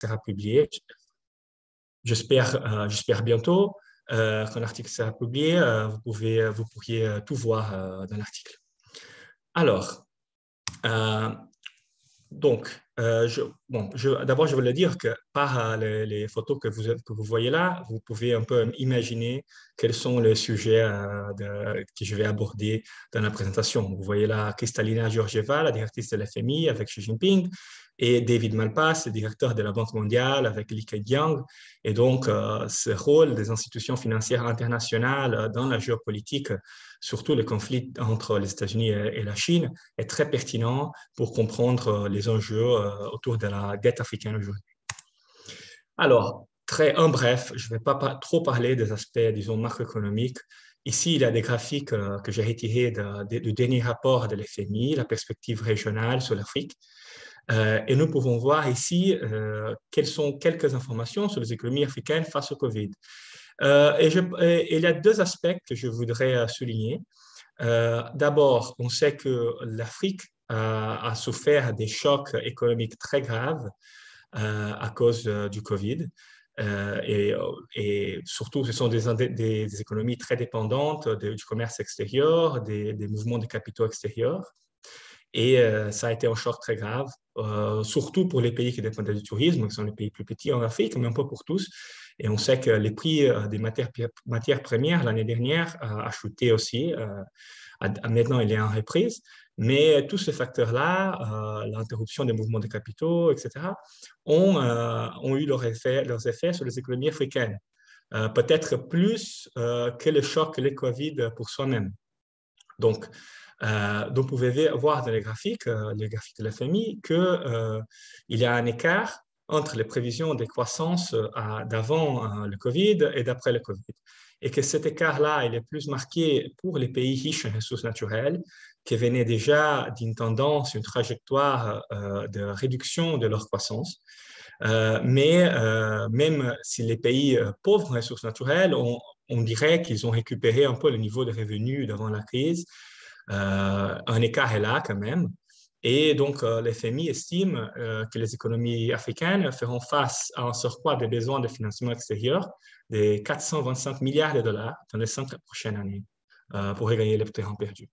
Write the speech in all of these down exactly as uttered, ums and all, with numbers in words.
sera publié. J'espère, euh, j'espère bientôt euh, qu'un article sera publié. Euh, vous pouvez, vous pourriez euh, tout voir euh, dans l'article. Alors, euh, donc, euh, je, bon, je, d'abord, je voulais dire que par euh, les, les photos que vous, que vous voyez là, vous pouvez un peu imaginer quels sont les sujets euh, de, que je vais aborder dans la présentation. Vous voyez là Kristalina Georgieva, la directrice de l'F M I avec Xi Jinping, et David Malpass, le directeur de la Banque mondiale avec Li Keqiang. Et donc, euh, ce rôle des institutions financières internationales dans la géopolitique, surtout le conflit entre les États-Unis et, et la Chine, est très pertinent pour comprendre les enjeux euh, autour de la dette africaine aujourd'hui. Alors, très en bref, je ne vais pas, pas trop parler des aspects, disons, macroéconomiques. Ici, il y a des graphiques euh, que j'ai retirés de, de, du dernier rapport de l'F M I, la perspective régionale sur l'Afrique. Euh, et nous pouvons voir ici euh, quelles sont quelques informations sur les économies africaines face au Covid. Euh, et, je, et, et il y a deux aspects que je voudrais souligner. Euh, D'abord, on sait que l'Afrique a, a souffert des chocs économiques très graves euh, à cause euh, du Covid. Euh, et, et, surtout, ce sont des, des, des économies très dépendantes de, du commerce extérieur, des, des mouvements de capitaux extérieurs. Et euh, ça a été un choc très grave, euh, surtout pour les pays qui dépendent du tourisme, qui sont les pays plus petits en Afrique, mais un peu pour tous. Et on sait que les prix euh, des matières, matières premières l'année dernière a, a chuté aussi. Euh, à, à maintenant, il est en reprise. Mais tous ces facteurs-là, euh, l'interruption des mouvements de capitaux, et cetera, ont, euh, ont eu leur effet, leurs effets sur les économies africaines. Euh, peut-être plus euh, que le choc que le Covid pour soi-même. Donc, euh, donc, vous pouvez voir dans les graphiques, euh, les graphiques de l'F M I, qu'il euh, y a un écart entre les prévisions de croissance euh, d'avant euh, le Covid et d'après le Covid. Et que cet écart-là, il est plus marqué pour les pays riches en ressources naturelles, qui venaient déjà d'une tendance, une trajectoire euh, de réduction de leur croissance. Euh, mais euh, même si les pays euh, pauvres en ressources naturelles, on, on dirait qu'ils ont récupéré un peu le niveau de revenus d'avant la crise. Euh, un écart est là quand même. Et donc, euh, l'F M I estime euh, que les économies africaines feront face à un surcroît des besoins de financement extérieur de quatre cent vingt-cinq milliards de dollars dans les cinq prochaines années euh, pour regagner le terrain perdu.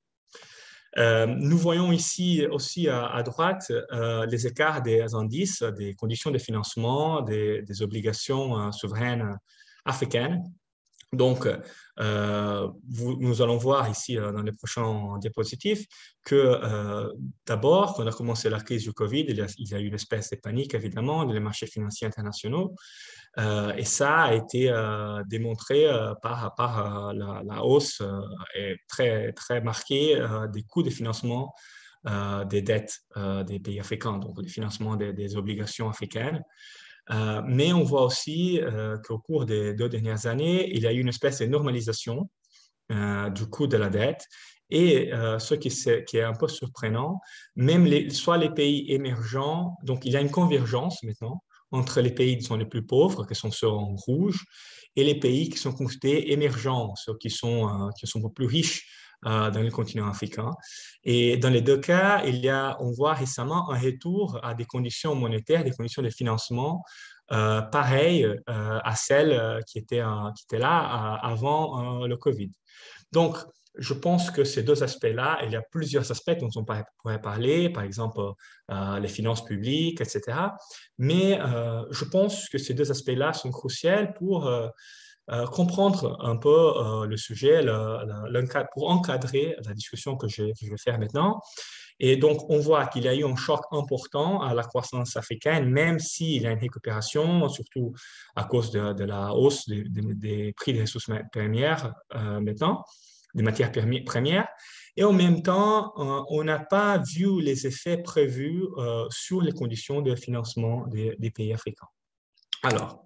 Euh, nous voyons ici aussi à, à droite euh, les écarts des indices, des conditions de financement, des, des obligations euh, souveraines africaines. Donc, euh, vous, nous allons voir ici euh, dans les prochains diapositifs que euh, d'abord, quand on a commencé la crise du Covid, il y a, il y a eu une espèce de panique, évidemment, dans les marchés financiers internationaux. Euh, et ça a été euh, démontré euh, par, par euh, la, la hausse euh, est très, très marquée euh, des coûts de financement euh, des dettes euh, des pays africains, donc le financement des, des obligations africaines. Euh, mais on voit aussi euh, qu'au cours des deux dernières années, il y a eu une espèce de normalisation euh, du coût de la dette. Et euh, ce qui, est, qui est un peu surprenant, même les, soit les pays émergents, donc il y a une convergence maintenant entre les pays qui sont les plus pauvres, qui sont ceux en rouge, et les pays qui sont considérés émergents, ceux qui sont, euh, qui sont un peu plus riches euh, dans le continent africain. Et dans les deux cas, il y a, on voit récemment un retour à des conditions monétaires, des conditions de financement euh, pareilles euh, à celles qui étaient, euh, qui étaient là euh, avant euh, le Covid. Donc, je pense que ces deux aspects-là, il y a plusieurs aspects dont on pourrait parler, par exemple euh, les finances publiques, et cetera. Mais euh, je pense que ces deux aspects-là sont cruciaux pour euh, euh, comprendre un peu euh, le sujet, le, le, pour encadrer la discussion que je, que je vais faire maintenant. Et donc, on voit qu'il y a eu un choc important à la croissance africaine, même s'il y a une récupération, surtout à cause de, de la hausse des, des, des prix des ressources premières euh, maintenant, des matières premières. Et en même temps, euh, on n'a pas vu les effets prévus euh, sur les conditions de financement des, des pays africains. Alors,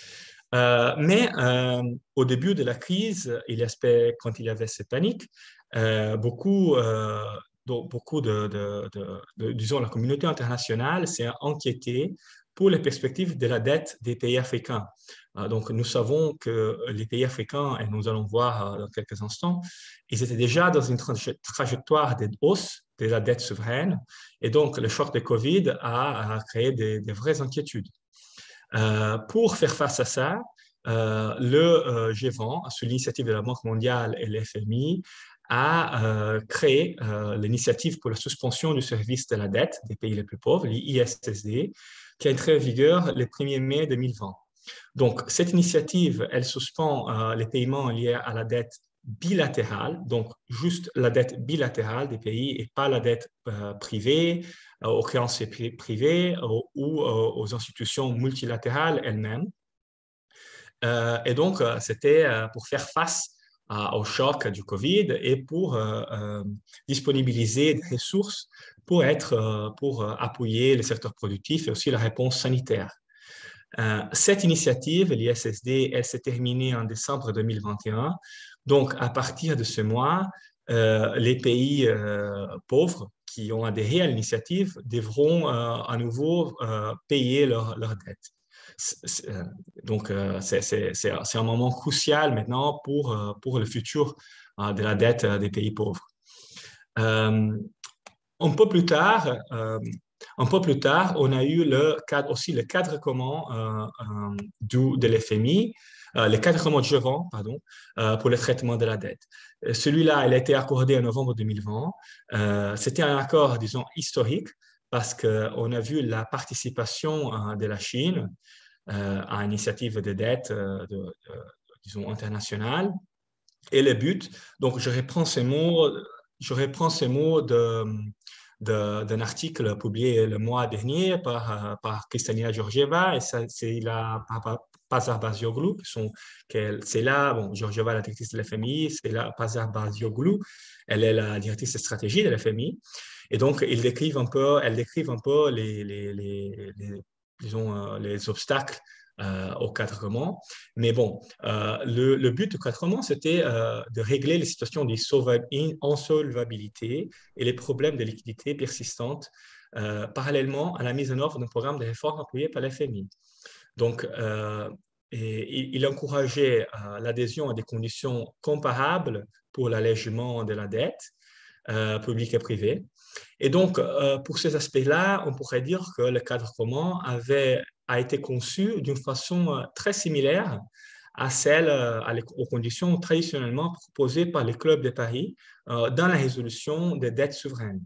euh, mais euh, au début de la crise, il aspect, quand il y avait cette panique, euh, beaucoup, euh, donc beaucoup de, de, de, de, disons, la communauté internationale s'est inquiétée pour les perspectives de la dette des pays africains. Euh, donc, nous savons que les pays africains, et nous allons voir euh, dans quelques instants, ils étaient déjà dans une traje trajectoire de hausse de la dette souveraine, et donc le choc de Covid a, a créé des, des vraies inquiétudes. Euh, pour faire face à ça, euh, le euh, G vingt, sous l'initiative de la Banque mondiale et l'F M I, a euh, créé euh, l'initiative pour la suspension du service de la dette des pays les plus pauvres, l'I S S D, qui a entré en vigueur le premier mai deux mille vingt. Donc, cette initiative, elle suspend euh, les paiements liés à la dette bilatérale, donc juste la dette bilatérale des pays et pas la dette euh, privée, euh, aux créanciers pri privés euh, ou euh, aux institutions multilatérales elles-mêmes. Euh, et donc, euh, c'était euh, pour faire face à, au choc du Covid et pour euh, euh, disponibiliser des ressources pour, être, euh, pour euh, appuyer le secteur productif et aussi la réponse sanitaire. Euh, cette initiative, l'I S S D, elle s'est terminée en décembre deux mille vingt et un. Donc, à partir de ce mois, euh, les pays euh, pauvres qui ont adhéré à l'initiative devront euh, à nouveau euh, payer leurs leur dettes. Donc, euh, c'est un moment crucial maintenant pour, euh, pour le futur euh, de la dette euh, des pays pauvres. Euh, un peu plus tard, euh, un peu plus tard, on a eu le cadre, aussi le cadre commun euh, euh, du, de l'F M I, euh, le cadre commun de G vingt, pardon, euh, pour le traitement de la dette. Celui-là, il a été accordé en novembre deux mille vingt. Euh, C'était un accord, disons, historique parce qu'on a vu la participation euh, de la Chine euh, à une initiative de dette, euh, de, de, disons, internationale. Et le but, donc je reprends ces mots, je reprends ces mots de, de, d'un article publié le mois dernier par, par Kristalina Georgieva, et c'est la Pazar Bazioglu, c'est là, bon, Georgieva, la directrice de l'F M I, c'est là Pazar Bazioglu, elle est la directrice de stratégie de l'F M I, et donc ils décrivent un peu, elles décrivent un peu les, les, les, les disons, les obstacles euh, au cadrement. Mais bon, euh, le, le, but du cadrement, c'était euh, de régler les situations d'insolvabilité et les problèmes de liquidité persistantes euh, parallèlement à la mise en œuvre d'un programme de réforme appuyé par l'F M I. Donc, euh, et, il encourageait euh, l'adhésion à des conditions comparables pour l'allègement de la dette euh, publique et privée. Et donc, euh, pour ces aspects-là, on pourrait dire que le cadre commun avait, a été conçu d'une façon euh, très similaire à celles, euh, à les, aux conditions traditionnellement proposées par les clubs de Paris euh, dans la résolution des dettes souveraines.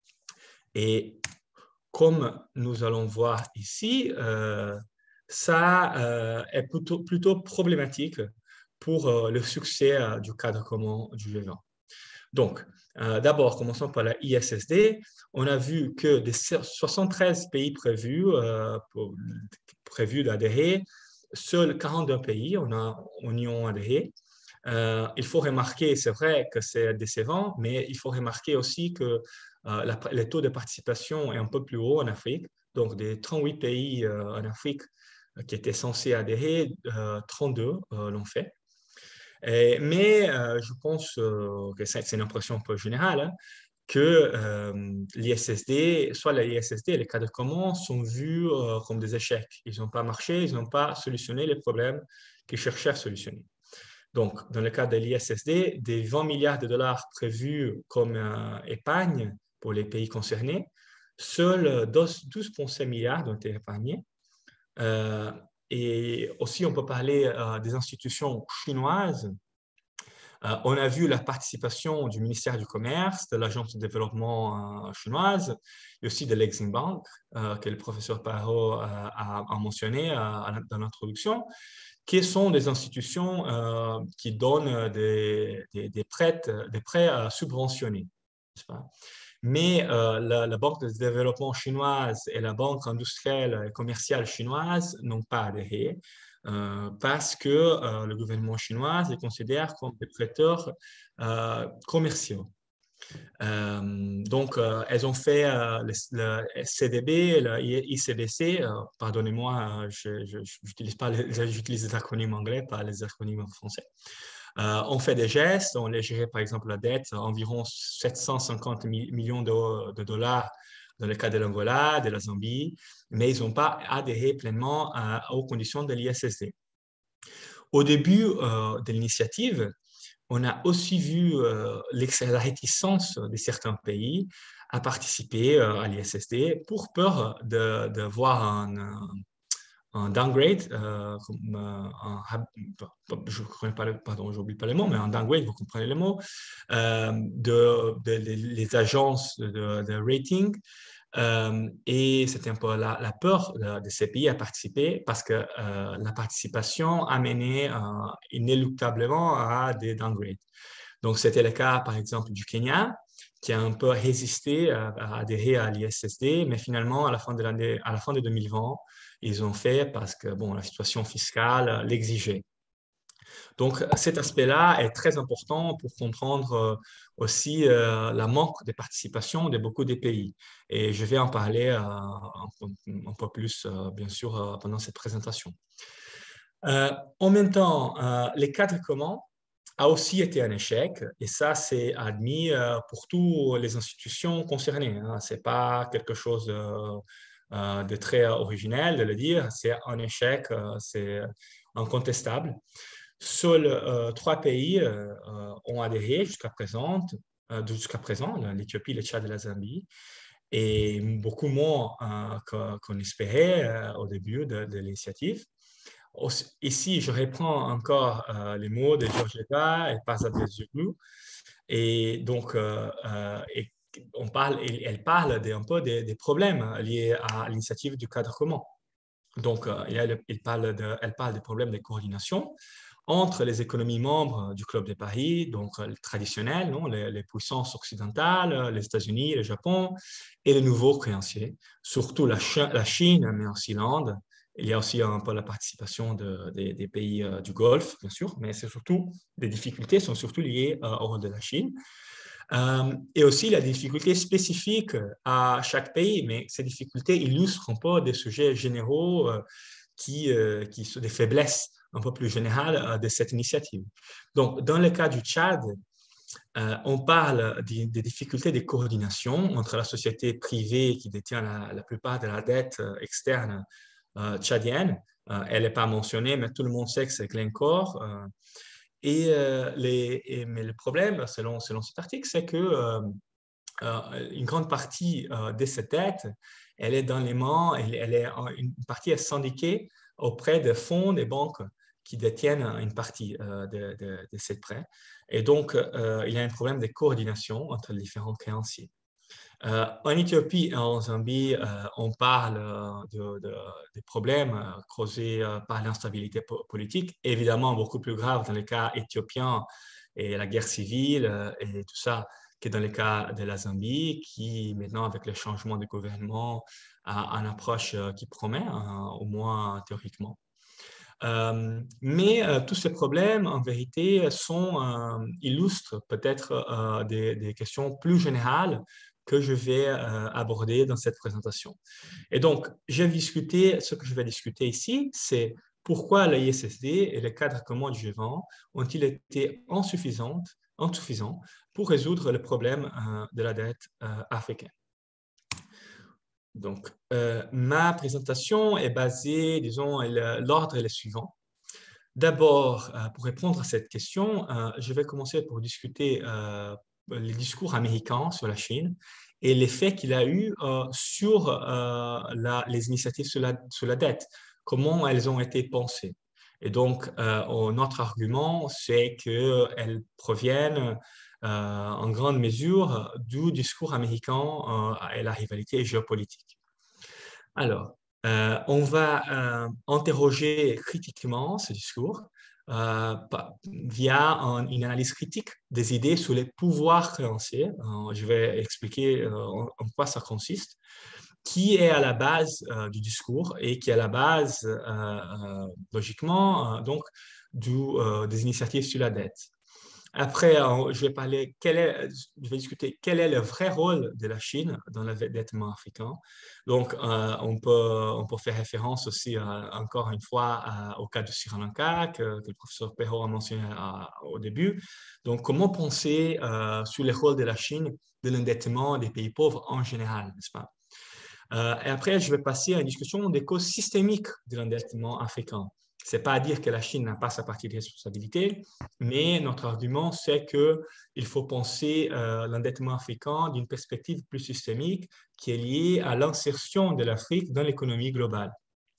Et comme nous allons voir ici, euh, ça euh, est plutôt, plutôt problématique pour euh, le succès euh, du cadre commun du G vingt. Donc, euh, d'abord, commençons par la I S S D. On a vu que des soixante-treize pays prévus, euh, pour, prévus d'adhérer, seuls quarante-deux pays on, a, on y ont adhéré. Euh, il faut remarquer, c'est vrai que c'est décevant, mais il faut remarquer aussi que euh, la, le taux de participation est un peu plus haut en Afrique. Donc, des trente-huit pays euh, en Afrique euh, qui étaient censés adhérer, euh, trente-deux euh, l'ont fait. Et, mais euh, je pense euh, que c'est une impression un peu générale, hein, que euh, l'I S S D, soit l'I S S D et les cadres communs sont vus euh, comme des échecs. Ils n'ont pas marché, ils n'ont pas solutionné les problèmes qu'ils cherchaient à solutionner. Donc, dans le cas de l'I S S D, des vingt milliards de dollars prévus comme euh, épargne pour les pays concernés, seuls douze virgule cinq milliards ont été épargnés. Euh, et aussi, on peut parler euh, des institutions chinoises. Euh, on a vu la participation du ministère du Commerce, de l'Agence de développement euh, chinoise, et aussi de l'Exim Bank, euh, que le professeur Parot euh, a, a, mentionné euh, dans l'introduction, qui sont des institutions euh, qui donnent des, des, des, prêts, des prêts euh, subventionnés. Mais euh, la, la Banque de développement chinoise et la Banque industrielle et commerciale chinoise n'ont pas adhéré euh, parce que euh, le gouvernement chinois les considère comme des prêteurs euh, commerciaux. Euh, donc, euh, elles ont fait euh, le, le C D B, le I C B C, euh, pardonnez-moi, j'utilise pas les, j'utilise les acronymes anglais, pas les acronymes français. Euh, on fait des gestes, on les gère par exemple la dette, environ sept cent cinquante millions de, de dollars dans le cas de l'Angola, de la Zambie, mais ils n'ont pas adhéré pleinement à, aux conditions de l'I S S D. Au début euh, de l'initiative, on a aussi vu euh, la réticence de certains pays à participer euh, à l'I S S D pour peur de, de voir un, un downgrade, euh, comme, euh, un, je ne connais pas le, pardon, j'oublie pas les mots, mais un downgrade, vous comprenez les mots, euh, de, de les, les agences de, de rating. Euh, et c'était un peu la, la peur de, de ces pays à participer parce que euh, la participation amenait euh, inéluctablement à des downgrades. Donc, c'était le cas, par exemple, du Kenya, qui a un peu résisté à, à adhérer à l'I S S D, mais finalement, à la fin de l'année, à la fin de deux mille vingt, ils ont fait parce que bon, la situation fiscale l'exigeait. Donc, cet aspect-là est très important pour comprendre euh, aussi euh, la manque de participation de beaucoup des pays. Et je vais en parler euh, un, peu, un, peu plus, euh, bien sûr, euh, pendant cette présentation. Euh, en même temps, euh, les cadres communs a aussi été un échec, et ça, c'est admis euh, pour toutes les institutions concernées. Hein. Ce n'est pas quelque chose de, euh, de très originel de le dire, c'est un échec, euh, c'est incontestable. Seuls euh, trois pays euh, ont adhéré jusqu'à présent, euh, jusqu'à présent, l'Éthiopie, le Tchad et la Zambie, et beaucoup moins euh, qu'on espérait euh, au début de, de l'initiative. Ici, je reprends encore euh, les mots de Georgeta et Pazabezoglou. Et donc, euh, euh, et on parle, elle parle de, un peu des, des problèmes liés à l'initiative du cadre commun. Donc, euh, elle, elle, parle de, elle parle des problèmes de coordination entre les économies membres du Club de Paris, donc euh, traditionnelles, non, les, les puissances occidentales, les États-Unis, le Japon, et les nouveaux créanciers, surtout la, la Chine, mais aussi l'Inde. Il y a aussi un peu la participation de, de, des pays euh, du Golfe, bien sûr, mais c'est surtout, les difficultés sont surtout liées euh, au rôle de la Chine. Euh, et aussi la difficulté spécifique à chaque pays, mais ces difficultés illustrent un peu des sujets généraux euh, qui, euh, qui sont des faiblesses un peu plus générales euh, de cette initiative. Donc, dans le cas du Tchad, euh, on parle des, des difficultés de coordination entre la société privée qui détient la, la plupart de la dette euh, externe euh, tchadienne. Euh, elle n'est pas mentionnée, mais tout le monde sait que c'est Glencore. Euh, et, euh, les, et, mais le problème, selon, selon cet article, c'est que euh, euh, une grande partie euh, de cette dette, elle est dans les mains, elle, elle est, une partie est syndiquée auprès des fonds des banques qui détiennent une partie euh, de, de, de ces prêts. Et donc, euh, il y a un problème de coordination entre les différents créanciers. Euh, en Éthiopie et en Zambie, euh, on parle de, de, des problèmes euh, causés euh, par l'instabilité po politique, évidemment beaucoup plus grave dans le cas éthiopien et la guerre civile euh, et tout ça que dans le cas de la Zambie, qui maintenant, avec le changement de gouvernement, a une approche euh, qui promet, hein, au moins théoriquement. Euh, mais euh, tous ces problèmes, en vérité, sont, euh, illustrent peut-être euh, des, des questions plus générales que je vais euh, aborder dans cette présentation. Et donc, je vais discuter, ce que je vais discuter ici, c'est pourquoi l'I S S D et le cadre commun du G vingt ont-ils été insuffisants, insuffisants pour résoudre le problème euh, de la dette euh, africaine. Donc, euh, ma présentation est basée, disons, l'ordre est le suivant. D'abord, euh, pour répondre à cette question, euh, je vais commencer pour discuter euh, les discours américains sur la Chine et l'effet qu'il a eu euh, sur euh, la, les initiatives sur la, sur la dette, comment elles ont été pensées. Et donc, euh, notre argument, c'est qu'elles proviennent euh, en grande mesure du discours américain euh, et la rivalité géopolitique. Alors, euh, on va euh, interroger critiquement ce discours euh, via un, une analyse critique des idées sur les pouvoirs créanciers. Euh, je vais expliquer euh, en, en quoi ça consiste, qui est à la base euh, du discours et qui est à la base, euh, euh, logiquement, euh, donc, du, euh, des initiatives sur la dette. Après, je vais parler, quel est, je vais discuter quel est le vrai rôle de la Chine dans l'endettement africain. Donc, euh, on, peut, on peut faire référence aussi, à, encore une fois, à, au cas de Sri Lanka que, que le professeur Perrault a mentionné à, au début. Donc, comment penser euh, sur le rôle de la Chine de l'endettement des pays pauvres en général, n'est-ce pas? Euh, et après, je vais passer à une discussion des causes systémiques de l'endettement africain. Ce n'est pas à dire que la Chine n'a pas sa partie de responsabilité, mais notre argument, c'est qu'il faut penser euh, l'endettement africain d'une perspective plus systémique qui est liée à l'insertion de l'Afrique dans l'économie globale.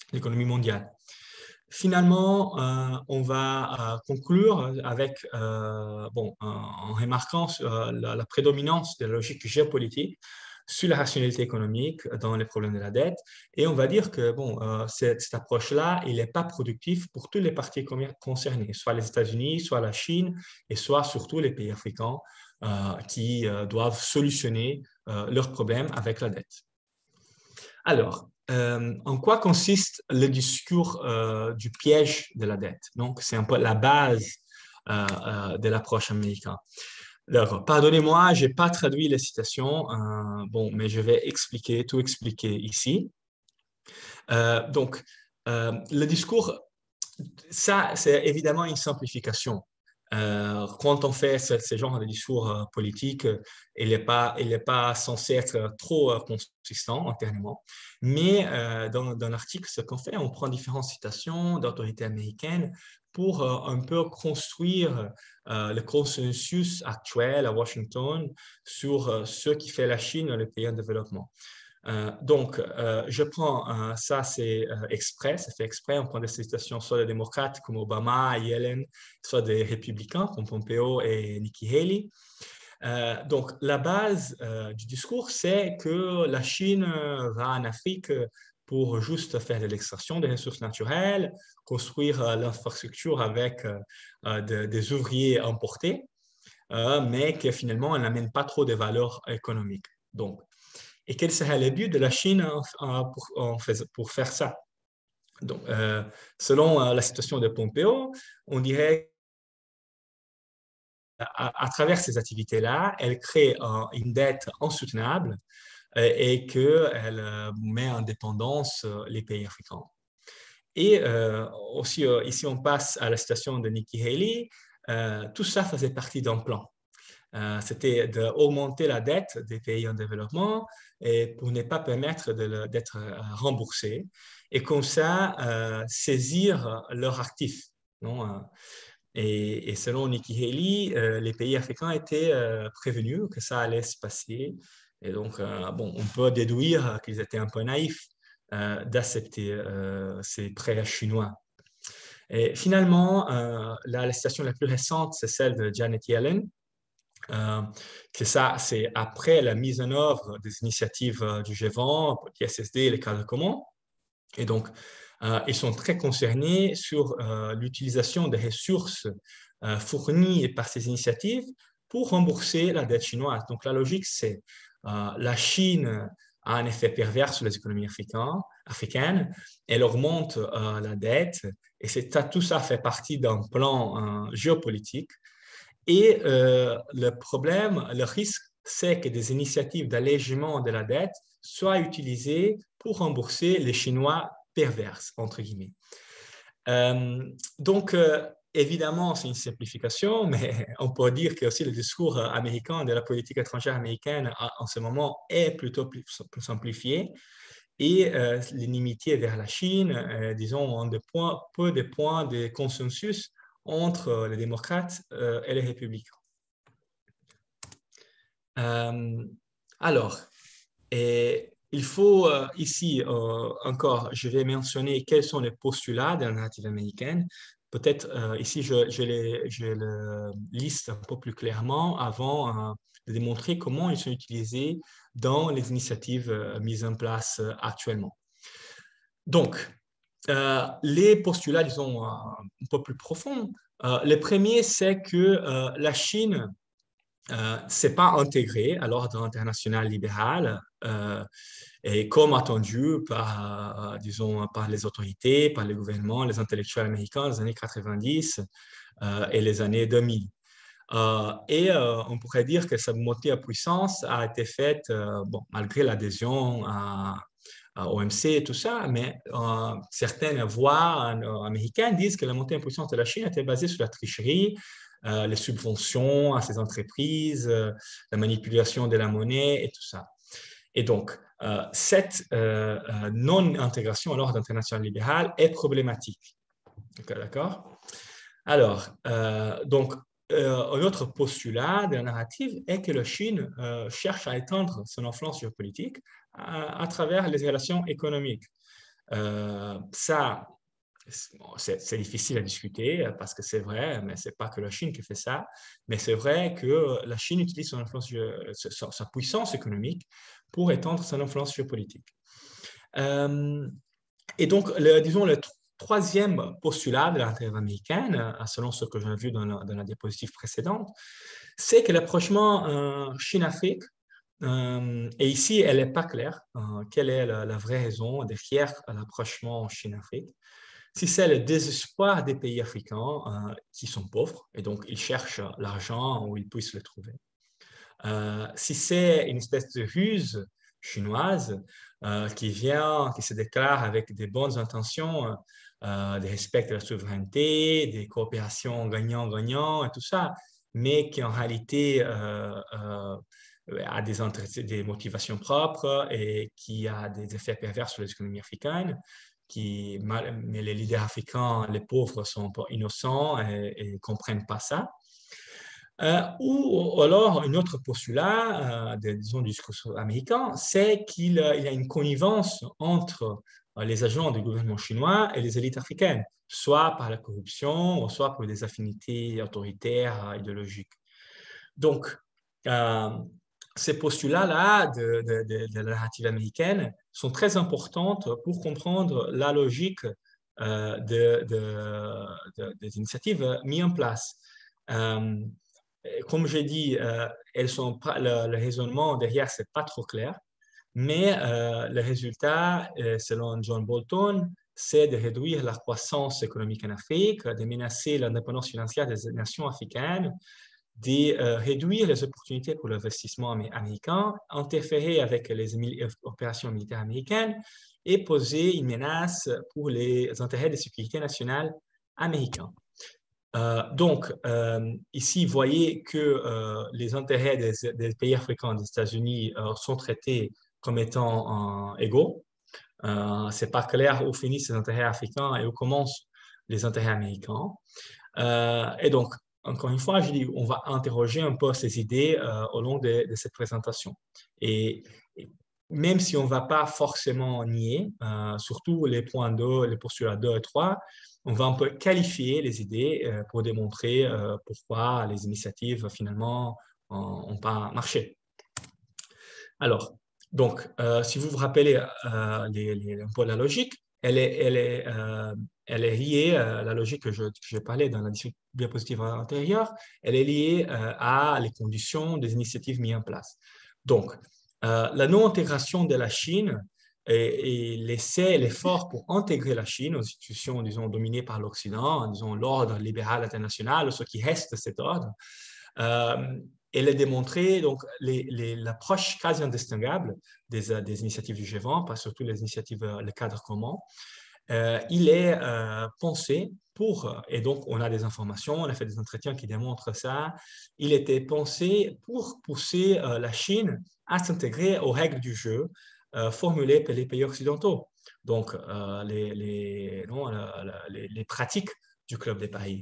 l'économie mondiale. Finalement, euh, on va euh, conclure avec, euh, bon, en, en remarquant euh, la, la prédominance de la logique géopolitique sur la rationalité économique dans les problèmes de la dette. Et on va dire que bon, euh, cette, cette approche-là, il n'est pas productif pour tous les parties concernés, soit les États-Unis, soit la Chine, et soit surtout les pays africains euh, qui euh, doivent solutionner euh, leurs problèmes avec la dette. Alors, euh, en quoi consiste le discours euh, du piège de la dette? Donc, c'est un peu la base euh, euh, de l'approche américaine. Alors, pardonnez-moi, je n'ai pas traduit les citations, euh, bon, mais je vais expliquer, tout expliquer ici. Euh, donc, euh, le discours, ça, c'est évidemment une simplification. Euh, quand on fait ce, ce genre de discours euh, politique, euh, il n'est pas, il n'est pas censé être trop euh, consistant intérieurement. Mais euh, dans, dans l'article, ce qu'on fait, on prend différentes citations d'autorités américaines pour euh, un peu construire euh, le consensus actuel à Washington sur euh, ce qui fait la Chine dans les pays en développement. Euh, donc, euh, je prends euh, ça, c'est euh, exprès, c'est fait exprès. On prend des citations soit des démocrates comme Obama, Yellen, soit des républicains comme Pompeo et Nikki Haley. Euh, donc, la base euh, du discours, c'est que la Chine euh, va en Afrique pour juste faire de l'extraction des ressources naturelles, construire euh, l'infrastructure avec euh, euh, de, des ouvriers importés, euh, mais que finalement, elle n'amène pas trop de valeur économique. Donc, et quel serait le but de la Chine pour, pour faire ça? Donc, euh, selon euh, la situation de Pompeo, on dirait à, à travers ces activités-là, elle crée euh, une dette insoutenable euh, et qu'elle euh, met en dépendance euh, les pays africains. Et euh, aussi, euh, ici, on passe à la situation de Nikki Haley. Euh, tout ça faisait partie d'un plan. Euh, c'était d'augmenter la dette des pays en développement et pour ne pas permettre d'être euh, remboursés et comme ça euh, saisir leurs actifs. Non? Et, et selon Nikki Haley, euh, les pays africains étaient euh, prévenus que ça allait se passer. Et donc, euh, bon, on peut déduire qu'ils étaient un peu naïfs euh, d'accepter euh, ces prêts chinois. Et finalement, euh, la, la citation la plus récente, c'est celle de Janet Yellen, euh, que ça, c'est après la mise en œuvre des initiatives euh, du G vingt, l'I S S D et les cadres communs. Et donc, euh, ils sont très concernés sur euh, l'utilisation des ressources euh, fournies par ces initiatives pour rembourser la dette chinoise. Donc, la logique, c'est euh, la Chine a un effet pervers sur les économies africaines, africaines. Elle augmente euh, la dette et tout ça fait partie d'un plan euh, géopolitique. Et euh, le problème, le risque, c'est que des initiatives d'allègement de la dette soient utilisées pour rembourser les Chinois perverses, entre guillemets. Euh, donc, euh, évidemment, c'est une simplification, mais on peut dire que aussi le discours américain de la politique étrangère américaine en ce moment est plutôt plus, plus simplifié. Et euh, l'inimitié vers la Chine, euh, disons, ont de points, peu de points de consensus entre les démocrates euh, et les républicains. Euh, alors, et il faut euh, ici euh, encore, je vais mentionner quels sont les postulats de la narrative américaine. Peut-être euh, ici, je, je, les, je les liste un peu plus clairement avant euh, de démontrer comment ils sont utilisés dans les initiatives euh, mises en place euh, actuellement. Donc, euh, les postulats, disons, euh, un peu plus profonds. Euh, le premier, c'est que euh, la Chine euh, s'est pas intégrée à l'ordre international libéral euh, et comme attendu par, euh, disons, par les autorités, par les gouvernements, les intellectuels américains dans les années quatre-vingt-dix euh, et les années deux mille. Euh, et euh, on pourrait dire que cette montée en puissance a été faite euh, bon, malgré l'adhésion à O M C et tout ça, mais euh, certaines voix euh, américaines disent que la montée en puissance de la Chine était basée sur la tricherie, euh, les subventions à ces entreprises, euh, la manipulation de la monnaie et tout ça. Et donc, euh, cette euh, euh, non-intégration à l'ordre international libéral est problématique. D'accord? Alors, euh, donc, euh, un autre postulat de la narrative est que la Chine euh, cherche à étendre son influence géopolitique à, à travers les relations économiques. Euh, ça, c'est difficile à discuter parce que c'est vrai, mais ce n'est pas que la Chine qui fait ça, mais c'est vrai que la Chine utilise son influence, sa, sa puissance économique pour étendre son influence géopolitique. Euh, et donc, le, disons, le troisième postulat de l'intérêt américaine, selon ce que j'ai vu dans la, dans la diapositive précédente, c'est que l'approchement euh, Chine-Afrique, euh, et ici, elle n'est pas claire, euh, quelle est la, la vraie raison derrière l'approchement Chine-Afrique. Si c'est le désespoir des pays africains euh, qui sont pauvres, et donc ils cherchent l'argent où ils puissent le trouver. Euh, si c'est une espèce de ruse chinoise euh, qui vient, qui se déclare avec des bonnes intentions, euh, de respect de la souveraineté, des coopérations gagnant-gagnant et tout ça, mais qui en réalité euh, euh, a des, des motivations propres et qui a des effets pervers sur les économies africaines, qui, mais les leaders africains, les pauvres, sont pas innocents et ne comprennent pas ça. Euh, ou alors, un autre postulat, euh, de, disons, du discours américain, c'est qu'il euh, y a une connivence entre euh, les agents du gouvernement chinois et les élites africaines, soit par la corruption, soit pour des affinités autoritaires, euh, idéologiques. Donc, euh, ces postulats-là de, de, de, de la narrative américaine sont très importantes pour comprendre la logique euh, de, de, des initiatives mises en place. Euh, comme j'ai dit, euh, elles sont pas, le, le raisonnement derrière, c'est pas trop clair, mais euh, le résultat, euh, selon John Bolton, c'est de réduire la croissance économique en Afrique, de menacer l'indépendance financière des nations africaines, de euh, réduire les opportunités pour l'investissement américain, interférer avec les opérations militaires américaines et poser une menace pour les intérêts de sécurité nationale américains. Euh, donc, euh, ici, vous voyez que euh, les intérêts des, des pays africains des États-Unis euh, sont traités comme étant euh, égaux. Euh, Ce n'est pas clair où finissent les intérêts africains et où commencent les intérêts américains. Euh, et donc, encore une fois, je dis, on va interroger un peu ces idées euh, au long de, de cette présentation. Et, et même si on ne va pas forcément nier, euh, surtout les points deux, les postulats deux et trois, on va un peu qualifier les idées euh, pour démontrer euh, pourquoi les initiatives finalement n'ont pas marché. Alors, donc, euh, si vous vous rappelez euh, les, les, un peu la logique, elle est, elle est, euh, elle est liée à la logique que j'ai parlé dans la diapositive antérieure, elle est liée euh, à les conditions des initiatives mises en place. Donc, euh, la non-intégration de la Chine et, et l'essai, l'effort pour intégrer la Chine aux institutions, disons, dominées par l'Occident, disons, l'ordre libéral international, ce qui reste de cet ordre, euh, elle a démontré donc l'approche quasi indistinguable des, des initiatives du G vingt, pas surtout les initiatives, le cadre commun. Euh, il est euh, pensé pour, et donc on a des informations, on a fait des entretiens qui démontrent ça, il était pensé pour pousser euh, la Chine à s'intégrer aux règles du jeu euh, formulées par les pays occidentaux, donc euh, les, les, non, la, la, les, les pratiques du Club des Paris.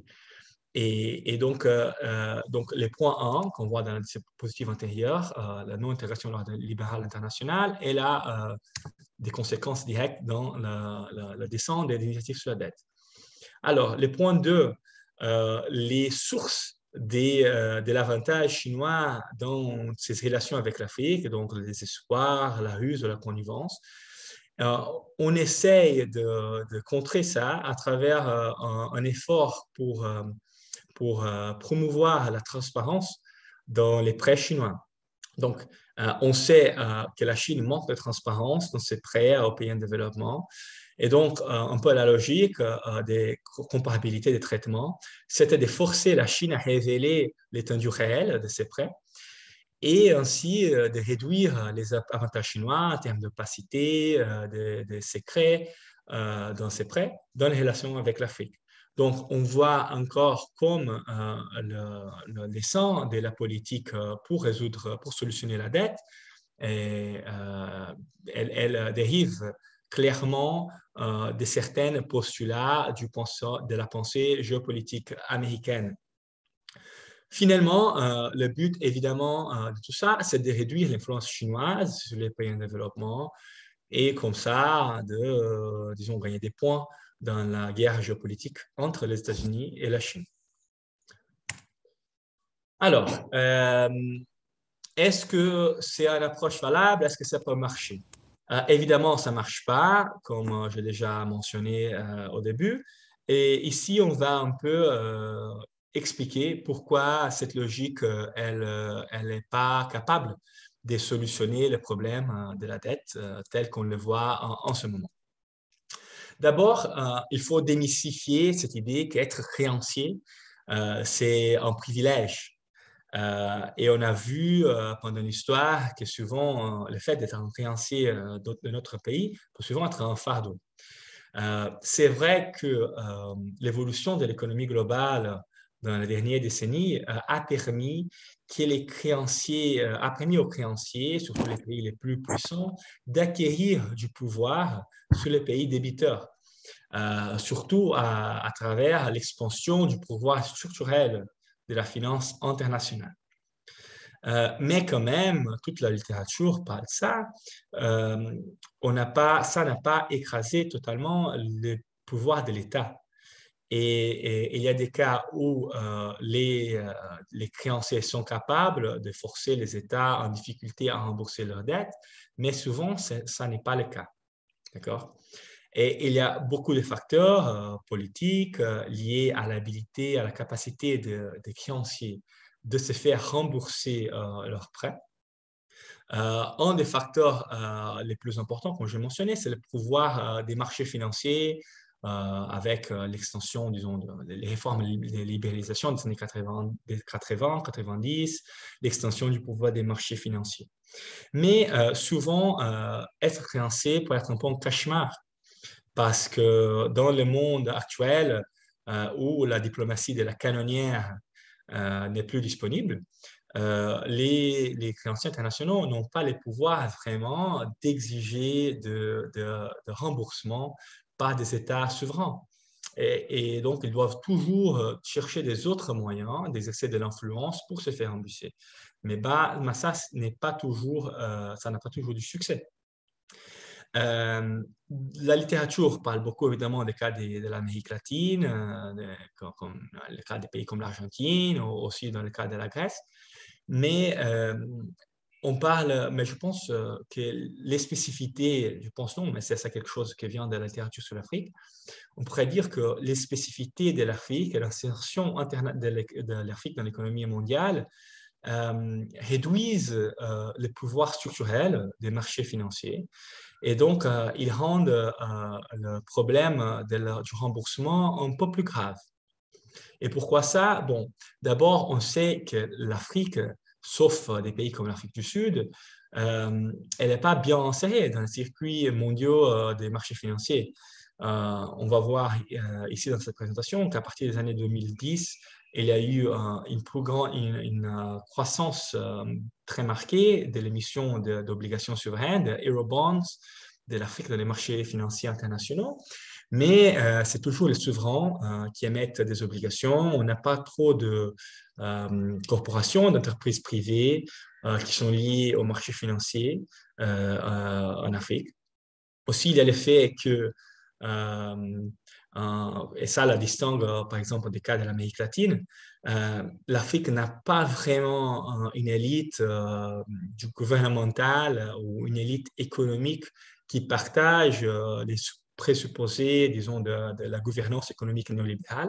Et, et donc, euh, euh, donc, les points un qu'on voit dans la diapositive antérieure, euh, la non-intégration de l'ordre libéral international, elle a euh, des conséquences directes dans la, la, la descente des initiatives sur la dette. Alors, le point deux, euh, les sources des, euh, de l'avantage chinois dans ses relations avec l'Afrique, donc le désespoir, la ruse, la connivence. Euh, on essaye de, de contrer ça à travers euh, un, un effort pour euh, pour euh, promouvoir la transparence dans les prêts chinois. Donc, euh, on sait euh, que la Chine manque de transparence dans ses prêts aux pays en développement. Et donc, euh, un peu la logique euh, des comparabilités des traitements, c'était de forcer la Chine à révéler l'étendue réelle de ses prêts et ainsi euh, de réduire les avantages chinois en termes d'opacité, euh, de, de secrets euh, dans ses prêts, dans les relations avec l'Afrique. Donc, on voit encore comme euh, le, le dessin de la politique euh, pour résoudre, pour solutionner la dette, et, euh, elle, elle, dérive clairement euh, de certains postulats du penseur, de la pensée géopolitique américaine. Finalement, euh, le but, évidemment, euh, de tout ça, c'est de réduire l'influence chinoise sur les pays en développement et comme ça, de, euh, disons, gagner des points dans la guerre géopolitique entre les États-Unis et la Chine. Alors, euh, est-ce que c'est une approche valable? Est-ce que ça peut marcher? Euh, évidemment, ça ne marche pas, comme euh, j'ai déjà mentionné euh, au début. Et ici, on va un peu euh, expliquer pourquoi cette logique, euh, elle euh, elle n'est pas capable de solutionner le problème euh, de la dette euh, tel qu'on le voit en, en ce moment. D'abord, euh, il faut démystifier cette idée qu'être créancier, euh, c'est un privilège. Euh, et on a vu euh, pendant l'histoire que souvent, euh, le fait d'être un créancier euh, de, de notre pays peut souvent être un fardeau. Euh, c'est vrai que euh, l'évolution de l'économie globale dans les dernières décennies euh, a permis que les créanciers, euh, a permis aux créanciers, surtout les pays les plus puissants, d'acquérir du pouvoir sur les pays débiteurs, euh, surtout à, à travers l'expansion du pouvoir structurel de la finance internationale. Euh, mais quand même, toute la littérature parle de ça. Euh, on n'a pas, ça n'a pas écrasé totalement le pouvoir de l'État. Et, et, et il y a des cas où euh, les, euh, les créanciers sont capables de forcer les États en difficulté à rembourser leurs dettes, mais souvent, ça n'est pas le cas. D'accord? Et il y a beaucoup de facteurs euh, politiques euh, liés à l'habilité, à la capacité de, des créanciers de se faire rembourser euh, leurs prêts. Euh, un des facteurs euh, les plus importants, comme j'ai mentionné, c'est le pouvoir euh, des marchés financiers euh, avec euh, l'extension, disons, de, les réformes, les libéralisations des années quatre-vingts, quatre-vingt-dix, l'extension du pouvoir des marchés financiers. Mais euh, souvent, euh, être créancier peut être un peu un cauchemar parce que dans le monde actuel euh, où la diplomatie de la canonnière euh, n'est plus disponible, euh, les, les créanciers internationaux n'ont pas les pouvoirs vraiment d'exiger de, de, de remboursement par des États souverains. Et, et, donc, ils doivent toujours chercher des autres moyens d'exercer de l'influence pour se faire rembourser. Mais, bah, mais ça n'est pas toujours, euh, ça n'a pas toujours du succès. Euh, la littérature parle beaucoup évidemment des cas de, de l'Amérique latine, euh, de, comme, comme, le cas des pays comme l'Argentine, ou aussi dans le cas de la Grèce. Mais euh, on parle, mais je pense euh, que les spécificités, je pense non, mais c'est ça quelque chose qui vient de la littérature sur l'Afrique. On pourrait dire que les spécificités de l'Afrique et l'insertion de l'Afrique dans l'économie mondiale euh, réduisent euh, le pouvoir structurel des marchés financiers. Et donc, euh, ils rendent euh, le problème de la, du remboursement un peu plus grave. Et pourquoi ça? Bon, d'abord, on sait que l'Afrique, sauf des pays comme l'Afrique du Sud, euh, elle n'est pas bien insérée dans le circuit mondiaux euh, des marchés financiers. Euh, on va voir euh, ici dans cette présentation qu'à partir des années deux mille dix, il y a eu euh, une, plus grande, une, une euh, croissance euh, très marquée de l'émission d'obligations souveraines, de Eurobonds, de l'Afrique dans les marchés financiers internationaux. Mais euh, c'est toujours les souverains euh, qui émettent des obligations. On n'a pas trop de euh, corporations, d'entreprises privées euh, qui sont liées au marché financier euh, euh, en Afrique. Aussi, il y a le fait que, euh, euh, et ça la distingue euh, par exemple des cas de l'Amérique latine, euh, l'Afrique n'a pas vraiment euh, une élite euh, du gouvernemental ou une élite économique qui partage euh, les présupposés, disons, de, de la gouvernance économique néolibérale.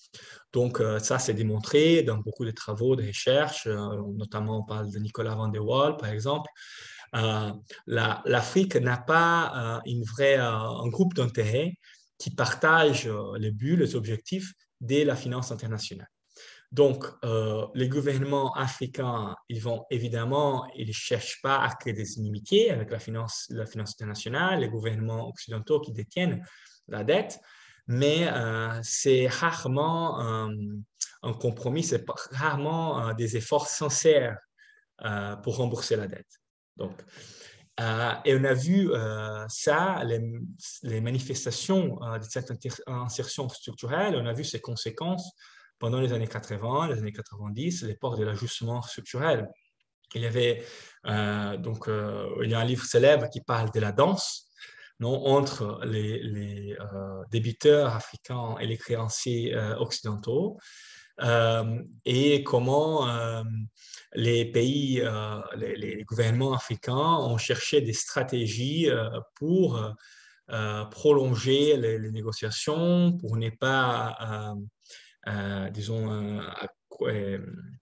Donc, euh, ça, c'est démontré dans beaucoup de travaux de recherche, euh, notamment on parle de Nicolas Van der Waal, par exemple. Euh, L'Afrique n'a pas euh, une vraie, euh, un groupe d'intérêt qui partage euh, les buts, les objectifs de la finance internationale. Donc, euh, les gouvernements africains, ils vont évidemment, ils ne cherchent pas à créer des inimitiés avec la finance, la finance internationale, les gouvernements occidentaux qui détiennent la dette, mais euh, c'est rarement euh, un compromis, c'est rarement euh, des efforts sincères euh, pour rembourser la dette. Donc, euh, et on a vu euh, ça, les, les manifestations euh, de cette insertion structurelle, on a vu ses conséquences pendant les années quatre-vingts, les années quatre-vingt-dix, l'époque de l'ajustement structurel. Il y avait euh, donc euh, il y a un livre célèbre qui parle de la danse non, entre les, les euh, débiteurs africains et les créanciers euh, occidentaux, euh, et comment euh, les pays, euh, les, les, gouvernements africains ont cherché des stratégies euh, pour euh, prolonger les, les, négociations, pour ne pas, euh, euh, disons, euh,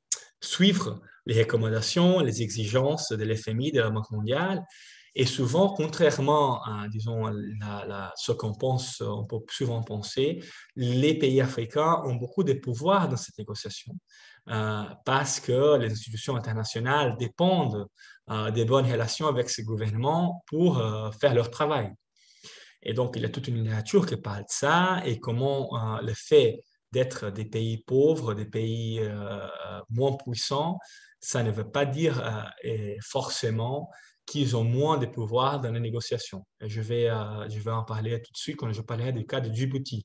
suivre les recommandations, les exigences de l'F M I, de la Banque mondiale. Et souvent, contrairement à, disons, la, la, ce qu'on pense, on peut souvent penser, les pays africains ont beaucoup de pouvoir dans cette négociation euh, parce que les institutions internationales dépendent euh, des bonnes relations avec ces gouvernements pour euh, faire leur travail. Et donc, il y a toute une littérature qui parle de ça et comment euh, le fait d'être des pays pauvres, des pays euh, moins puissants, ça ne veut pas dire euh, forcément qu'ils ont moins de pouvoir dans les négociations. Et je vais, euh, je vais en parler tout de suite quand je parlerai du cas de Djibouti.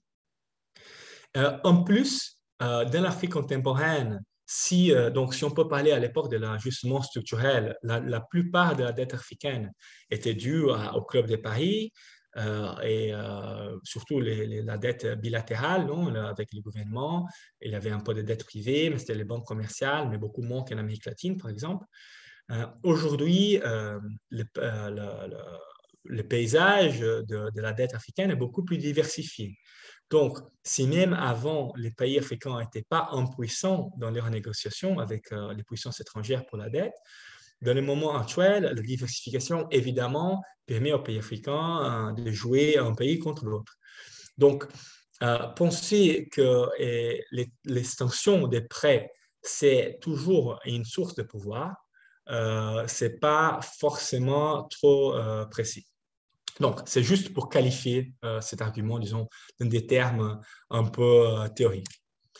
Euh, en plus, euh, dans l'Afrique contemporaine, si, euh, donc, si on peut parler à l'époque de l'ajustement structurel, la, la plupart de la dette africaine était due à, au Club de Paris, euh, et euh, surtout les, les, la dette bilatérale, non, là, avec les gouvernements. Il y avait un peu de dette privée, mais c'était les banques commerciales, mais beaucoup moins qu'en Amérique latine, par exemple. Euh, Aujourd'hui, euh, le, euh, le, le, le, paysage de, de la dette africaine est beaucoup plus diversifié. Donc, si même avant, les pays africains n'étaient pas impuissants dans leurs négociations avec euh, les puissances étrangères pour la dette, dans le moment actuel, la diversification, évidemment, permet aux pays africains euh, de jouer un pays contre l'autre. Donc, euh, penser que eh, l'extension des prêts, c'est toujours une source de pouvoir, euh, ce n'est pas forcément trop euh, précis. Donc, c'est juste pour qualifier euh, cet argument, disons, dans des termes un peu euh, théoriques.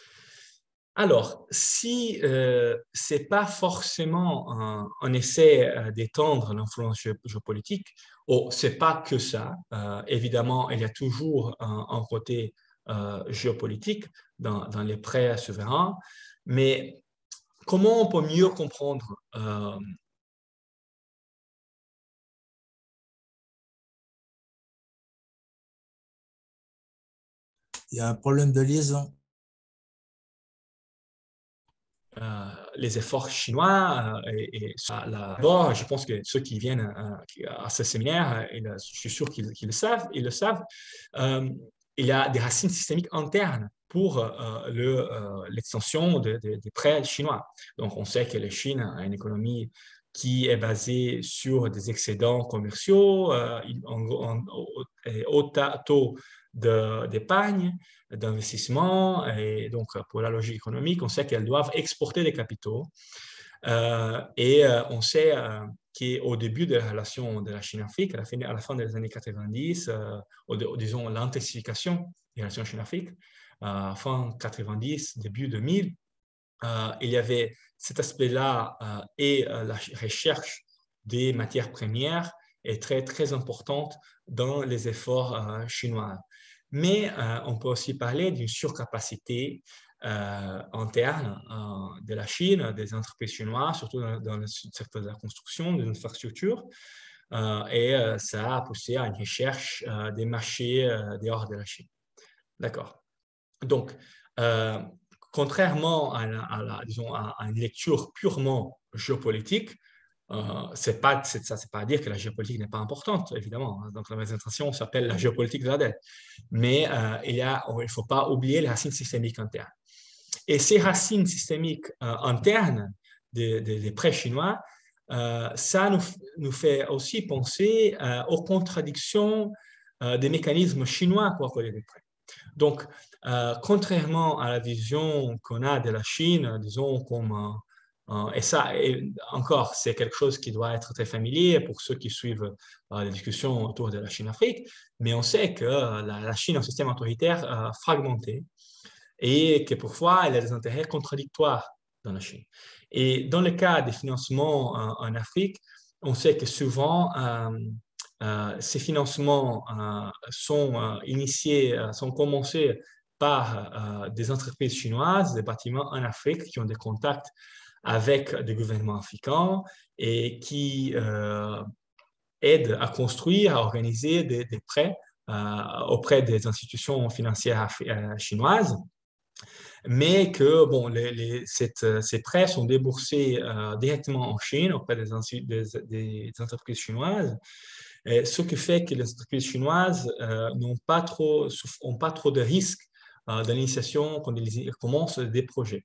Alors, si euh, ce n'est pas forcément un, un essai euh, d'étendre l'influence géopolitique, oh, ce n'est pas que ça. Euh, évidemment, il y a toujours un, un côté euh, géopolitique dans, dans, les prêts souverains, mais comment on peut mieux comprendre euh, Il y a un problème de liaison. Euh, les efforts chinois euh, et, et là-bas, je pense que ceux qui viennent euh, à ce séminaire, et, je suis sûr qu'ils qu'ils le savent, ils le savent, euh, il y a des racines systémiques internes pour euh, l'extension le, euh, de, de, des prêts chinois. Donc, on sait que la Chine a une économie qui est basée sur des excédents commerciaux, euh, en, en, en, haut taux d'épargne, d'investissement. Et donc, pour la logique économique, on sait qu'elles doivent exporter des capitaux. Euh, et euh, on sait euh, qu'au début de la relation de la Chine-Afrique, à, à la fin des années quatre-vingt-dix, euh, ou, disons l'intensification des relations Chine-Afrique, euh, fin quatre-vingt-dix, début deux mille, euh, il y avait cet aspect-là euh, et euh, la recherche des matières premières est très, très importante dans les efforts euh, chinois. Mais euh, on peut aussi parler d'une surcapacité euh, interne euh, de la Chine, des entreprises chinoises, surtout dans, dans le secteur de la construction, de l'infrastructure. Euh, et euh, ça a poussé à une recherche euh, des marchés euh, dehors de la Chine. D'accord. Donc, euh, contrairement à, la, à, la, disons, à, à une lecture purement géopolitique, euh, c'est pas, c'est, ça, c'est pas à dire que la géopolitique n'est pas importante, évidemment. Donc, la présentation s'appelle la géopolitique de la dette. Mais euh, il ne faut pas oublier les racines systémiques internes. Et ces racines systémiques euh, internes des, des, des prêts chinois, euh, ça nous, nous fait aussi penser euh, aux contradictions euh, des mécanismes chinois pour accorder des prêts. Donc, euh, contrairement à la vision qu'on a de la Chine, disons comme euh, et ça, et encore, c'est quelque chose qui doit être très familier pour ceux qui suivent euh, les discussions autour de la Chine-Afrique, mais on sait que la, la Chine est un système autoritaire euh, fragmenté et que parfois, elle a des intérêts contradictoires dans la Chine. Et dans le cas des financements euh, en Afrique, on sait que souvent, euh, euh, ces financements euh, sont euh, initiés, euh, sont commencés par euh, des entreprises chinoises, des bâtiments en Afrique qui ont des contacts avec des gouvernements africains et qui, euh, aide à construire, à organiser des, des prêts euh, auprès des institutions financières euh, chinoises, mais que bon, les, les, cette, ces prêts sont déboursés euh, directement en Chine auprès des, des, des entreprises chinoises, et ce qui fait que les entreprises chinoises euh, n'ont pas trop, ont pas trop de risques euh, de l'initiation quand ils commencent des projets.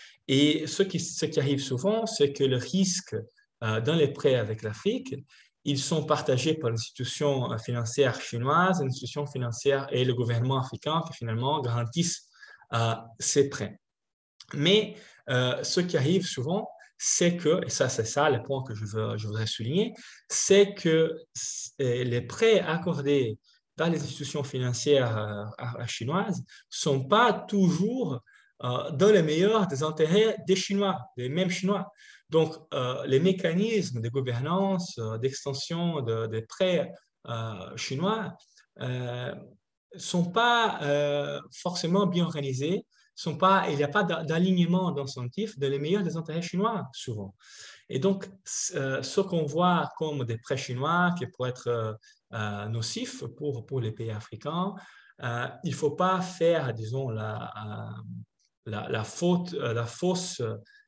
Et ce qui, ce qui arrive souvent, c'est que le risque euh, dans les prêts avec l'Afrique, ils sont partagés par l'institution financière chinoise, l'institution financière et le gouvernement africain qui finalement garantissent euh, ces prêts. Mais euh, ce qui arrive souvent, c'est que, et ça c'est ça le point que je, veux, je voudrais souligner, c'est que les prêts accordés par les institutions financières euh, chinoises ne sont pas toujours euh, dans le meilleur des intérêts des Chinois, des mêmes Chinois. Donc, euh, les mécanismes de gouvernance, euh, d'extension de, des prêts euh, chinois ne euh, sont pas euh, forcément bien organisés. Sont pas, il n'y a pas d'alignement d'incentifs de les meilleurs des intérêts chinois, souvent. Et donc, euh, ce qu'on voit comme des prêts chinois qui pourraient être euh, nocifs pour, pour les pays africains, euh, il ne faut pas faire, disons, la, la, la, faute, la fausse,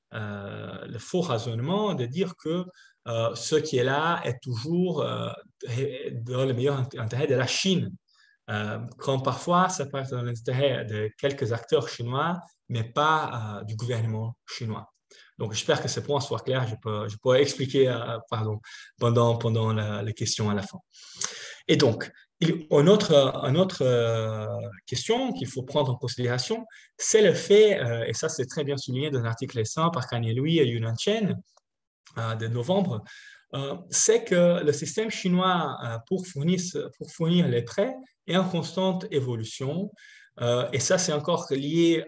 euh, le faux raisonnement de dire que euh, ce qui est là est toujours euh, dans le meilleur intérêt de la Chine. Euh, quand parfois ça peut être dans l'intérêt de quelques acteurs chinois, mais pas euh, du gouvernement chinois. Donc, j'espère que ce point soit clair. Je peux, je peux expliquer euh, pardon, pendant, pendant la, les questions à la fin. Et donc, il, une autre, une autre euh, question qu'il faut prendre en considération, c'est le fait, euh, et ça c'est très bien souligné dans l'article récent par Kanye Lui et Yunan Chen euh, de novembre, euh, c'est que le système chinois euh, pour, fournir, pour fournir les prêts est en constante évolution. Euh, et ça, c'est encore lié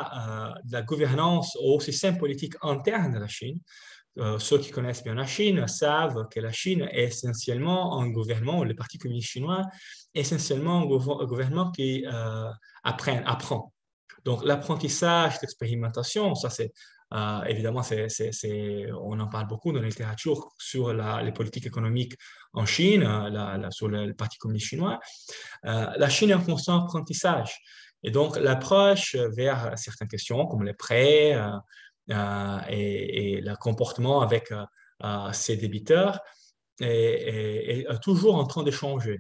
à euh, la gouvernance, au système politique interne de la Chine. Euh, ceux qui connaissent bien la Chine savent que la Chine est essentiellement un gouvernement, le Parti communiste chinois, essentiellement un, gouv un gouvernement qui euh, apprend, apprend. Donc, l'apprentissage, l'expérimentation, ça c'est euh, évidemment, c'est, c'est, c'est, on en parle beaucoup dans la littérature sur la, les politiques économiques en Chine, la, la, sur le, le Parti communiste chinois. Euh, la Chine est en constant apprentissage. Et donc, l'approche vers certaines questions comme les prêts euh, euh, et, et le comportement avec euh, euh, ses débiteurs est, est, est toujours en train de changer.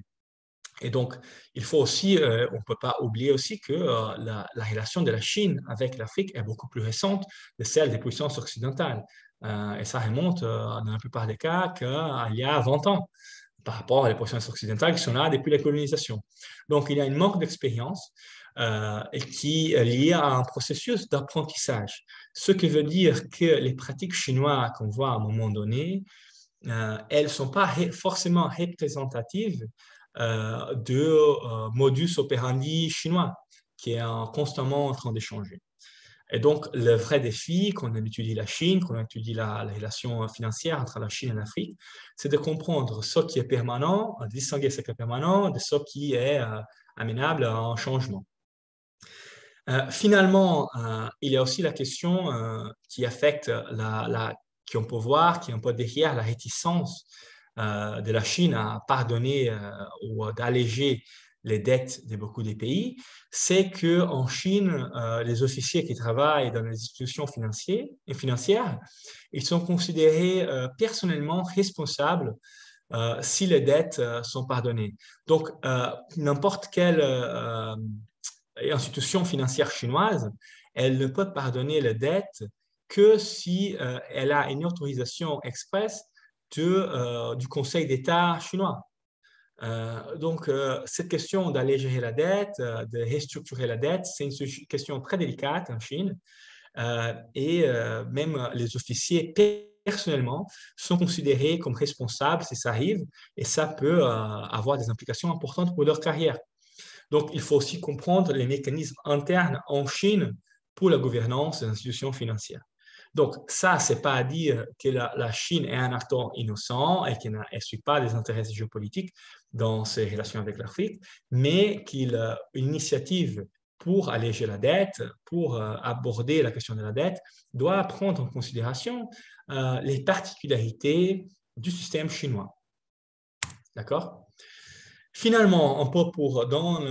Et donc, il faut aussi, euh, on ne peut pas oublier aussi que euh, la, la relation de la Chine avec l'Afrique est beaucoup plus récente que celle des puissances occidentales. Euh, et ça remonte, euh, dans la plupart des cas, qu'il y a vingt ans par rapport à les puissances occidentales qui sont là depuis la colonisation. Donc, il y a un manque d'expérience euh, qui est lié à un processus d'apprentissage. Ce qui veut dire que les pratiques chinoises qu'on voit à un moment donné, euh, elles ne sont pas ré forcément représentatives euh, de euh, modus operandi chinois, qui est en, constamment en train d'échanger. Et donc, le vrai défi, quand on étudie la Chine, quand on étudie la, la relation financière entre la Chine et l'Afrique, c'est de comprendre ce qui est permanent, de distinguer ce qui est permanent de ce qui est euh, amenable à un changement. Euh, finalement, euh, il y a aussi la question euh, qui affecte la, la, qui on peut voir, qui est un peu derrière la réticence euh, de la Chine à pardonner euh, ou d'alléger les dettes de beaucoup des pays, c'est qu'en Chine, euh, les officiers qui travaillent dans les institutions financières, financières ils sont considérés euh, personnellement responsables euh, si les dettes euh, sont pardonnées. Donc, euh, n'importe quelle euh, institution financière chinoise, elle ne peut pardonner les dettes que si euh, elle a une autorisation expresse de, euh, du Conseil d'État chinois. Euh, donc, euh, cette question d'alléger la dette, euh, de restructurer la dette, c'est une question très délicate en Chine. Euh, et euh, même les officiers, personnellement, sont considérés comme responsables si ça arrive, et ça peut euh, avoir des implications importantes pour leur carrière. Donc, il faut aussi comprendre les mécanismes internes en Chine pour la gouvernance des institutions financières. Donc, ça, ce n'est pas à dire que la, la Chine est un acteur innocent et qu'elle ne suit pas des intérêts géopolitiques dans ses relations avec l'Afrique, mais qu'il a une initiative pour alléger la dette, pour euh, aborder la question de la dette, doit prendre en considération euh, les particularités du système chinois. D'accord? Finalement, on peut, pour, dans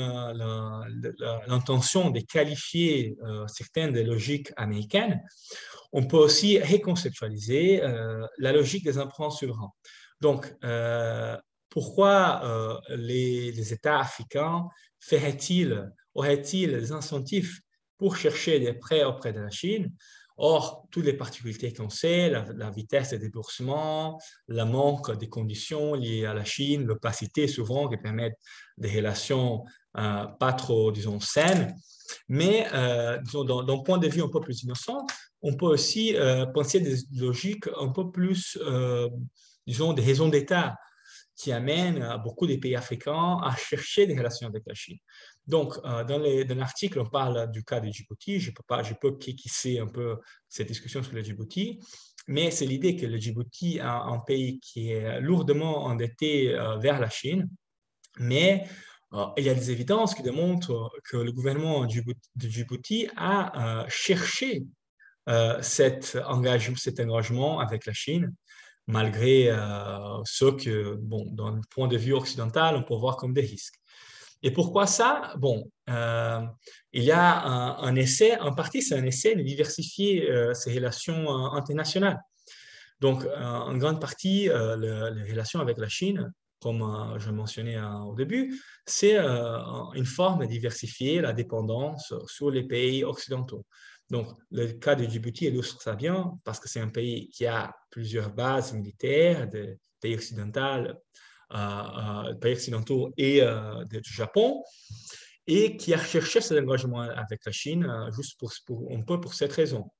l'intention de qualifier euh, certaines des logiques américaines, on peut aussi reconceptualiser euh, la logique des emprunts souverains. Donc, euh, pourquoi euh, les, les États africains feraient-ils, auraient-ils des incentives pour chercher des prêts auprès de la Chine? Or, toutes les particularités qu'on sait, la, la vitesse de déboursement, le manque des conditions liées à la Chine, l'opacité souvent qui permettent des relations euh, pas trop, disons, saines, mais euh, disons, d'un point de vue un peu plus innocent, on peut aussi euh, penser des logiques un peu plus, euh, disons, des raisons d'État qui amènent euh, beaucoup de pays africains à chercher des relations avec la Chine. Donc, euh, dans, les, dans l'article, on parle du cas de Djibouti. Je peux, pas, je peux kicker un peu cette discussion sur le Djibouti, mais c'est l'idée que le Djibouti est un pays qui est lourdement endetté euh, vers la Chine, mais euh, il y a des évidences qui démontrent que le gouvernement de Djibouti a euh, cherché euh, cet, engagement, cet engagement avec la Chine, malgré euh, ce que, bon, d'un point de vue occidental, on peut voir comme des risques. Et pourquoi ça? Bon, euh, il y a un, un essai, en partie c'est un essai de diversifier euh, ces relations euh, internationales. Donc, euh, en grande partie, euh, le, les relations avec la Chine, comme euh, je mentionnais euh, au début, c'est euh, une forme de diversifier la dépendance sur les pays occidentaux. Donc, le cas de Djibouti illustre ça bien parce que c'est un pays qui a plusieurs bases militaires, des pays occidentaux, euh, euh, pays occidentaux et euh, du Japon, et qui a cherché cet engagement avec la Chine euh, juste pour, pour, un peu pour cette raison.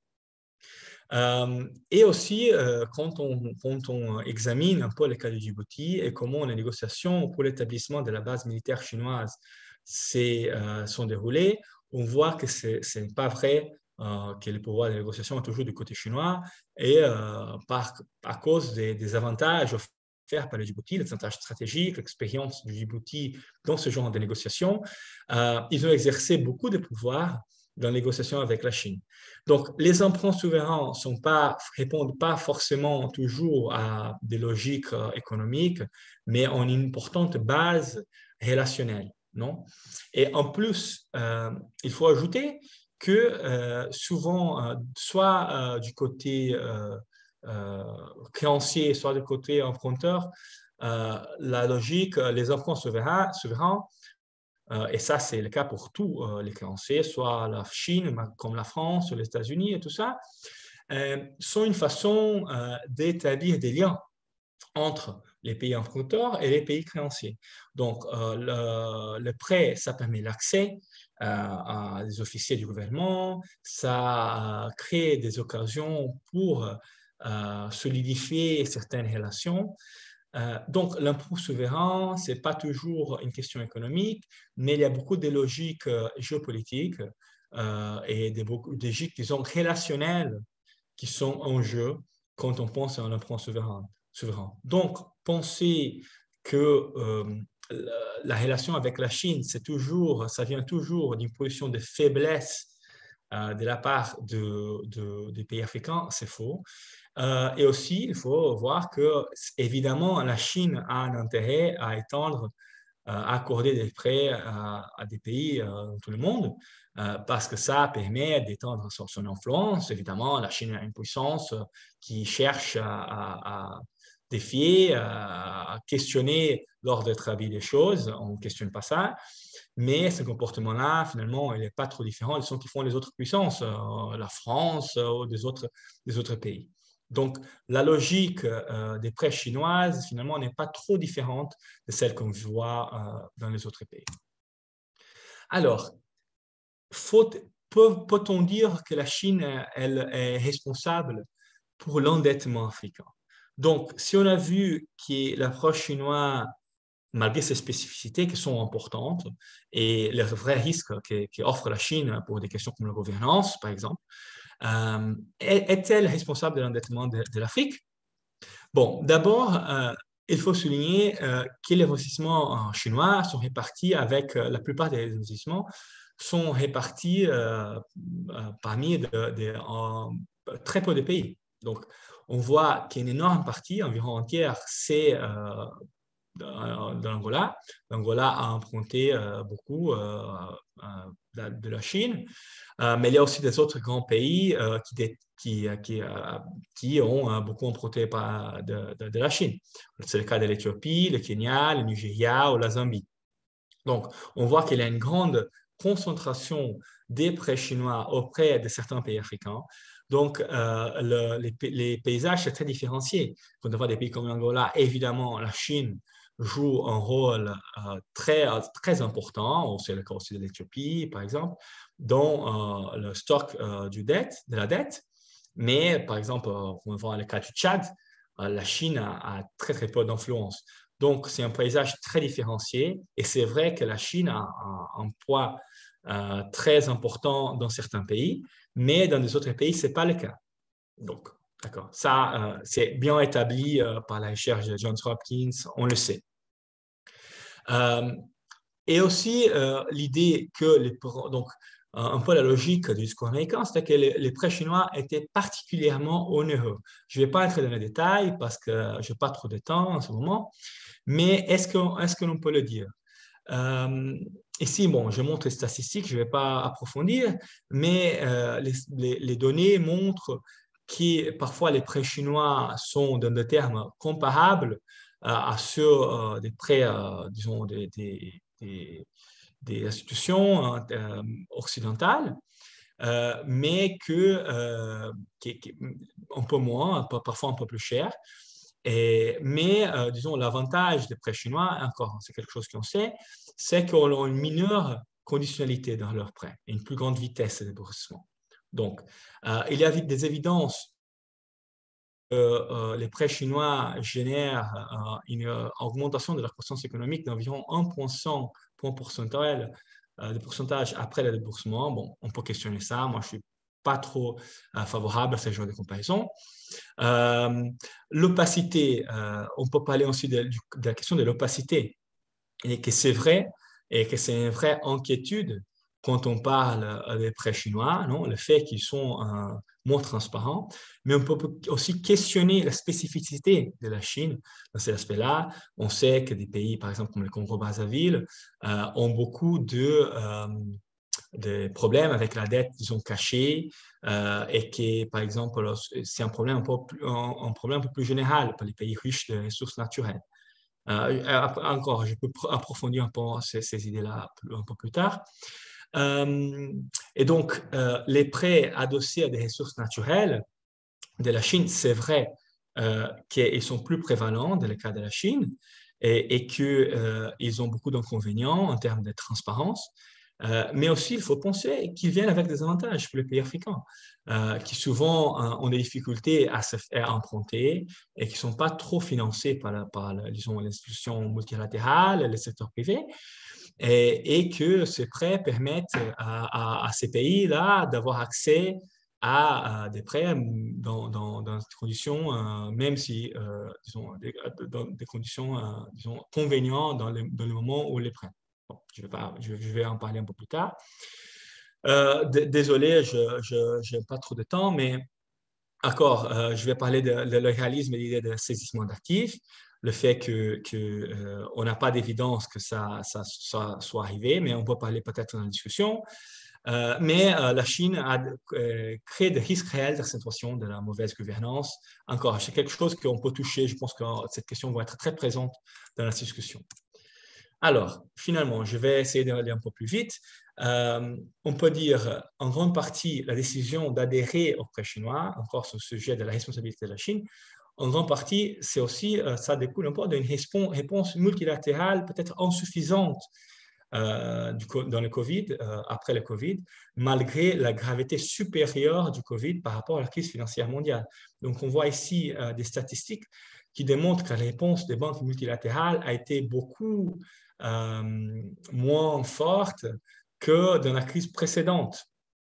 Euh, et aussi, euh, quand, on, quand on examine un peu le cas de Djibouti et comment les négociations pour l'établissement de la base militaire chinoise euh, sont déroulées, on voit que ce n'est pas vrai euh, que le pouvoir de négociation est toujours du côté chinois et euh, par, à cause des, des avantages offerts par le Djibouti, les avantages stratégiques, l'expérience du Djibouti dans ce genre de négociations, euh, ils ont exercé beaucoup de pouvoir dans la négociation avec la Chine. Donc, les emprunts souverains ne pas, répondent pas forcément toujours à des logiques euh, économiques, mais ont une importante base relationnelle. Non? Et en plus, euh, il faut ajouter que euh, souvent, euh, soit euh, du côté euh, euh, créancier, soit du côté emprunteur, euh, la logique, les emprunts souverains, souverains euh, et ça, c'est le cas pour tous euh, les créanciers, soit la Chine, comme la France, les États-Unis et tout ça, euh, sont une façon euh, d'établir des liens entre les pays emprunteurs et les pays créanciers. Donc, euh, le, le prêt, ça permet l'accès euh, à des officiers du gouvernement, ça euh, crée des occasions pour euh, solidifier certaines relations. Euh, donc, l'impôt souverain, ce n'est pas toujours une question économique, mais il y a beaucoup de logiques euh, géopolitiques euh, et des, beaucoup, des logiques, disons, relationnelles qui sont en jeu quand on pense à un emprunt souverain. souverain. Donc, penser que euh, la, la relation avec la Chine, c'est toujours, ça vient toujours d'une position de faiblesse euh, de la part de, de, des pays africains, c'est faux. Euh, et aussi, il faut voir que, évidemment, la Chine a un intérêt à étendre, euh, à accorder des prêts à, à des pays euh, dans tout le monde, euh, parce que ça permet d'étendre son, son influence. Évidemment, la Chine a une puissance qui cherche à, à, à défier, à, à questionner l'ordre établi des choses. On ne questionne pas ça. Mais ce comportement-là, finalement, il n'est pas trop différent de ce qui font les autres puissances, euh, la France euh, ou des autres, des autres pays. Donc, la logique euh, des prêts chinoises, finalement, n'est pas trop différente de celle qu'on voit euh, dans les autres pays. Alors, peut-on dire que la Chine, elle, est responsable pour l'endettement africain? Donc, si on a vu que l'approche chinoise, malgré ses spécificités qui sont importantes et les vrais risques qu'offre la Chine pour des questions comme la gouvernance, par exemple, euh, est-elle responsable de l'endettement de, de l'Afrique? Bon, d'abord, euh, il faut souligner euh, que les investissements chinois sont répartis avec, euh, la plupart des investissements sont répartis euh, euh, parmi de, de, en, très peu de pays. Donc, on voit qu'une énorme partie, environ entière, c'est euh, de l'Angola. L'Angola a emprunté euh, beaucoup euh, euh, de la Chine, euh, mais il y a aussi des autres grands pays euh, qui, qui, qui, euh, qui ont euh, beaucoup emprunté par, de, de, de la Chine. C'est le cas de l'Éthiopie, le Kenya, le Nigeria ou la Zambie. Donc, on voit qu'il y a une grande concentration des prêts chinois auprès de certains pays africains. Donc, euh, le, les, les, paysages sont très différenciés. Quand on voit des pays comme l'Angola, évidemment, la Chine joue un rôle euh, très, très important, c'est le cas aussi de l'Éthiopie, par exemple, dans euh, le stock euh, du dette, de la dette. Mais, par exemple, euh, on voit le cas du Tchad, euh, la Chine a, a très, très peu d'influence. Donc, c'est un paysage très différencié et c'est vrai que la Chine a, a un poids euh, très important dans certains pays, mais dans les autres pays, ce n'est pas le cas. Donc, d'accord. Ça, euh, c'est bien établi euh, par la recherche de Johns Hopkins, on le sait. Euh, et aussi, euh, l'idée que les... Donc, un peu la logique du discours américain, c'était que les, les prêts chinois étaient particulièrement onéreux. Je ne vais pas entrer dans les détails parce que je n'ai pas trop de temps en ce moment, mais est-ce qu'on est-ce que l'on peut le dire? Euh, ici, bon, je montre les statistiques, je ne vais pas approfondir, mais euh, les, les, les données montrent que parfois les prêts chinois sont dans des termes comparables euh, à ceux euh, des prêts, euh, disons, des, des, des, des institutions euh, occidentales. Euh, mais que, euh, qui, qui, un peu moins, parfois un peu plus cher. Et, mais, euh, disons, l'avantage des prêts chinois, encore, c'est quelque chose qu'on sait, c'est qu'on a une mineure conditionnalité dans leurs prêts et une plus grande vitesse de déboursement. Donc, euh, il y a des évidences que euh, les prêts chinois génèrent euh, une euh, augmentation de la croissance économique d'environ un virgule cinq points pourcentage, euh, de pourcentage après le déboursement. Bon, on peut questionner ça. Moi, je ne suis pas trop euh, favorable à ce genre de comparaison. Euh, l'opacité, euh, on peut parler aussi de, de la question de l'opacité, et que c'est vrai, et que c'est une vraie inquiétude quand on parle des prêts chinois, non? Le fait qu'ils sont euh, moins transparents, mais on peut aussi questionner la spécificité de la Chine dans cet aspect-là. On sait que des pays, par exemple, comme le Congo-Brazzaville, euh, ont beaucoup de... Euh, des problèmes avec la dette, disons, cachée, euh, et qui, par exemple, c'est un problème un, peu plus, un, un problème un peu plus général pour les pays riches de ressources naturelles. Euh, encore, je peux approfondir un peu ces, ces idées-là un peu plus tard. Euh, et donc, euh, les prêts adossés à des ressources naturelles de la Chine, c'est vrai euh, qu'ils sont plus prévalents dans le cas de la Chine et, et qu'ils euh, ont beaucoup d'inconvénients en termes de transparence. Euh, mais aussi, il faut penser qu'ils viennent avec des avantages pour les pays africains, euh, qui souvent euh, ont des difficultés à se faire emprunter et qui ne sont pas trop financés par, la, par la, disons, l'institution multilatérale, le secteur privé, et, et que ces prêts permettent à, à, à ces pays-là d'avoir accès à, à des prêts dans, dans, dans des conditions, euh, même si, euh, disons, des, dans des conditions, euh, disons, convénientes dans le, dans le moment où les prêts. Bon, je, vais pas, je, je vais en parler un peu plus tard. Euh, désolé, je n'ai pas trop de temps, mais d'accord, euh, je vais parler de, de le réalisme et l'idée de saisissement d'actifs, le fait qu'on que, euh, n'a pas d'évidence que ça, ça, ça, soit arrivé, mais on peut parler peut-être dans la discussion. Euh, mais euh, la Chine a euh, créé des risques réels d'accentuation de la mauvaise gouvernance. Encore, c'est quelque chose qu'on peut toucher. Je pense que cette question va être très présente dans la discussion. Alors, finalement, je vais essayer d'aller un peu plus vite. Euh, on peut dire, en grande partie, la décision d'adhérer au prêt chinois, encore sur le sujet de la responsabilité de la Chine, en grande partie, c'est aussi, euh, ça découle un peu d'une réponse multilatérale peut-être insuffisante euh, du, dans le Covid, euh, après le Covid, malgré la gravité supérieure du Covid par rapport à la crise financière mondiale. Donc, on voit ici euh, des statistiques qui démontrent que la réponse des banques multilatérales a été beaucoup euh, moins forte que dans la crise précédente.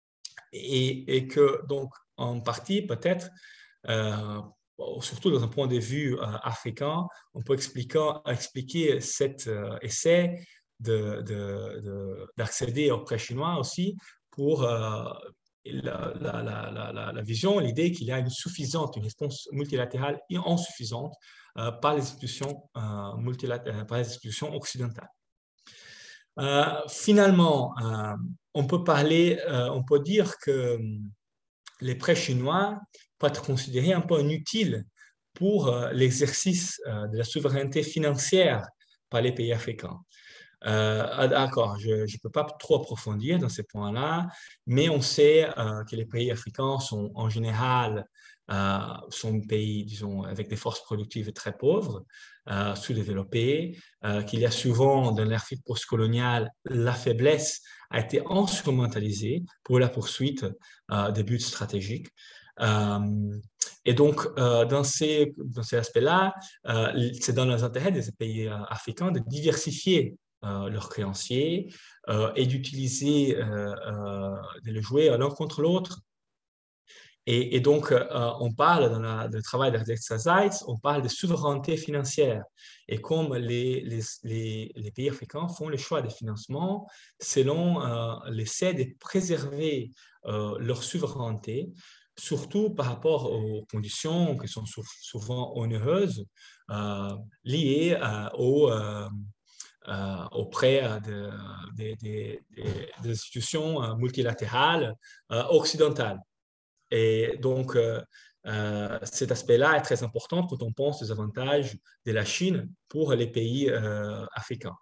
Et, et que, donc, en partie, peut-être, euh, surtout dans un point de vue euh, africain, on peut expliquer, expliquer cet euh, essai d'accéder de, de, de, au prêt chinois aussi pour, euh, la, la, la, la, la vision, l'idée qu'il y a une suffisante, une réponse multilatérale insuffisante euh, par les institutions euh, multilatérales, par les institutions occidentales. Euh, finalement, euh, on peut parler, euh, on peut dire que les prêts chinois peuvent être considérés un peu inutiles pour euh, l'exercice euh, de la souveraineté financière par les pays africains. Euh, ah, d'accord, je ne peux pas trop approfondir dans ces points-là, mais on sait euh, que les pays africains sont en général euh, sont des pays, disons, avec des forces productives très pauvres, euh, sous-développées, euh, qu'il y a souvent dans l'Afrique postcoloniale, la faiblesse a été instrumentalisée pour la poursuite euh, des buts stratégiques. Euh, et donc, euh, dans ces, dans ces aspects-là, euh, c'est dans les intérêts des pays euh, africains de diversifier euh, leurs créanciers euh, et d'utiliser, euh, euh, de les jouer l'un contre l'autre. Et, et donc, euh, on parle dans la, le travail d'Alexis Seitz, on parle de souveraineté financière. Et comme les, les, les, les pays africains font le choix des financements selon euh, l'essai de préserver euh, leur souveraineté, surtout par rapport aux conditions qui sont souvent onéreuses euh, liées euh, aux, euh, euh, auprès de, de, de, de, de institutions multilatérales euh, occidentales. Et donc, euh, euh, cet aspect-là est très important quand on pense aux avantages de la Chine pour les pays euh, africains.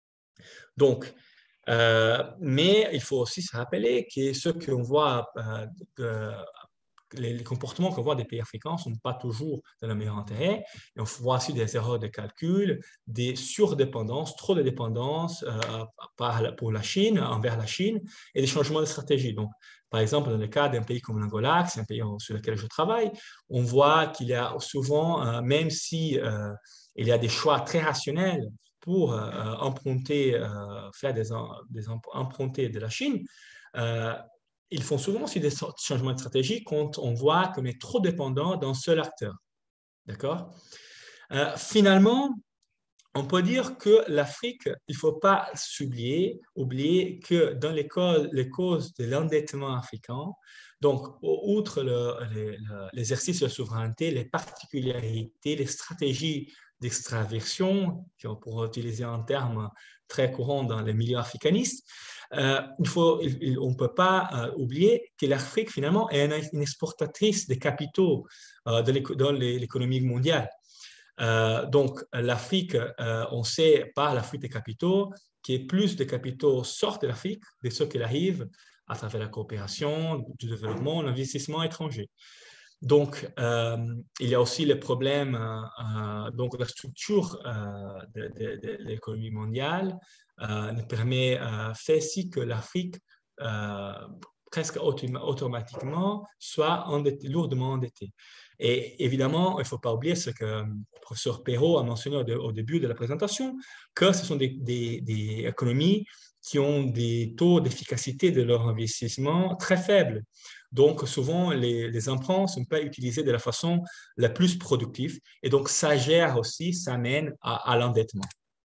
Donc, euh, mais il faut aussi se rappeler que ce qu'on voit euh, de, les, les comportements qu'on voit des pays africains ne sont pas toujours dans le meilleur intérêt. Et on voit aussi des erreurs de calcul, des surdépendances, trop de dépendance euh, par, pour la Chine, envers la Chine, et des changements de stratégie. Donc, par exemple, dans le cas d'un pays comme l'Angola, c'est un pays sur lequel je travaille, on voit qu'il y a souvent, euh, même si euh, il y a des choix très rationnels pour euh, emprunter, euh, faire des, des empruntés de la Chine, euh, ils font souvent aussi des changements de stratégie quand on voit qu'on est trop dépendant d'un seul acteur. D'accord? Euh, finalement, on peut dire que l'Afrique, il ne faut pas s'oublier, oublier que dans les causes, les causes de l'endettement africain, donc outre l'exercice de la souveraineté, les particularités, les stratégies d'extraversion, qu'on pourrait utiliser un terme très courant dans les milieux africanistes, euh, il faut, il, on ne peut pas euh, oublier que l'Afrique, finalement, est une, une exportatrice de capitaux euh, dans l'économie mondiale. Euh, donc, l'Afrique, euh, on sait par la fuite des capitaux que plus de capitaux sortent de l'Afrique de ceux qui arrivent à travers la coopération, du développement, l'investissement étranger. Donc, euh, il y a aussi le problème, euh, donc la structure euh, de, de, de l'économie mondiale euh, ne permet, euh, fait si que l'Afrique euh, presque automatiquement soit endetté, lourdement endettée. Et évidemment, il ne faut pas oublier ce que le professeur Perrault a mentionné au, au début de la présentation, que ce sont des, des, des économies qui ont des taux d'efficacité de leur investissement très faibles. Donc, souvent, les, les emprunts ne sont pas utilisés de la façon la plus productive. Et donc, ça gère aussi, ça mène à, à l'endettement.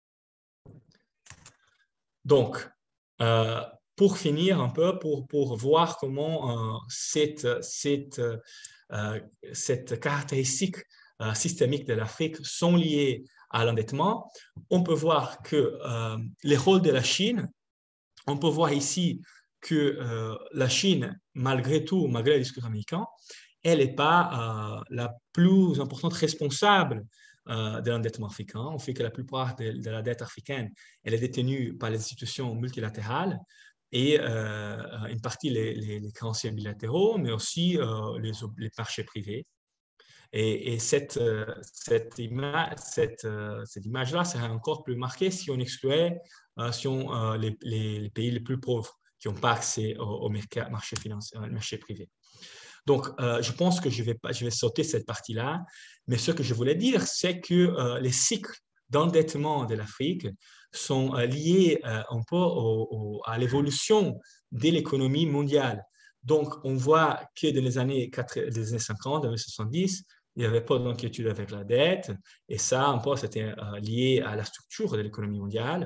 Donc, euh, pour finir un peu, pour, pour voir comment euh, cette, cette, euh, cette caractéristique euh, systémique de l'Afrique sont liées à l'endettement, on peut voir que euh, les rôles de la Chine, on peut voir ici que euh, la Chine, malgré tout, malgré le discours américain, elle n'est pas euh, la plus importante responsable euh, de l'endettement africain. On fait que la plupart de, de la dette africaine, elle est détenue par les institutions multilatérales et euh, une partie les, les, les créanciers bilatéraux, mais aussi euh, les, les marchés privés. Et, et cette, cette, ima cette, cette image-là serait encore plus marquée si on excluait euh, si on, euh, les, les, les pays les plus pauvres qui n'ont pas accès au, au marché financier, au marché privé. Donc, euh, je pense que je vais, pas, je vais sauter cette partie-là, mais ce que je voulais dire, c'est que euh, les cycles d'endettement de l'Afrique sont euh, liés euh, un peu au, au, à l'évolution de l'économie mondiale. Donc, on voit que dans les années, les années cinquante, dans les années soixante-dix, il n'y avait pas d'inquiétude avec la dette, et ça, un peu, c'était euh, lié à la structure de l'économie mondiale.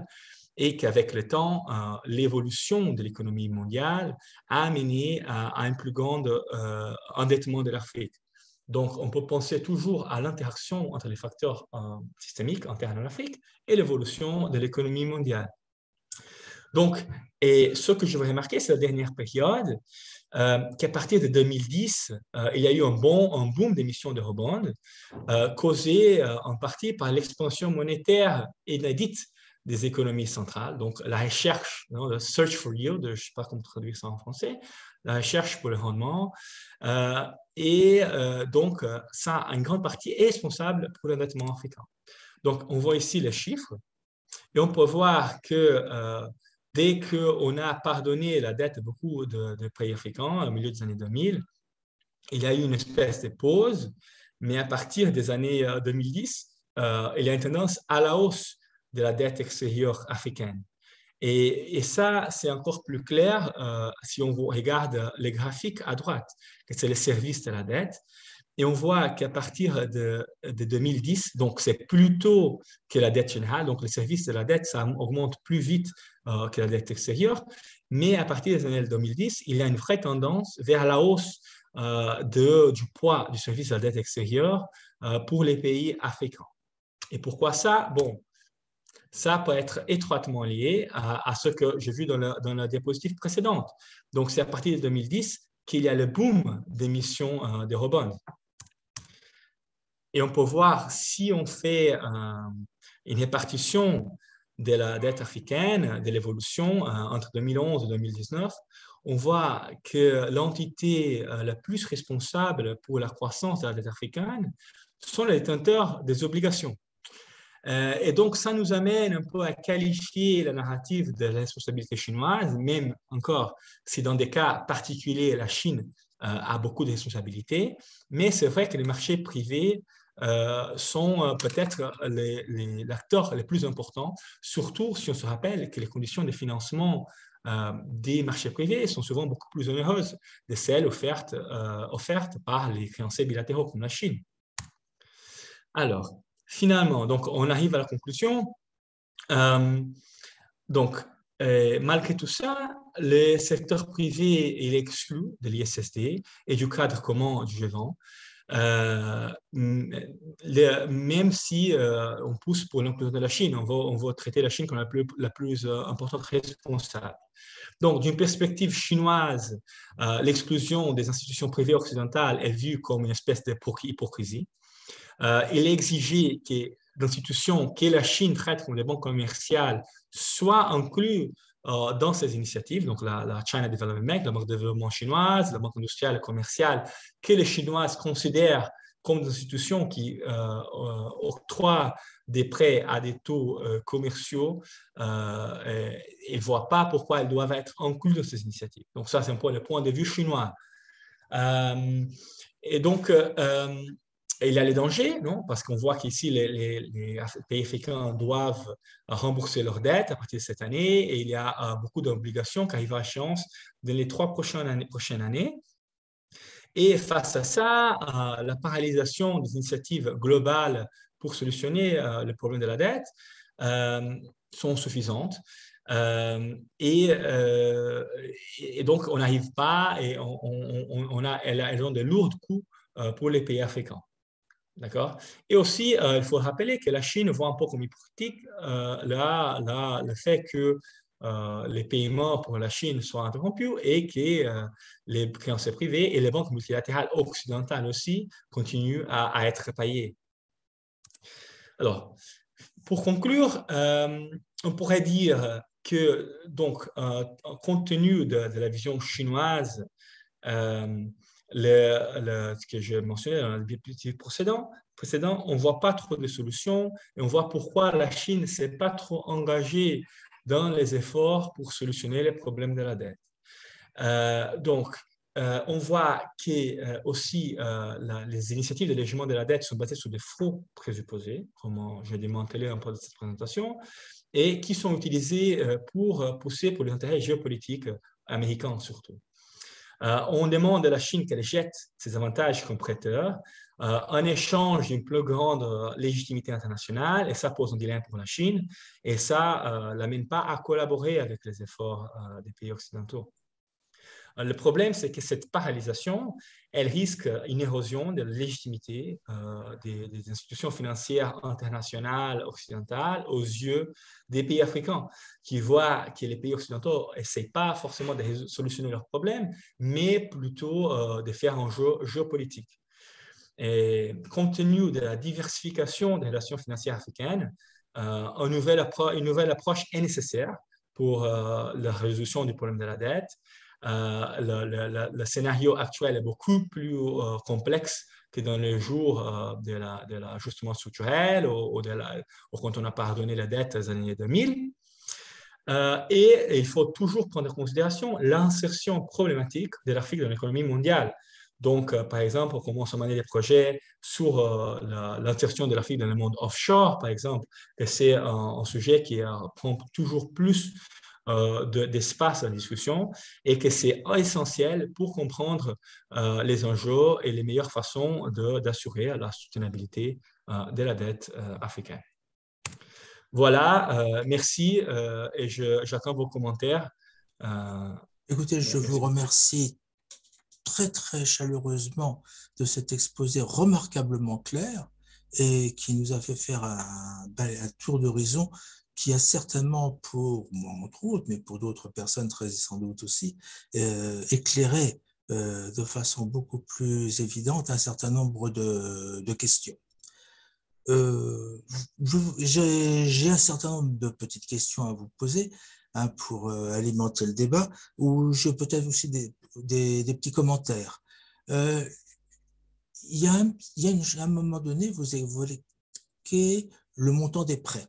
et qu'avec le temps, euh, l'évolution de l'économie mondiale a amené à, à un plus grand euh, endettement de l'Afrique. Donc, on peut penser toujours à l'interaction entre les facteurs euh, systémiques internes à l'Afrique et l'évolution de l'économie mondiale. Donc, et ce que je veux remarquer, c'est la dernière période, euh, qu'à partir de deux mille dix, euh, il y a eu un, bon, un boom d'émissions de rebonds euh, causé euh, en partie par l'expansion monétaire inédite des économies centrales. Donc, la recherche, non, le search for yield, je ne sais pas comment traduire ça en français, la recherche pour le rendement. Euh, et euh, donc, ça, en grande partie, est responsable pour l'endettement africain. Donc, on voit ici les chiffres et on peut voir que euh, dès qu'on a pardonné la dette de beaucoup de, de pays africains au milieu des années deux mille, il y a eu une espèce de pause, mais à partir des années deux mille dix, euh, il y a une tendance à la hausse de la dette extérieure africaine. Et, et ça, c'est encore plus clair euh, si on regarde les graphiques à droite, que c'est le service de la dette. Et on voit qu'à partir de, de deux mille dix, donc c'est plus tôt que la dette générale, donc le service de la dette, ça augmente plus vite euh, que la dette extérieure, mais à partir des années deux mille dix, il y a une vraie tendance vers la hausse euh, de, du poids du service de la dette extérieure euh, pour les pays africains. Et pourquoi ça? Bon, ça peut être étroitement lié à, à ce que j'ai vu dans, le, dans la diapositive précédente. Donc, c'est à partir de deux mille dix qu'il y a le boom d'émissions euh, de rebonds. Et on peut voir, si on fait euh, une répartition de la dette africaine, de l'évolution euh, entre deux mille onze et deux mille dix-neuf, on voit que l'entité euh, la plus responsable pour la croissance de la dette africaine sont les détenteurs des obligations. Euh, et donc, ça nous amène un peu à qualifier la narrative de la responsabilité chinoise, même encore si dans des cas particuliers, la Chine euh, a beaucoup de responsabilités. Mais c'est vrai que les marchés privés euh, sont euh, peut-être les, les, l'acteur le plus important, surtout si on se rappelle que les conditions de financement euh, des marchés privés sont souvent beaucoup plus onéreuses que celles offertes, euh, offertes par les créanciers bilatéraux comme la Chine. Alors, finalement, donc, on arrive à la conclusion. Euh, donc, euh, malgré tout ça, le secteur privé est exclu de l'I S S D et du cadre commun du G vingt. Euh, le, même si euh, on pousse pour l'inclusion de la Chine, on va, on va traiter la Chine comme la plus, la plus euh, importante responsable. Donc, d'une perspective chinoise, euh, l'exclusion des institutions privées occidentales est vue comme une espèce d'hypocrisie. Euh, il est exigé que l'institution que la Chine traite comme des banques commerciales soient incluses euh, dans ces initiatives, donc la, la China Development Bank, la banque de développement chinoise, la banque industrielle et commerciale, que les Chinoises considèrent comme des institutions qui euh, euh, octroient des prêts à des taux euh, commerciaux euh, et ne voient pas pourquoi elles doivent être incluses dans ces initiatives. Donc ça, c'est un peu le point de vue chinois. Euh, et donc, euh, Et il y a les dangers, non? Parce qu'on voit qu'ici, les, les, les pays africains doivent rembourser leurs dettes à partir de cette année et il y a uh, beaucoup d'obligations qui arrivent à échéance dans les trois prochaines années. Prochaines années. Et face à ça, uh, la paralysation des initiatives globales pour solutionner uh, le problème de la dette euh, sont suffisantes. Euh, et, euh, et donc, on n'arrive pas et on, on, on a, elles ont de lourds coûts uh, pour les pays africains. D'accord? Et aussi, euh, il faut rappeler que la Chine voit un peu comme hypothétique euh, là, là, le fait que euh, les paiements pour la Chine soient interrompus et que euh, les créanciers privés et les banques multilatérales occidentales aussi continuent à, à être payées. Alors, pour conclure, euh, on pourrait dire que, donc, euh, compte tenu de, de la vision chinoise, euh, Le, le, ce que je mentionnais dans le diapositive précédent, précédent, on ne voit pas trop de solutions et on voit pourquoi la Chine ne s'est pas trop engagée dans les efforts pour solutionner les problèmes de la dette. Euh, donc, euh, on voit que euh, aussi euh, la, les initiatives d'allègement de la dette sont basées sur des faux présupposés, comme je l'ai démantelé un peu de cette présentation, et qui sont utilisés euh, pour pousser pour les intérêts géopolitiques américains surtout. Euh, on demande à la Chine qu'elle jette ses avantages comme prêteur euh, en échange d'une plus grande euh, légitimité internationale, et ça pose un dilemme pour la Chine, et ça ne euh, l'amène pas à collaborer avec les efforts euh, des pays occidentaux. Le problème, c'est que cette paralysation, elle risque une érosion de la légitimité euh, des, des institutions financières internationales occidentales aux yeux des pays africains, qui voient que les pays occidentaux n'essayent pas forcément de solutionner leurs problèmes, mais plutôt euh, de faire un jeu géopolitique. Et compte tenu de la diversification des relations financières africaines, euh, une, nouvelle appro- une nouvelle approche est nécessaire pour euh, la résolution du problème de la dette. Euh, le, le, le, scénario actuel est beaucoup plus euh, complexe que dans les jours euh, de, la, de l'ajustement structurel ou, ou, de la, ou quand on a pardonné la dette des années deux mille. Euh, et, et il faut toujours prendre en considération l'insertion problématique de l'Afrique dans l'économie mondiale. Donc, euh, par exemple, on commence à mener des projets sur euh, la, l'insertion de l'Afrique dans le monde offshore, par exemple, que c'est un, un sujet qui euh, prend toujours plus euh, de, d'espace à la discussion et que c'est essentiel pour comprendre euh, les enjeux et les meilleures façons de, d'assurer la soutenabilité euh, de la dette euh, africaine. Voilà, euh, merci euh, et je, j'attends vos commentaires. Euh, Écoutez, je vous merci. remercie très, très chaleureusement de cet exposé remarquablement clair et qui nous a fait faire un, un tour d'horizon qui a certainement pour moi, entre autres, mais pour d'autres personnes très sans doute aussi, euh, éclairé euh, de façon beaucoup plus évidente un certain nombre de, de questions. Euh, j'ai, j'ai un certain nombre de petites questions à vous poser hein, pour euh, alimenter le débat, ou j'ai peut-être aussi des, des, des petits commentaires. Euh, il y a, un, il y a une, à un moment donné, vous évoquez le montant des prêts.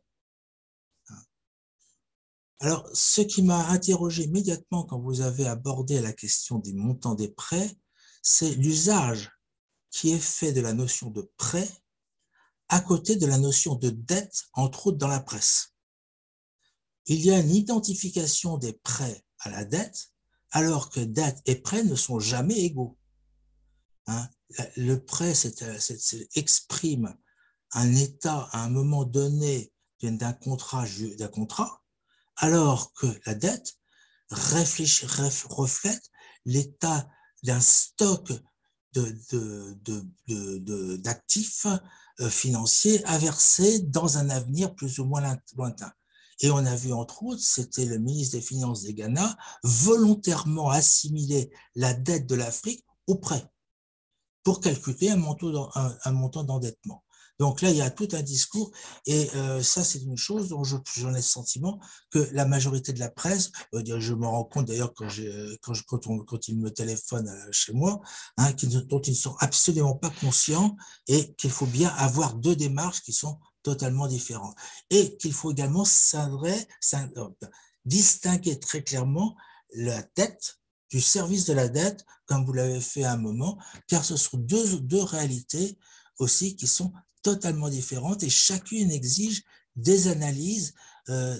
Alors, ce qui m'a interrogé immédiatement quand vous avez abordé la question des montants des prêts, c'est l'usage qui est fait de la notion de prêt à côté de la notion de dette, entre autres dans la presse. Il y a une identification des prêts à la dette, alors que dette et prêt ne sont jamais égaux. Hein? Le prêt c'est, c'est, c'est, exprime un état à un moment donné d'un contrat, d'un contrat, alors que la dette réfléchit, reflète l'état d'un stock de, de, de, de, de, d'actifs financiers à verser dans un avenir plus ou moins lointain. Et on a vu, entre autres, c'était le ministre des Finances des Ghana volontairement assimiler la dette de l'Afrique au prêt pour calculer un montant, un, un montant d'endettement. Donc là, il y a tout un discours et euh, ça, c'est une chose dont je, j'en ai le sentiment que la majorité de la presse, euh, je me rends compte d'ailleurs quand, j'ai, quand, je, quand, on, quand ils me téléphonent euh, chez moi, hein, dont ils ne sont absolument pas conscients et qu'il faut bien avoir deux démarches qui sont totalement différentes. Et qu'il faut également s'adresser, distinguer très clairement la dette du service de la dette, comme vous l'avez fait à un moment, car ce sont deux, deux réalités aussi qui sont totalement différentes et chacune exige des analyses euh,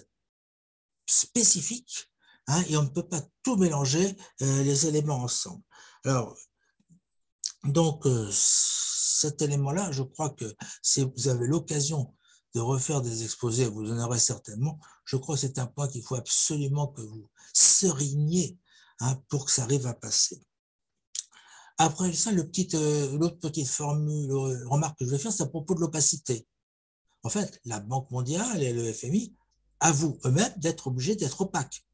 spécifiques hein, et on ne peut pas tout mélanger euh, les éléments ensemble. Alors, donc, euh, cet élément-là, je crois que si vous avez l'occasion de refaire des exposés, vous en aurez certainement, je crois que c'est un point qu'il faut absolument que vous serigniez hein, pour que ça arrive à passer. Après ça, le petit, euh, l'autre petite formule, euh, remarque que je vais faire, c'est à propos de l'opacité. En fait, la Banque mondiale et le F M I avouent eux-mêmes d'être obligés d'être opaques.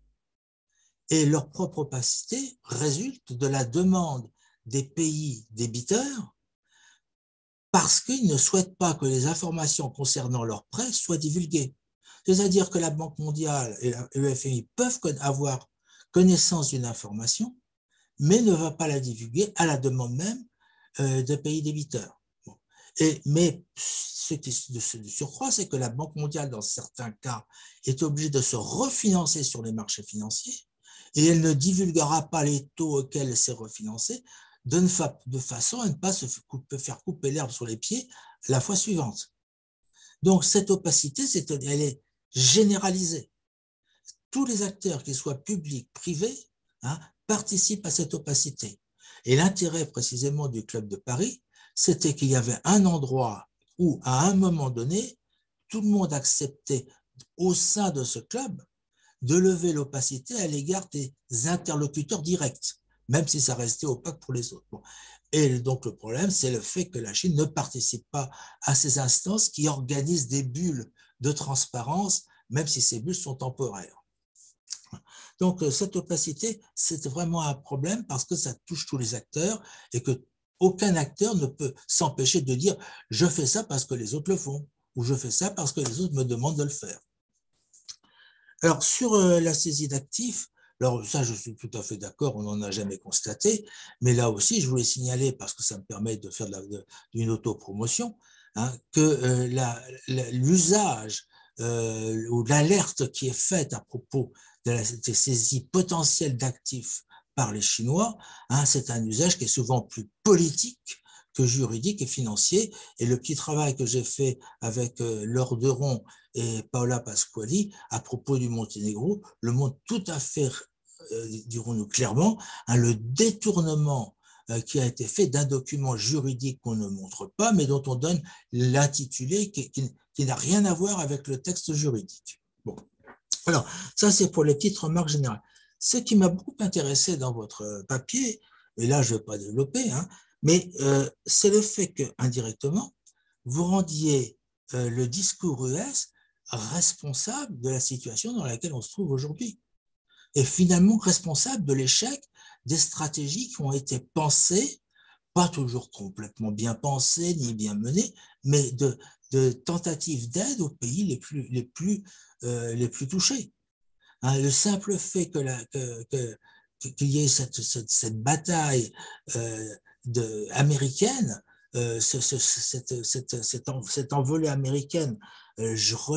Et leur propre opacité résulte de la demande des pays débiteurs parce qu'ils ne souhaitent pas que les informations concernant leurs prêts soient divulguées. C'est-à-dire que la Banque mondiale et le F M I peuvent avoir connaissance d'une information, mais ne va pas la divulguer à la demande même euh, des pays débiteurs. Bon. Et, mais ce qui de, de surcroît, c'est que la Banque mondiale, dans certains cas, est obligée de se refinancer sur les marchés financiers et elle ne divulguera pas les taux auxquels elle s'est refinancée de, fa de façon à ne pas se couper, faire couper l'herbe sur les pieds la fois suivante. Donc cette opacité, c'est, elle est généralisée. Tous les acteurs, qu'ils soient publics, privés, hein, participent à cette opacité. Et l'intérêt précisément du Club de Paris, c'était qu'il y avait un endroit où, à un moment donné, tout le monde acceptait au sein de ce club de lever l'opacité à l'égard des interlocuteurs directs, même si ça restait opaque pour les autres. Bon. Et donc le problème, c'est le fait que la Chine ne participe pas à ces instances qui organisent des bulles de transparence, même si ces bulles sont temporaires. Donc cette opacité, c'est vraiment un problème parce que ça touche tous les acteurs et que aucun acteur ne peut s'empêcher de dire « je fais ça parce que les autres le font » ou « je fais ça parce que les autres me demandent de le faire ». Alors, sur euh, la saisie d'actifs, alors ça, je suis tout à fait d'accord, on n'en a jamais constaté, mais là aussi, je voulais signaler, parce que ça me permet de faire de la, de, d'une autopromotion, hein, que euh, l'usage euh, ou l'alerte qui est faite à propos de la des saisies potentielles d'actifs par les Chinois, hein, c'est un usage qui est souvent plus politique que juridique et financier. Et le petit travail que j'ai fait avec euh, Laure Deron et Paola Pasquali à propos du Monténégro le montre tout à fait, euh, dirons-nous clairement, hein, le détournement euh, qui a été fait d'un document juridique qu'on ne montre pas, mais dont on donne l'intitulé qui, qui, qui n'a rien à voir avec le texte juridique. Bon. Alors, ça c'est pour les petites remarques générales. Ce qui m'a beaucoup intéressé dans votre papier, et là je ne vais pas développer, hein, mais euh, c'est le fait que, indirectement, vous rendiez euh, le discours U S responsable de la situation dans laquelle on se trouve aujourd'hui. Et finalement responsable de l'échec des stratégies qui ont été pensées, pas toujours complètement bien pensées ni bien menées, mais de, de tentatives d'aide aux pays les plus, les plus, euh, les plus touchés. Hein, le simple fait que la, que, que, qu'il y ait cette, cette, cette bataille euh, de, américaine, euh, ce, ce, cette, cette, cette, en, cette envolée américaine euh,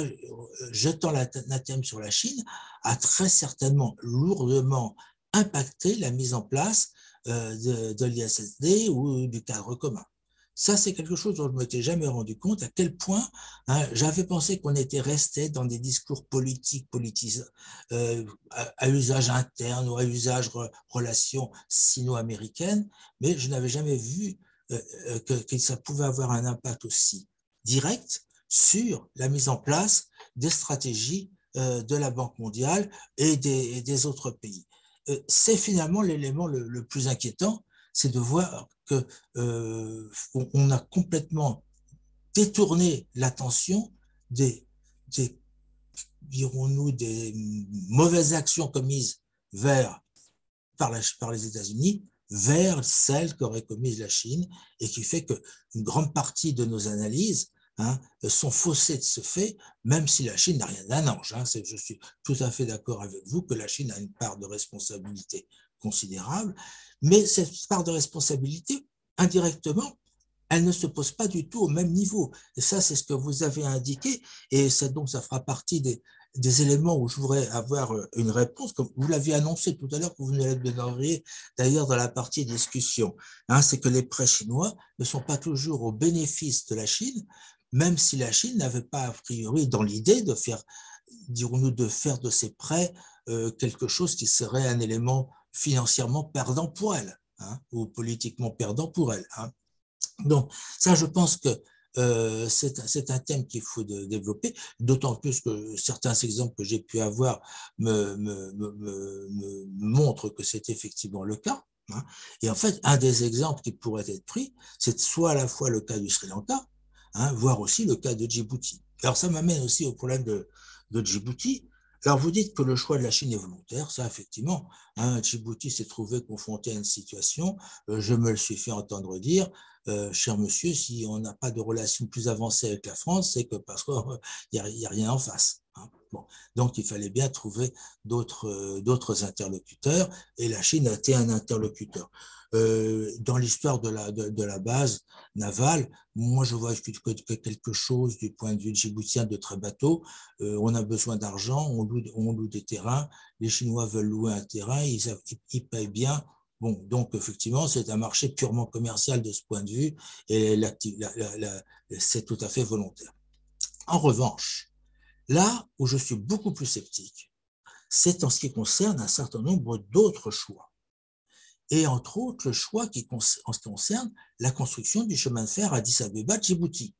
jetant l'anathème sur la Chine, a très certainement lourdement impacté la mise en place euh, de, de l'I S S D ou du cadre commun. Ça, c'est quelque chose dont je ne m'étais jamais rendu compte, à quel point hein, j'avais pensé qu'on était resté dans des discours politiques, politisés, euh, à, à usage interne ou à usage re, relation sino-américaine, mais je n'avais jamais vu euh, que, que ça pouvait avoir un impact aussi direct sur la mise en place des stratégies euh, de la Banque mondiale et des, et des autres pays. Euh, c'est finalement l'élément le, le plus inquiétant, c'est de voir que euh, on a complètement détourné l'attention des, des dirons-nous, des mauvaises actions commises vers, par, la, par les États-Unis vers celles qu'aurait commises la Chine et qui fait qu'une grande partie de nos analyses hein, sont faussées de ce fait, même si la Chine n'a rien d'un ange. Hein. Je suis tout à fait d'accord avec vous que la Chine a une part de responsabilité considérable, mais cette part de responsabilité, indirectement, elle ne se pose pas du tout au même niveau. Et ça, c'est ce que vous avez indiqué, et ça, donc ça fera partie des, des éléments où je voudrais avoir une réponse, comme vous l'aviez annoncé tout à l'heure, que vous nous le donneriez d'ailleurs dans la partie discussion. Hein, c'est que les prêts chinois ne sont pas toujours au bénéfice de la Chine, même si la Chine n'avait pas a priori dans l'idée de faire, dirons-nous, de faire de ces prêts euh, quelque chose qui serait un élément financièrement perdant pour elle, hein, ou politiquement perdant pour elle. Hein. Donc, ça, je pense que euh, c'est un thème qu'il faut de, développer, d'autant plus que certains exemples que j'ai pu avoir me, me, me, me, me montrent que c'est effectivement le cas. Hein. Et en fait, un des exemples qui pourrait être pris, c'est soit à la fois le cas du Sri Lanka, hein, voire aussi le cas de Djibouti. Alors, ça m'amène aussi au problème de, de Djibouti. Alors, vous dites que le choix de la Chine est volontaire, ça, effectivement. Hein, Djibouti s'est trouvé confronté à une situation, euh, je me le suis fait entendre dire, euh, cher monsieur, si on n'a pas de relation plus avancée avec la France, c'est que parce qu'il n'y a, a rien en face. Hein. Bon. Donc, il fallait bien trouver d'autres euh, d'autres interlocuteurs, et la Chine a été un interlocuteur. Euh, dans l'histoire de la, de, de la base navale, moi je vois que, que quelque chose du point de vue djiboutien de très bateau. Euh, on a besoin d'argent, on loue, on loue des terrains, les Chinois veulent louer un terrain, ils, ils payent bien. Bon, donc effectivement, c'est un marché purement commercial de ce point de vue, et la, la, la, c'est tout à fait volontaire. En revanche, là où je suis beaucoup plus sceptique, c'est en ce qui concerne un certain nombre d'autres choix. et entre autres le choix qui en ce qui concerne la construction du chemin de fer Addis Abeba-Djibouti.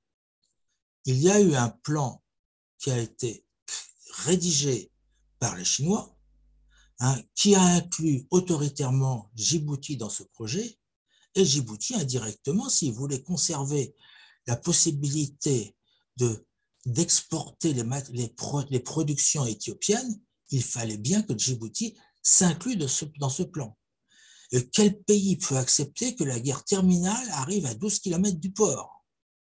Il y a eu un plan qui a été rédigé par les Chinois, hein, qui a inclus autoritairement Djibouti dans ce projet, et Djibouti indirectement, s'il voulait conserver la possibilité de, d'exporter les, les, pro, les productions éthiopiennes, il fallait bien que Djibouti s'inclue de ce, dans ce plan. Et quel pays peut accepter que la guerre terminale arrive à douze kilomètres du port?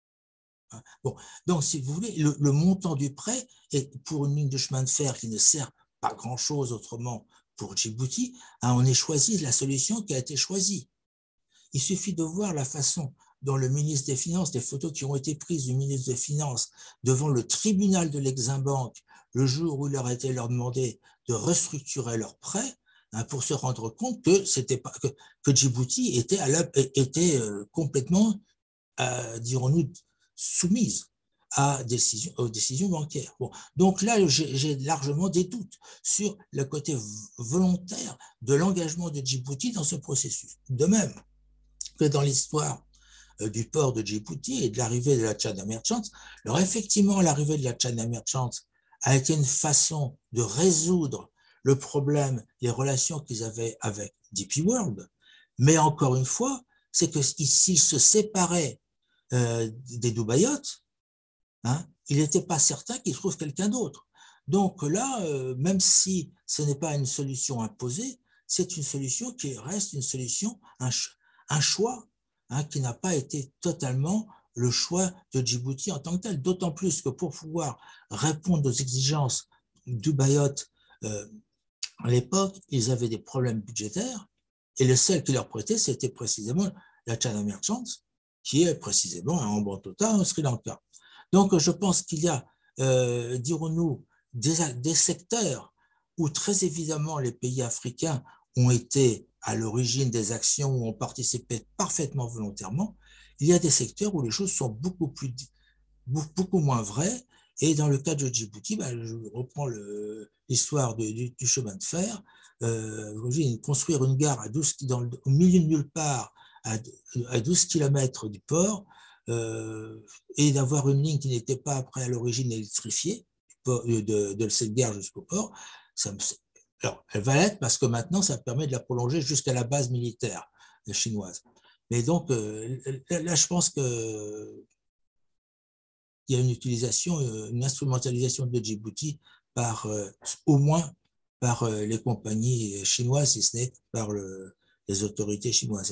Bon, donc, si vous voulez, le, le montant du prêt est pour une ligne de chemin de fer qui ne sert pas grand-chose autrement pour Djibouti, hein, on a choisi la solution qui a été choisie. Il suffit de voir la façon dont le ministre des Finances, des photos qui ont été prises du ministre des Finances devant le tribunal de l'Exim-Bank le jour où il leur a été leur demandé de restructurer leur prêt, hein, pour se rendre compte que, c'était pas, que, que Djibouti était, à la, était euh, complètement, euh, dirons-nous, soumise à décision, aux décisions bancaires. Bon, donc là, j'ai largement des doutes sur le côté volontaire de l'engagement de Djibouti dans ce processus. De même que dans l'histoire du port de Djibouti et de l'arrivée de la China Merchants, alors effectivement, l'arrivée de la China Merchants a été une façon de résoudre le problème, les relations qu'ils avaient avec D P World, mais encore une fois, c'est que s'ils se séparaient euh, des Dubaïotes, hein, il n'était pas certain qu'ils trouvent quelqu'un d'autre. Donc là, euh, même si ce n'est pas une solution imposée, c'est une solution qui reste une solution, un, un choix, hein, qui n'a pas été totalement le choix de Djibouti en tant que tel, d'autant plus que pour pouvoir répondre aux exigences dubaïotes euh, à l'époque, ils avaient des problèmes budgétaires et le seul qui leur prêtait, c'était précisément la China Merchants, qui est précisément à Hambantota, en Sri Lanka. Donc, je pense qu'il y a, euh, dirons-nous, des, des secteurs où très évidemment les pays africains ont été à l'origine des actions, où ont participé parfaitement volontairement. Il y a des secteurs où les choses sont beaucoup, plus, beaucoup moins vraies. Et dans le cas de Djibouti, ben, je reprends l'histoire du, du chemin de fer. Euh, construire une gare à douze, dans le, au milieu de nulle part, à, à douze kilomètres du port, euh, et d'avoir une ligne qui n'était pas après à l'origine électrifiée, de, de, de cette gare jusqu'au port, ça me, alors, elle va l'être parce que maintenant, ça permet de la prolonger jusqu'à la base militaire chinoise. Mais donc, euh, là, je pense que il y a une utilisation, une instrumentalisation de Djibouti par, euh, au moins par euh, les compagnies chinoises, si ce n'est par le, les autorités chinoises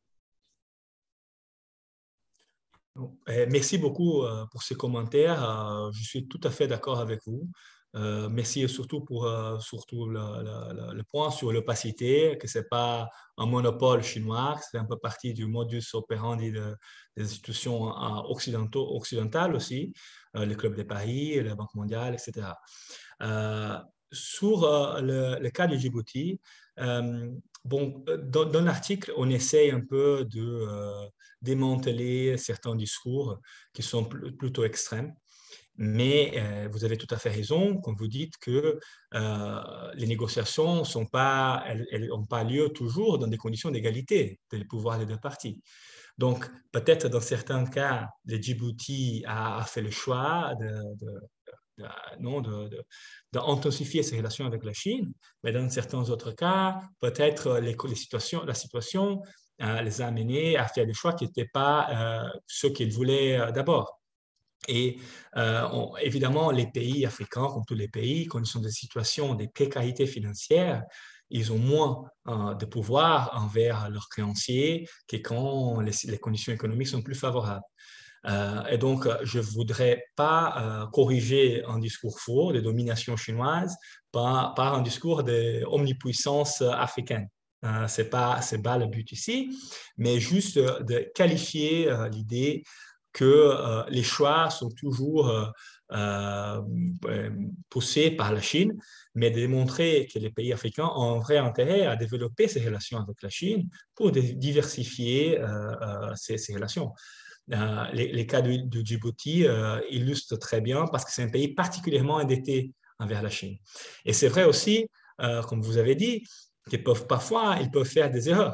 elles-mêmes. Merci beaucoup pour ces commentaires. Je suis tout à fait d'accord avec vous. Euh, merci surtout pour euh, surtout le, le, le point sur l'opacité, que ce n'est pas un monopole chinois, c'est un peu partie du modus operandi de, des institutions occidentaux, occidentales aussi, euh, le Club de Paris, la Banque mondiale, et cetera. Euh, sur euh, le, le cas de Djibouti, euh, bon, dans, dans l'article, on essaye un peu de euh, démanteler certains discours qui sont pl- plutôt extrêmes. Mais euh, vous avez tout à fait raison quand vous dites que euh, les négociations n'ont pas, elles, elles pas lieu toujours dans des conditions d'égalité des pouvoirs des deux parties. Donc, peut-être dans certains cas, le Djibouti a, a fait le choix de, de, de, non, de, de, d'intensifier ses relations avec la Chine, mais dans certains autres cas, peut-être les, les situations, la situation euh, les a amenés à faire des choix qui n'étaient pas euh, ceux qu'ils voulaient euh, d'abord. Et euh, on, évidemment, les pays africains, comme tous les pays, quand ils sont dans des situations de précarité financière, ils ont moins euh, de pouvoir envers leurs créanciers que quand les, les conditions économiques sont plus favorables. Euh, et donc, je ne voudrais pas euh, corriger un discours faux de domination chinoise par, par un discours d'omnipuissance africaine. Euh, ce n'est pas, c'est pas le but ici, mais juste de qualifier euh, l'idée que euh, les choix sont toujours euh, euh, poussés par la Chine, mais de démontrer que les pays africains ont un vrai intérêt à développer ces relations avec la Chine pour diversifier euh, euh, ces, ces relations. Euh, les, les cas de, de Djibouti euh, illustrent très bien parce que c'est un pays particulièrement endetté envers la Chine. Et c'est vrai aussi, euh, comme vous avez dit, qu'ils peuvent parfois ils peuvent faire des erreurs.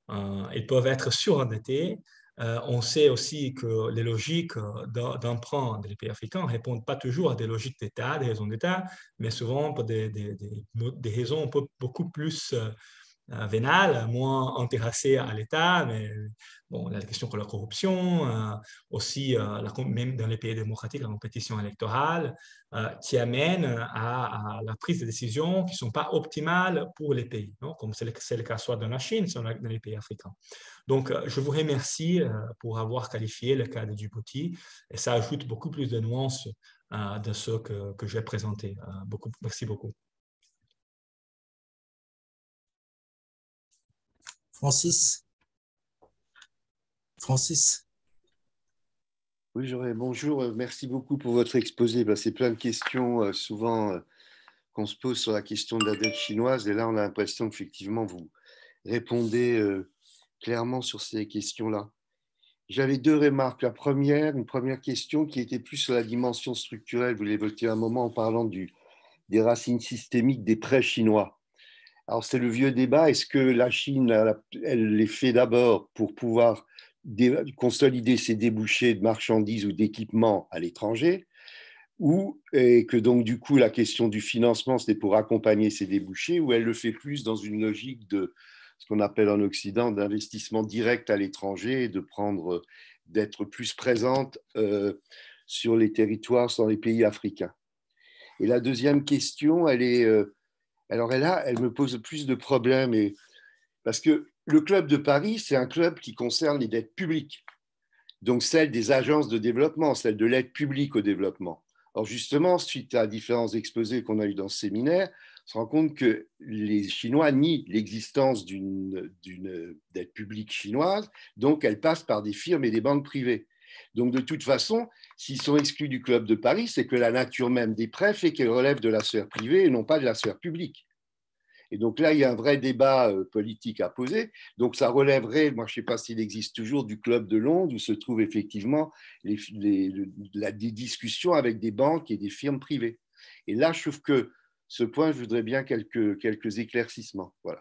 Euh, ils peuvent être surendettés. Euh, on sait aussi que les logiques d'emprunt des pays africains ne répondent pas toujours à des logiques d'État, des raisons d'État, mais souvent pour des, des, des, des raisons beaucoup plus euh, vénales, moins intéressées à l'État, mais bon, la question de la corruption, euh, aussi euh, la, même dans les pays démocratiques, la compétition électorale, euh, qui amène à, à, la prise de décisions qui ne sont pas optimales pour les pays, non? Comme c'est le, le cas soit dans la Chine, soit dans les pays africains. Donc, euh, je vous remercie euh, pour avoir qualifié le cas de Djibouti, et ça ajoute beaucoup plus de nuances euh, de ce que, que j'ai présenté. Euh, beaucoup, merci beaucoup. Francis. Francis. Oui, j'aurais bonjour. Merci beaucoup pour votre exposé. Ben, c'est plein de questions euh, souvent euh, qu'on se pose sur la question de la dette chinoise. Et là, on a l'impression qu'effectivement, vous répondez euh, clairement sur ces questions-là. J'avais deux remarques. La première, une première question qui était plus sur la dimension structurelle. Vous l'évoquiez un moment en parlant du, des racines systémiques des prêts chinois. Alors, c'est le vieux débat. Est-ce que la Chine, elle, elle les fait d'abord pour pouvoir consolider ses débouchés de marchandises ou d'équipements à l'étranger, ou et que donc, du coup, la question du financement, c'était pour accompagner ces débouchés, ou elle le fait plus dans une logique de ce qu'on appelle en Occident d'investissement direct à l'étranger et de prendre, d'être plus présente euh, sur les territoires, dans les pays africains. Et la deuxième question, elle est, euh, alors là, elle me pose plus de problèmes, et, parce que le club de Paris, c'est un club qui concerne les dettes publiques, donc celles des agences de développement, celles de l'aide publique au développement. Alors justement, suite à différents exposés qu'on a eu dans ce séminaire, on se rend compte que les Chinois nient l'existence d'une, d'une dette publique chinoise, donc elle passe par des firmes et des banques privées. Donc de toute façon, s'ils sont exclus du club de Paris, c'est que la nature même des prêts fait qu'elles relèvent de la sphère privée et non pas de la sphère publique. Et donc là, il y a un vrai débat euh, politique à poser. Donc ça relèverait, moi je ne sais pas s'il existe toujours, du club de Londres, où se trouvent effectivement les, les, la, des discussions avec des banques et des firmes privées. Et là, je trouve que ce point, je voudrais bien quelques, quelques éclaircissements. Voilà.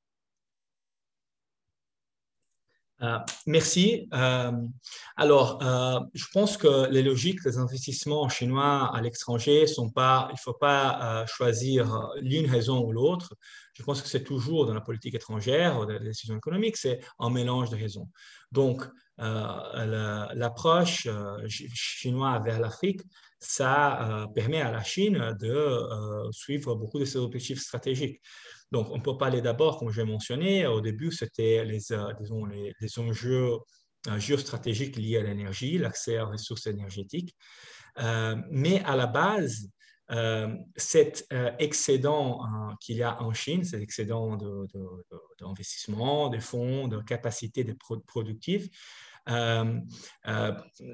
Euh, merci. Euh, alors, euh, je pense que les logiques des investissements chinois à l'étranger sont pas, il ne faut pas euh, choisir l'une raison ou l'autre. Je pense que c'est toujours dans la politique étrangère ou dans les décisions économiques, c'est un mélange de raisons. Donc, euh, l'approche euh, chinoise vers l'Afrique, ça euh, permet à la Chine de euh, suivre beaucoup de ses objectifs stratégiques. Donc, on peut parler d'abord, comme j'ai mentionné, au début, c'était les, euh, disons, les, les enjeux euh, géostratégiques liés à l'énergie, l'accès aux ressources énergétiques. Euh, mais à la base, euh, cet euh, excédent euh, qu'il y a en Chine, cet excédent d'investissement, de, de, de, de fonds, de capacité de pro productive, euh, euh,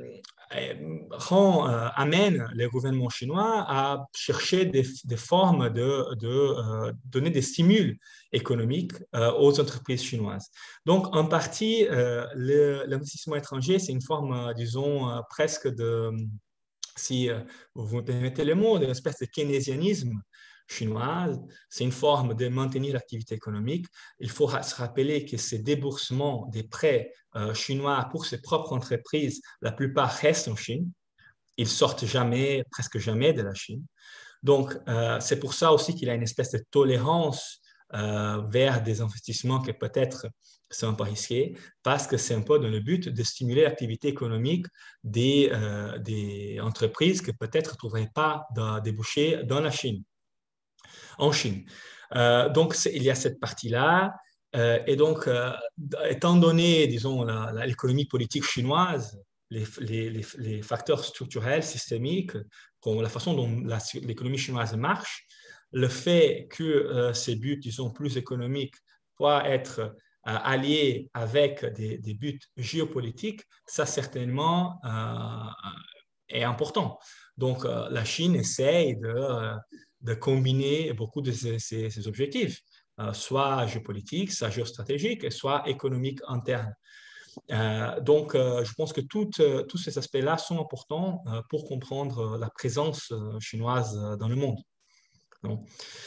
rend, euh, amène les gouvernements chinois à chercher des, des formes de, de euh, donner des stimules économiques euh, aux entreprises chinoises. Donc, en partie, euh, l'investissement étranger, c'est une forme, euh, disons, euh, presque de, si euh, vous me permettez le mot, d'une espèce de keynésianisme chinoise. C'est une forme de maintenir l'activité économique. Il faut se rappeler que ces déboursements des prêts euh, chinois pour ses propres entreprises, la plupart restent en Chine. Ils sortent jamais, presque jamais de la Chine. Donc, euh, c'est pour ça aussi qu'il y a une espèce de tolérance euh, vers des investissements qui peut-être sont un peu risqués, parce que c'est un peu dans le but de stimuler l'activité économique des, euh, des entreprises qui peut-être ne trouveraient pas de débouchés dans la Chine, en Chine. Euh, donc, il y a cette partie-là. Euh, et donc, euh, étant donné, disons, l'économie politique chinoise, les, les, les, facteurs structurels, systémiques, comme la façon dont l'économie chinoise marche, le fait que euh, ces buts, disons, plus économiques, soient être euh, alliés avec des, des, buts géopolitiques, ça certainement euh, est important. Donc, euh, la Chine essaye de, euh, de combiner beaucoup de ces, ces, ces objectifs, euh, soit géopolitiques, soit géostratégiques, soit économiques internes. Euh, donc, euh, je pense que toutes, euh, tous ces aspects-là sont importants euh, pour comprendre la présence euh, chinoise dans le monde. Donc,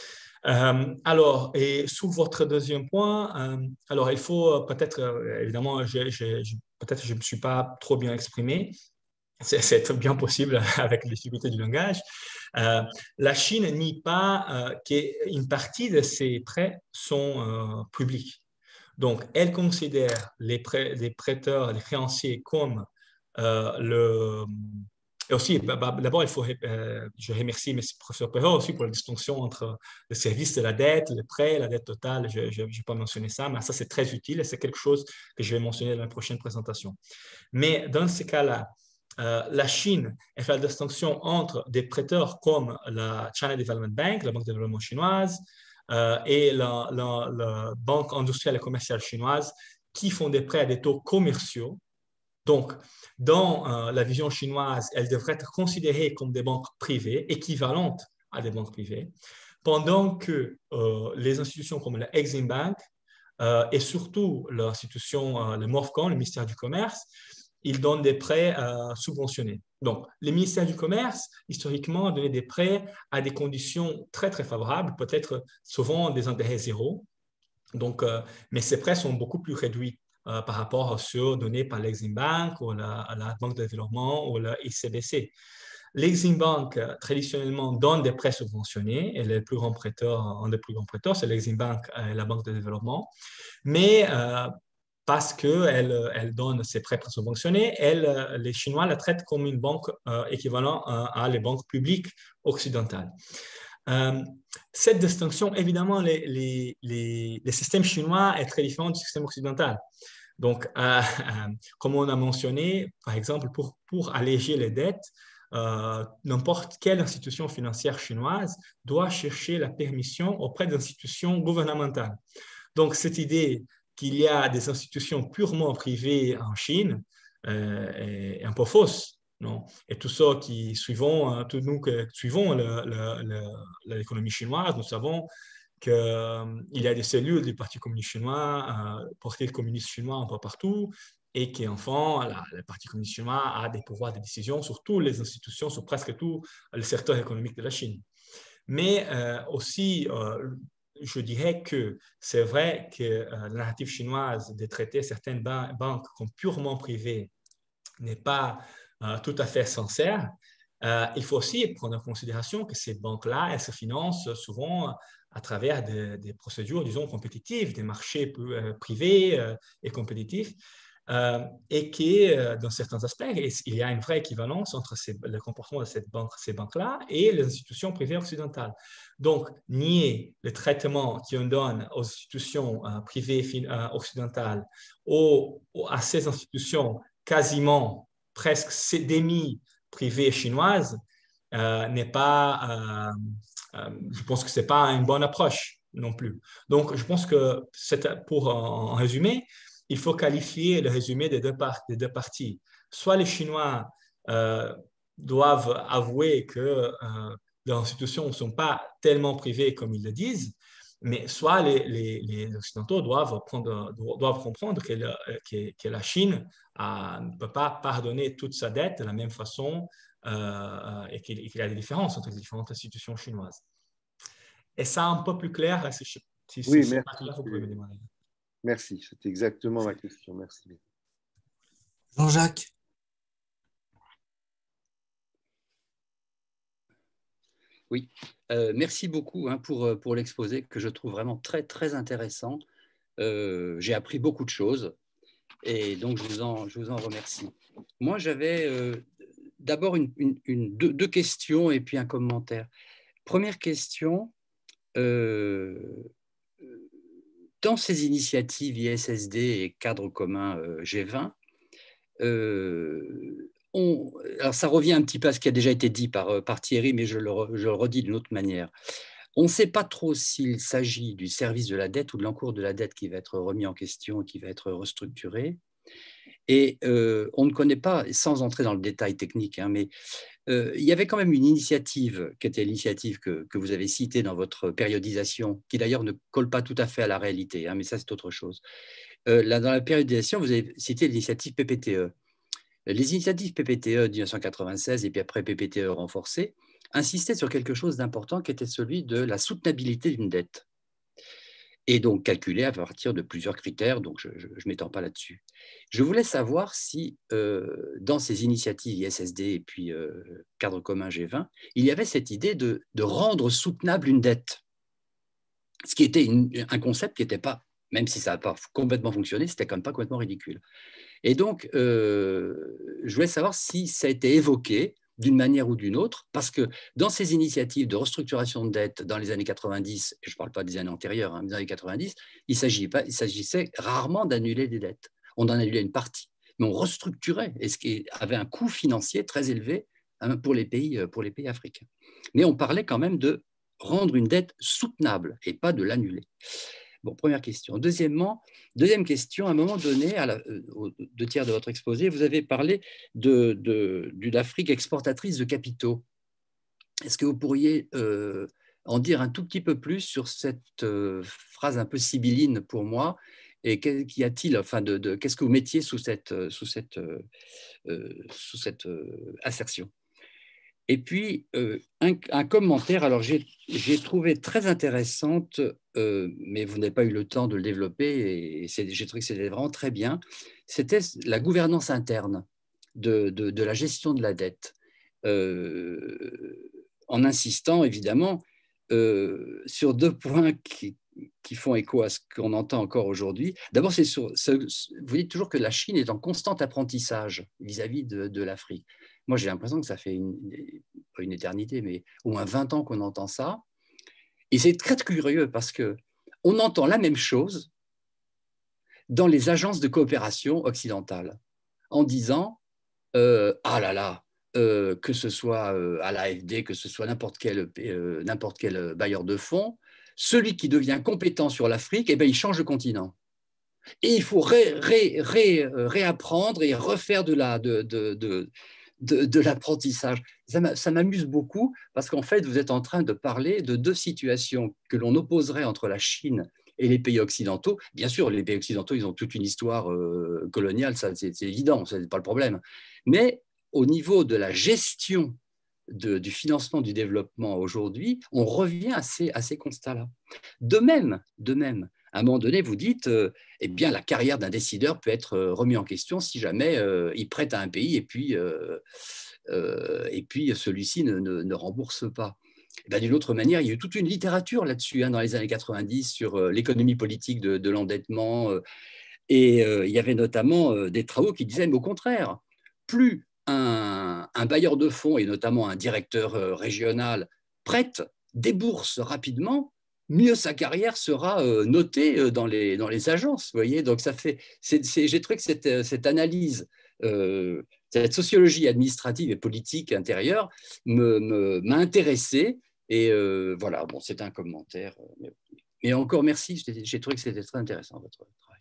Euh, alors, et sous votre deuxième point, euh, alors il faut peut-être, euh, évidemment, je, je, je, peut-être je ne me suis pas trop bien exprimé, c'est bien possible avec les difficultés du langage. Euh, la Chine nie pas euh, qu'une partie de ses prêts sont euh, publics. Donc, elle considère les, prêts, les prêteurs, les créanciers comme euh, le... Et aussi, bah, bah, d'abord, il faut, euh, je remercie M. professeur Perrault aussi pour la distinction entre le service de la dette, le prêt, la dette totale. Je n'ai pas mentionné ça, mais ça, c'est très utile et c'est quelque chose que je vais mentionner dans la prochaine présentation. Mais dans ce cas-là, euh, la Chine elle fait la distinction entre des prêteurs comme la China Development Bank, la Banque de développement chinoise, euh, et la, la, la Banque industrielle et commerciale chinoise qui font des prêts à des taux commerciaux. Donc, dans euh, la vision chinoise, elles devraient être considérées comme des banques privées, équivalentes à des banques privées, pendant que euh, les institutions comme la Exim Bank euh, et surtout l'institution, euh, le MOFCOM, le ministère du Commerce, ils donnent des prêts euh, subventionnés. Donc, les ministères du Commerce, historiquement, donnaient des prêts à des conditions très, très favorables, peut-être souvent des intérêts zéro. Donc, euh, mais ces prêts sont beaucoup plus réduits euh, par rapport à ceux donnés par l'Exim Bank ou la, la Banque de développement ou la I C B C. L'Exim Bank, euh, traditionnellement, donne des prêts subventionnés et les plus grands prêteurs, un des plus grands prêteurs, c'est l'Exim Bank et la Banque de développement. Mais euh, parce qu'elle elle donne ces prêts subventionnés, elle, les Chinois la traitent comme une banque euh, équivalente à, à les banques publiques occidentales. Euh, cette distinction, évidemment, les, les, les, les systèmes chinois est très différent du système occidental. Donc, euh, euh, comme on a mentionné, par exemple, pour, pour alléger les dettes, euh, n'importe quelle institution financière chinoise doit chercher la permission auprès d'institutions gouvernementales. Donc, cette idée qu'il y a des institutions purement privées en Chine euh, est un peu fausse. Non? Et tout ça qui suivons, tous nous qui suivons l'économie chinoise, nous savons qu'il euh, y a des cellules du Parti communiste chinois, euh, portées communistes chinois un peu partout, et qu'enfin, le Parti communiste chinois a des pouvoirs de décision sur toutes les institutions, sur presque tout le secteur économique de la Chine. Mais euh, aussi, euh, je dirais que c'est vrai que euh, la narrative chinoise de traiter certaines ban banques comme purement privées n'est pas euh, tout à fait sincère. Euh, il faut aussi prendre en considération que ces banques-là, elles se financent souvent à travers des, des procédures, disons, compétitives, des marchés euh, privés euh, et compétitifs. Euh, et qui, euh, dans certains aspects, il y a une vraie équivalence entre ces, le comportement de cette banque, ces banques-là et les institutions privées occidentales. Donc, nier le traitement qu'on donne aux institutions euh, privées euh, occidentales ou, ou à ces institutions quasiment presque demi-privées chinoises euh, n'est pas, euh, euh, je pense que ce n'est pas une bonne approche non plus. Donc, je pense que, pour en, en résumer, il faut qualifier le résumé des deux, par des deux parties. Soit les Chinois euh, doivent avouer que euh, leurs institutions ne sont pas tellement privées comme ils le disent, mais soit les, les, les Occidentaux doivent, prendre, doivent comprendre que, le, que, que la Chine a, ne peut pas pardonner toute sa dette de la même façon euh, et qu'il y a des différences entre les différentes institutions chinoises. Et ça, un peu plus clair, si, si, oui, si merci. Pas clair, vous pouvez me demander. Merci, c'est exactement ma question. Merci. Jean-Jacques. Oui, euh, merci beaucoup hein, pour, pour l'exposé que je trouve vraiment très, très intéressant. Euh, j'ai appris beaucoup de choses et donc je vous en, je vous en remercie. Moi, j'avais euh, d'abord une, une, une, deux, deux questions et puis un commentaire. Première question, euh, dans ces initiatives I S S D et cadre commun euh, G vingt, euh, on, alors ça revient un petit peu à ce qui a déjà été dit par, par Thierry, mais je le, je le redis d'une autre manière. On ne sait pas trop s'il s'agit du service de la dette ou de l'encours de la dette qui va être remis en question et qui va être restructuré. Et euh, on ne connaît pas, sans entrer dans le détail technique, hein, mais euh, il y avait quand même une initiative, qui était l'initiative que, que vous avez citée dans votre périodisation, qui d'ailleurs ne colle pas tout à fait à la réalité, hein, mais ça c'est autre chose. Euh, là, dans la périodisation, vous avez cité l'initiative P P T E. Les initiatives P P T E de mille neuf cent quatre-vingt-seize et puis après P P T E renforcée insistait sur quelque chose d'important qui était celui de la soutenabilité d'une dette. Et donc calculée à partir de plusieurs critères, donc je ne m'étends pas là-dessus. Je voulais savoir si, euh, dans ces initiatives I S S D et puis euh, cadre commun G vingt, il y avait cette idée de, de rendre soutenable une dette, ce qui était une, un concept qui n'était pas, même si ça n'a pas complètement fonctionné, c'était quand même pas complètement ridicule. Et donc, euh, je voulais savoir si ça a été évoqué d'une manière ou d'une autre, parce que dans ces initiatives de restructuration de dette dans les années quatre-vingt-dix, et je ne parle pas des années antérieures, hein, mais dans les années quatre-vingt-dix, il s'agissait rarement d'annuler des dettes. On en annulait une partie, mais on restructurait, et ce qui avait un coût financier très élevé hein, pour, les pays, pour les pays africains. Mais on parlait quand même de rendre une dette soutenable et pas de l'annuler. Bon, première question. Deuxièmement, deuxième question, à un moment donné, à la, aux deux tiers de votre exposé, vous avez parlé de, de, d'une Afrique exportatrice de capitaux. Est-ce que vous pourriez euh, en dire un tout petit peu plus sur cette euh, phrase un peu sibylline pour moi, et qu'y a-t-il, enfin, de, de, qu'est-ce que vous mettiez sous cette, sous cette, euh, sous cette euh, assertion? Et puis, euh, un, un commentaire, alors j'ai trouvé très intéressante, euh, mais vous n'avez pas eu le temps de le développer, et j'ai trouvé que c'était vraiment très bien, c'était la gouvernance interne de, de, de la gestion de la dette, euh, en insistant évidemment euh, sur deux points qui, qui font écho à ce qu'on entend encore aujourd'hui. D'abord, c'est sur, vous dites toujours que la Chine est en constant apprentissage vis-à-vis de, de l'Afrique. Moi, j'ai l'impression que ça fait une, pas une éternité, mais au moins vingt ans qu'on entend ça. Et c'est très curieux parce qu'on entend la même chose dans les agences de coopération occidentales, en disant euh, « Ah là là, euh, que ce soit euh, à l'A F D, que ce soit n'importe quel, euh, n'importe quel bailleur de fonds, celui qui devient compétent sur l'Afrique, eh ben, il change de continent. Et il faut ré, ré, ré, réapprendre et refaire de la... De, de, de, de, de l'apprentissage. Ça m'amuse beaucoup parce qu'en fait, vous êtes en train de parler de deux situations que l'on opposerait entre la Chine et les pays occidentaux. Bien sûr, les pays occidentaux, ils ont toute une histoire euh, coloniale, ça c'est évident, ce n'est pas le problème. Mais au niveau de la gestion de, du financement du développement aujourd'hui, on revient à ces, à ces constats-là. De même, de même, à un moment donné, vous dites, euh, eh bien, la carrière d'un décideur peut être euh, remise en question si jamais euh, il prête à un pays et puis, euh, euh, et puis celui-ci ne, ne, ne rembourse pas. Eh d'une autre manière, il y a eu toute une littérature là-dessus hein, dans les années quatre-vingt-dix sur euh, l'économie politique de, de l'endettement. Euh, et euh, il y avait notamment euh, des travaux qui disaient, mais au contraire, plus un, un bailleur de fonds et notamment un directeur euh, régional prête, débourse rapidement, mieux sa carrière sera euh, notée euh, dans, les, dans les agences. Vous voyez, donc ça fait. J'ai trouvé que cette, cette analyse, euh, cette sociologie administrative et politique intérieure m'a intéressé. Et euh, voilà, bon, c'est un commentaire. Mais, mais encore merci, j'ai trouvé que c'était très intéressant votre travail.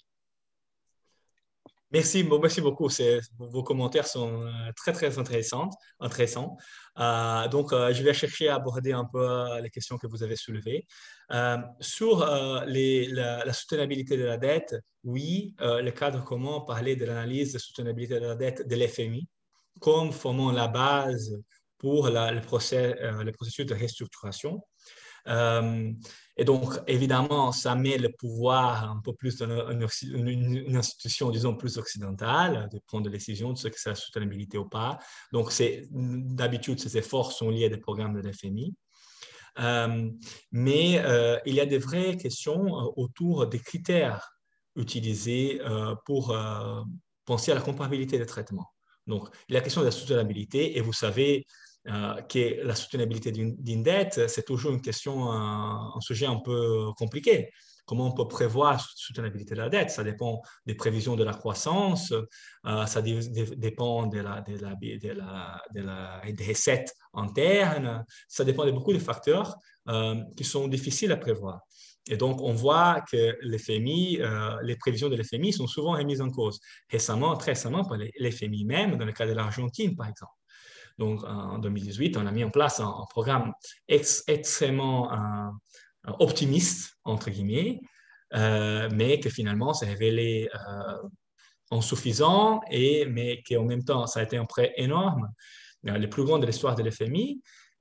Merci, merci beaucoup. Vos commentaires sont très, très intéressants. intéressants. Euh, donc, euh, je vais chercher à aborder un peu les questions que vous avez soulevées. Euh, sur euh, les, la, la soutenabilité de la dette, oui, euh, le cadre commun parlait de l'analyse de soutenabilité de la dette de l'F M I comme formant la base pour la, le, procès, euh, le processus de restructuration. Euh, et donc, évidemment, ça met le pouvoir un peu plus dans une, une, une institution, disons, plus occidentale, de prendre des décisions de ce que c'est la soutenabilité ou pas. Donc, d'habitude, ces efforts sont liés à des programmes de l'F M I. Euh, mais euh, il y a des vraies questions autour des critères utilisés euh, pour euh, penser à la comparabilité des traitements. Donc, il y a la question de la soutenabilité, et vous savez euh, que la soutenabilité d'une dette, c'est toujours une question, un, un sujet un peu compliqué. Comment on peut prévoir la soutenabilité de la dette? Ça dépend des prévisions de la croissance, euh, ça dépend de la, de, la, de, la, de la, des recettes internes, ça dépend de beaucoup de facteurs euh, qui sont difficiles à prévoir. Et donc, on voit que l'F M I, euh, les prévisions de l'F M I sont souvent remises en cause. Récemment, très récemment, par l'F M I même, dans le cas de l'Argentine, par exemple. Donc, en deux mille dix-huit, on a mis en place un, un programme ex, extrêmement euh, optimiste, entre guillemets, euh, mais que finalement s'est révélé euh, insuffisant, et, mais qu'en même temps, ça a été un prêt énorme, le plus grand de l'histoire de l'F M I.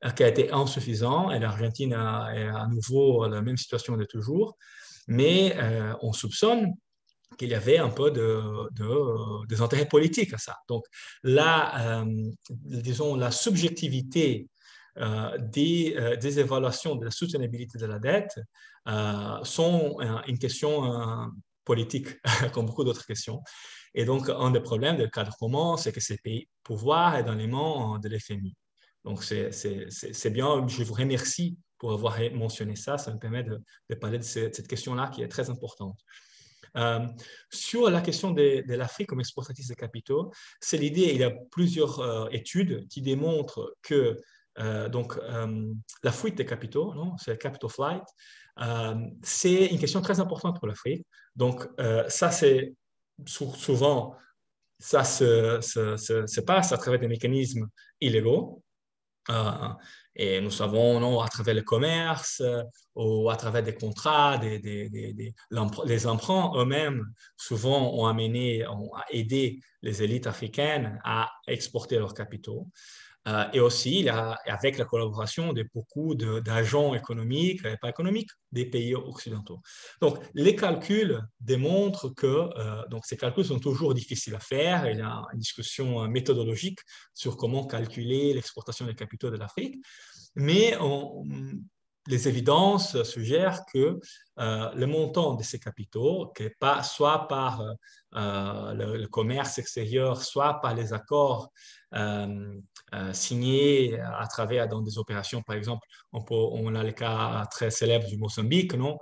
qui a été insuffisant, et l'Argentine est à nouveau la même situation de toujours, mais euh, on soupçonne qu'il y avait un peu de, de, des intérêts politiques à ça. Donc, la, euh, disons, la subjectivité euh, des, euh, des évaluations de la soutenabilité de la dette euh, sont euh, une question euh, politique, comme beaucoup d'autres questions. Et donc, un des problèmes du cadre commun, c'est que ces pays pouvoir est dans les mains de l'F M I. Donc, c'est bien. Je vous remercie pour avoir mentionné ça. Ça me permet de, de parler de cette, cette question-là qui est très importante. Euh, sur la question de, de l'Afrique comme exportatrice de capitaux, c'est l'idée. Il y a plusieurs euh, études qui démontrent que euh, donc, euh, la fuite des capitaux, c'est capital flight, euh, c'est une question très importante pour l'Afrique. Donc, euh, ça, c'est souvent, ça se, se, se, se passe à travers des mécanismes illégaux. Euh, et nous savons, non, à travers le commerce euh, ou à travers des contrats, des, des, des, des, les emprunts eux-mêmes, souvent ont amené, ont aidé les élites africaines à exporter leurs capitaux. Euh, et aussi, il y a, avec la collaboration de beaucoup d'agents économiques et pas économiques des pays occidentaux. Donc, les calculs démontrent que euh, donc ces calculs sont toujours difficiles à faire. Il y a une discussion méthodologique sur comment calculer l'exportation des capitaux de l'Afrique. Mais on, les évidences suggèrent que euh, le montant de ces capitaux, que pas, soit par euh, le, le commerce extérieur, soit par les accords euh, euh, signés à travers dans des opérations, par exemple, on, peut, on a le cas très célèbre du Mozambique, non?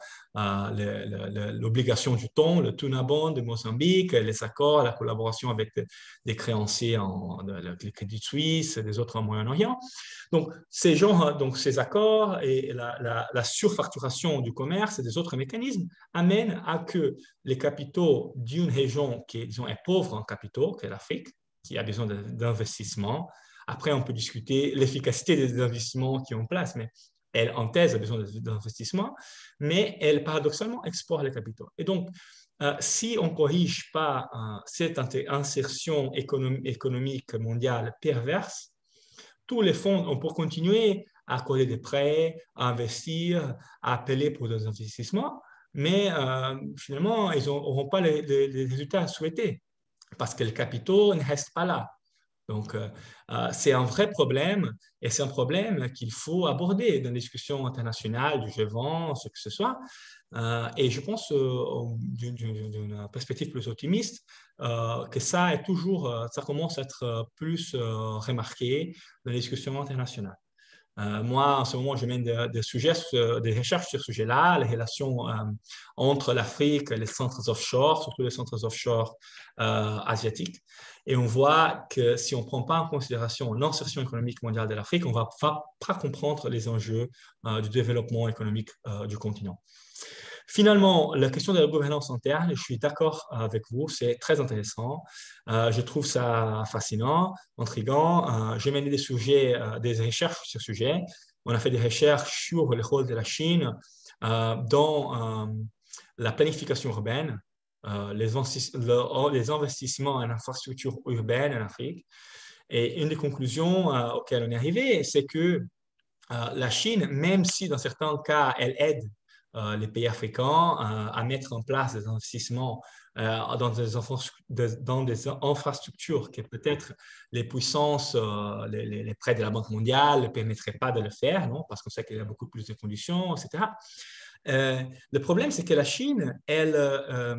Euh, l'obligation du thon, le tuna bond de Mozambique, les accords, la collaboration avec des, des créanciers, en, de, de, les Crédit Suisse et des autres en Moyen-Orient. Donc, ces, gens, donc, ces accords et la, la, la surfacturation du commerce et des autres mécanismes amènent à que les capitaux d'une région qui disons, est pauvre en capitaux, qui est l'Afrique, qui a besoin d'investissement. Après, on peut discuter l'efficacité des investissements qui sont en place, mais elle, en thèse, a besoin d'investissement, mais elle, paradoxalement, exporte les capitaux. Et donc, euh, si on ne corrige pas euh, cette insertion économique, économique mondiale perverse, tous les fonds, on peut continuer à accorder des prêts, à investir, à appeler pour des investissements, mais euh, finalement, ils n'auront pas les, les, les résultats souhaités parce que les capitaux ne restent pas là. Donc, euh, c'est un vrai problème et c'est un problème qu'il faut aborder dans les discussions internationales, du G vingt, ce que ce soit. Euh, et je pense, euh, d'une perspective plus optimiste, euh, que ça est toujours, ça commence à être plus euh, remarqué dans les discussions internationales. Euh, moi, en ce moment, je mène des, des, sujets, des recherches sur ce sujet-là, les relations euh, entre l'Afrique et les centres offshore, surtout les centres offshore euh, asiatiques. Et on voit que si on ne prend pas en considération l'insertion économique mondiale de l'Afrique, on ne va pas, pas comprendre les enjeux euh, du développement économique euh, du continent. Finalement, la question de la gouvernance interne, je suis d'accord avec vous, c'est très intéressant. Euh, je trouve ça fascinant, intriguant. Euh, J'ai mené des sujets, euh, des recherches sur ce sujet. On a fait des recherches sur le rôle de la Chine euh, dans euh, la planification urbaine, euh, les, le, les investissements en infrastructures urbaines en Afrique. Et une des conclusions euh, auxquelles on est arrivé, c'est que euh, la Chine, même si dans certains cas, elle aide Euh, les pays africains euh, à mettre en place des investissements euh, dans, des dans des infrastructures que peut-être les puissances, euh, les, les, les prêts de la Banque mondiale ne permettraient pas de le faire, non? Parce qu'on sait qu'il y a beaucoup plus de conditions, et cetera. Euh, le problème, c'est que la Chine, elle euh,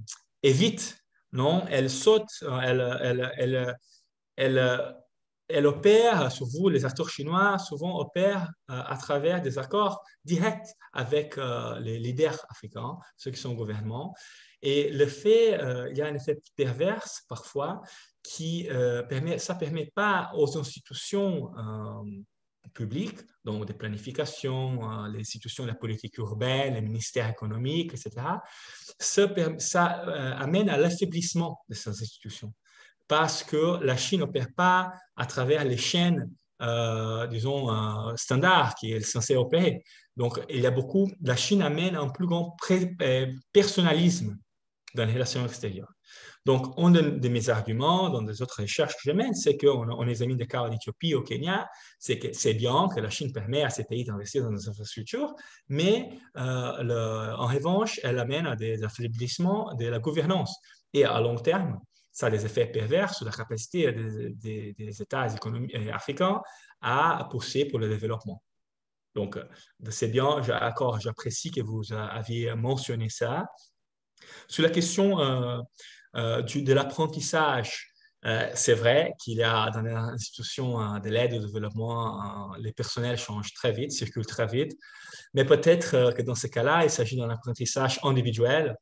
évite, non? Elle saute, elle, elle, elle, elle, elle opère, sur vous, les acteurs chinois, souvent opèrent euh, à travers des accords directs avec euh, les leaders africains, ceux qui sont au gouvernement. Et le fait, euh, il y a un effet pervers parfois qui euh, permet, ça ne permet pas aux institutions euh, publiques, donc des planifications, euh, les institutions de la politique urbaine, les ministères économiques, et cetera, ça, ça euh, amène à l'affaiblissement de ces institutions. Parce que la Chine n'opère pas à travers les chaînes, euh, disons, euh, standards qui est censée opérer. Donc, il y a beaucoup, la Chine amène un plus grand personnalisme dans les relations extérieures. Donc, un de, de mes arguments dans des autres recherches que je mène, c'est qu'on on examine des cas en Éthiopie, au Kenya, c'est que c'est bien que la Chine permet à ces pays d'investir dans des infrastructures, mais euh, le, en revanche, elle amène à des affaiblissements de la gouvernance. Et à long terme, ça a des effets pervers sur la capacité des, des, des États africains à pousser pour le développement. Donc, c'est bien, j'apprécie que vous aviez mentionné ça. Sur la question euh, euh, du, de l'apprentissage, euh, c'est vrai qu'il y a dans les institutions euh, de l'aide au développement, euh, les personnels changent très vite, circulent très vite, mais peut-être euh, que dans ces cas-là, il s'agit d'un apprentissage individuel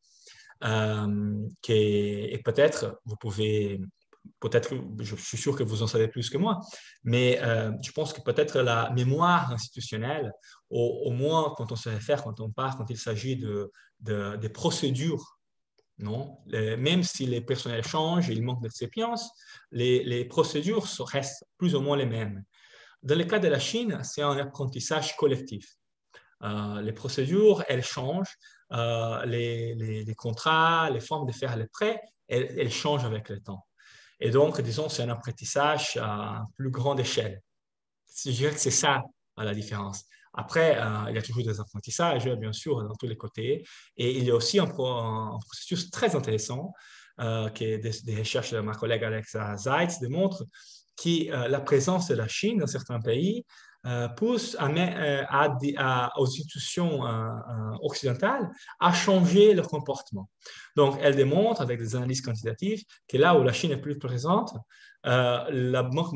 euh, qui est, et peut-être, vous pouvez, peut-être, je suis sûr que vous en savez plus que moi, mais euh, je pense que peut-être la mémoire institutionnelle, au, au moins quand on se réfère, quand on parle, quand il s'agit de, de, des procédures, non? Les, même si les personnels changent, il manque d'expérience, les, les procédures restent plus ou moins les mêmes. Dans le cas de la Chine, c'est un apprentissage collectif. Euh, les procédures, elles changent, euh, les, les, les contrats, les formes de faire les prêts, elles, elles changent avec le temps. Et donc, disons, c'est un apprentissage à plus grande échelle. Je dirais que c'est ça la différence. Après, euh, il y a toujours des apprentissages, bien sûr, dans tous les côtés. Et il y a aussi un, un processus très intéressant euh, qui est des, des recherches de ma collègue Alexa Zeitz démontre que euh, la présence de la Chine dans certains pays euh, pousse à, à, à, aux institutions euh, occidentales à changer leur comportement. Donc, elle démontre avec des analyses quantitatives que là où la Chine est plus présente, euh, la, banque,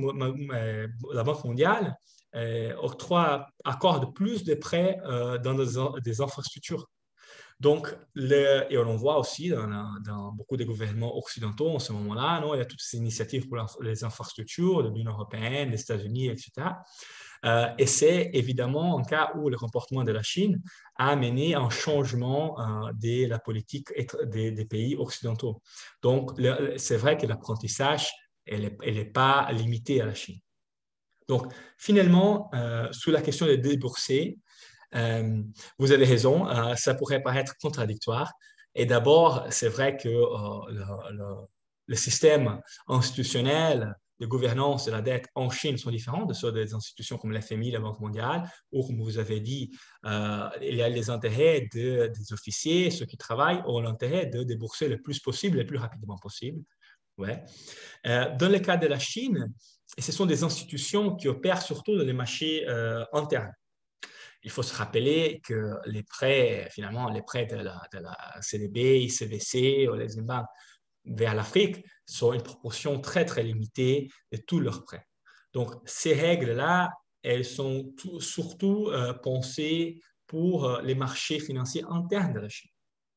la Banque mondiale euh, octroie, accorde plus de prêts euh, dans des, des infrastructures. Donc, le, et on en voit aussi dans, dans beaucoup de gouvernements occidentaux en ce moment-là, non, il y a toutes ces initiatives pour les infrastructures de l'Union européenne, des États-Unis, et cetera. Euh, et c'est évidemment un cas où le comportement de la Chine a amené un changement euh, de la politique des, des pays occidentaux. Donc, c'est vrai que l'apprentissage, elle n'est pas limitée à la Chine. Donc, finalement, euh, sur la question des déboursés, euh, vous avez raison, euh, ça pourrait paraître contradictoire. Et d'abord, c'est vrai que euh, le, le, le système institutionnel de gouvernance de la dette en Chine sont différents de ceux des institutions comme l'F M I, la Banque mondiale, où, comme vous avez dit, euh, il y a les intérêts de, des officiers, ceux qui travaillent ont l'intérêt de débourser le plus possible, le plus rapidement possible. Ouais. Euh, dans le cas de la Chine, et ce sont des institutions qui opèrent surtout dans les marchés euh, internes. Il faut se rappeler que les prêts, finalement, les prêts de la, de la C D B, I C B C ou les banques vers l'Afrique sont une proportion très, très limitée de tous leurs prêts. Donc, ces règles-là, elles sont tout, surtout euh, pensées pour euh, les marchés financiers internes de la Chine.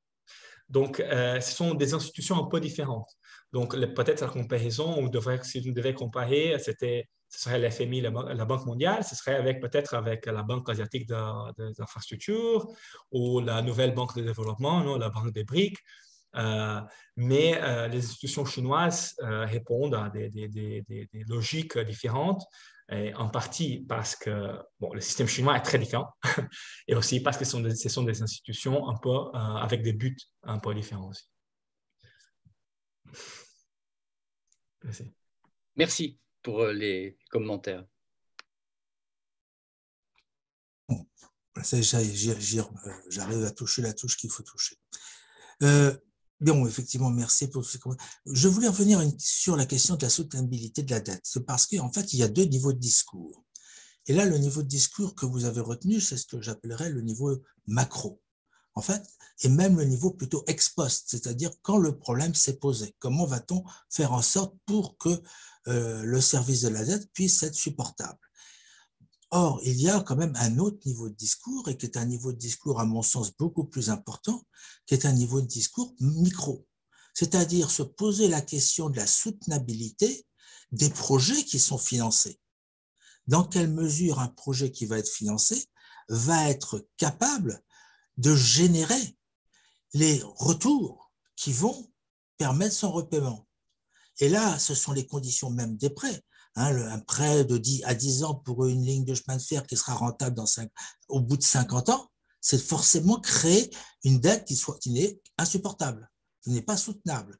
Donc, euh, ce sont des institutions un peu différentes. Donc, peut-être la comparaison, on devrait, si on devait comparer, c'était, ce serait l'F M I, la, la Banque mondiale, ce serait avec, peut-être avec la Banque asiatique d'infrastructure ou la nouvelle Banque de développement, non, la Banque des BRICS. Euh, mais euh, les institutions chinoises euh, répondent à des, des, des, des logiques différentes, et en partie parce que bon, le système chinois est très différent et aussi parce que ce sont des, ce sont des institutions un peu euh, avec des buts un peu différents aussi. Merci. Merci pour les commentaires. Bon, j'arrive à toucher la touche qu'il faut toucher. Euh, Bon, effectivement, merci pour ce commentaire. Je voulais revenir sur la question de la soutenabilité de la dette. C'est parce qu'en fait, il y a deux niveaux de discours. Et là, le niveau de discours que vous avez retenu, c'est ce que j'appellerais le niveau macro. En fait, et même le niveau plutôt ex post, c'est-à-dire quand le problème s'est posé. Comment va-t-on faire en sorte pour que euh, le service de la dette puisse être supportable? Or, il y a quand même un autre niveau de discours, et qui est un niveau de discours, à mon sens, beaucoup plus important, qui est un niveau de discours micro. C'est-à-dire se poser la question de la soutenabilité des projets qui sont financés. Dans quelle mesure un projet qui va être financé va être capable de générer les retours qui vont permettre son repaiement. Et là, ce sont les conditions même des prêts. Hein, un prêt de dix à dix ans pour une ligne de chemin de fer qui sera rentable dans cinq, au bout de cinquante ans, c'est forcément créer une dette qui, soit, qui n'est insupportable, qui n'est pas soutenable.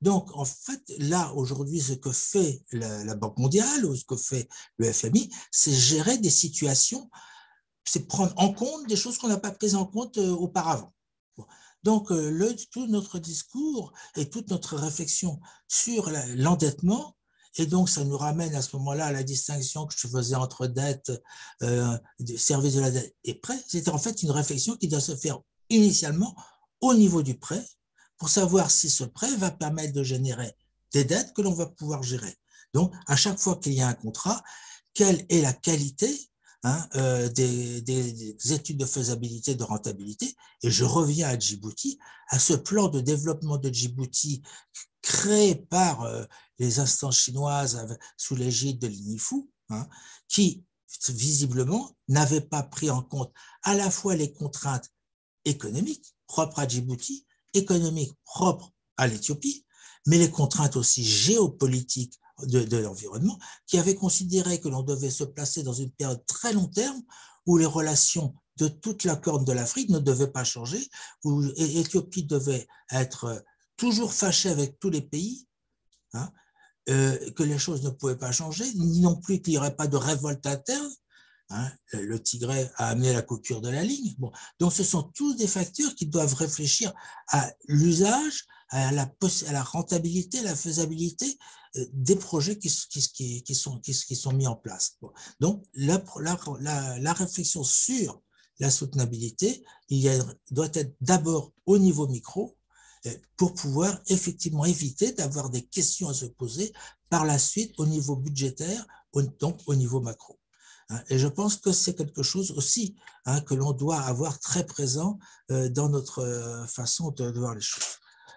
Donc, en fait, là, aujourd'hui, ce que fait la, la Banque mondiale ou ce que fait le F M I, c'est gérer des situations, c'est prendre en compte des choses qu'on n'a pas prises en compte euh, auparavant. Bon. Donc, euh, le, tout notre discours et toute notre réflexion sur l'endettement, et donc ça nous ramène à ce moment-là à la distinction que je faisais entre dette, euh, service de la dette et prêt, c'était en fait une réflexion qui doit se faire initialement au niveau du prêt, pour savoir si ce prêt va permettre de générer des dettes que l'on va pouvoir gérer. Donc, à chaque fois qu'il y a un contrat, quelle est la qualité hein, euh, des, des, des études de faisabilité, de rentabilité? Et je reviens à Djibouti, à ce plan de développement de Djibouti créé par euh, les instances chinoises avec, sous l'égide de l'I N I F U, hein, qui visiblement n'avait pas pris en compte à la fois les contraintes économiques propres à Djibouti, économiques propres à l'Éthiopie, mais les contraintes aussi géopolitiques de, de l'environnement, qui avaient considéré que l'on devait se placer dans une période très long terme où les relations de toute la corne de l'Afrique ne devaient pas changer, où l'Éthiopie devait être toujours fâchée avec tous les pays, hein, euh, que les choses ne pouvaient pas changer, ni non plus qu'il n'y aurait pas de révolte interne. Hein, le Tigray a amené la coupure de la ligne. Bon, donc, ce sont tous des facteurs qui doivent réfléchir à l'usage, à la, à la rentabilité, à la faisabilité des projets qui, qui, qui, sont, qui, qui sont mis en place. Bon, donc, la, la, la réflexion sur la soutenabilité il y a, doit être d'abord au niveau micro pour pouvoir effectivement éviter d'avoir des questions à se poser par la suite au niveau budgétaire, donc au niveau macro. Et je pense que c'est quelque chose aussi hein, que l'on doit avoir très présent euh, dans notre euh, façon de, de voir les choses.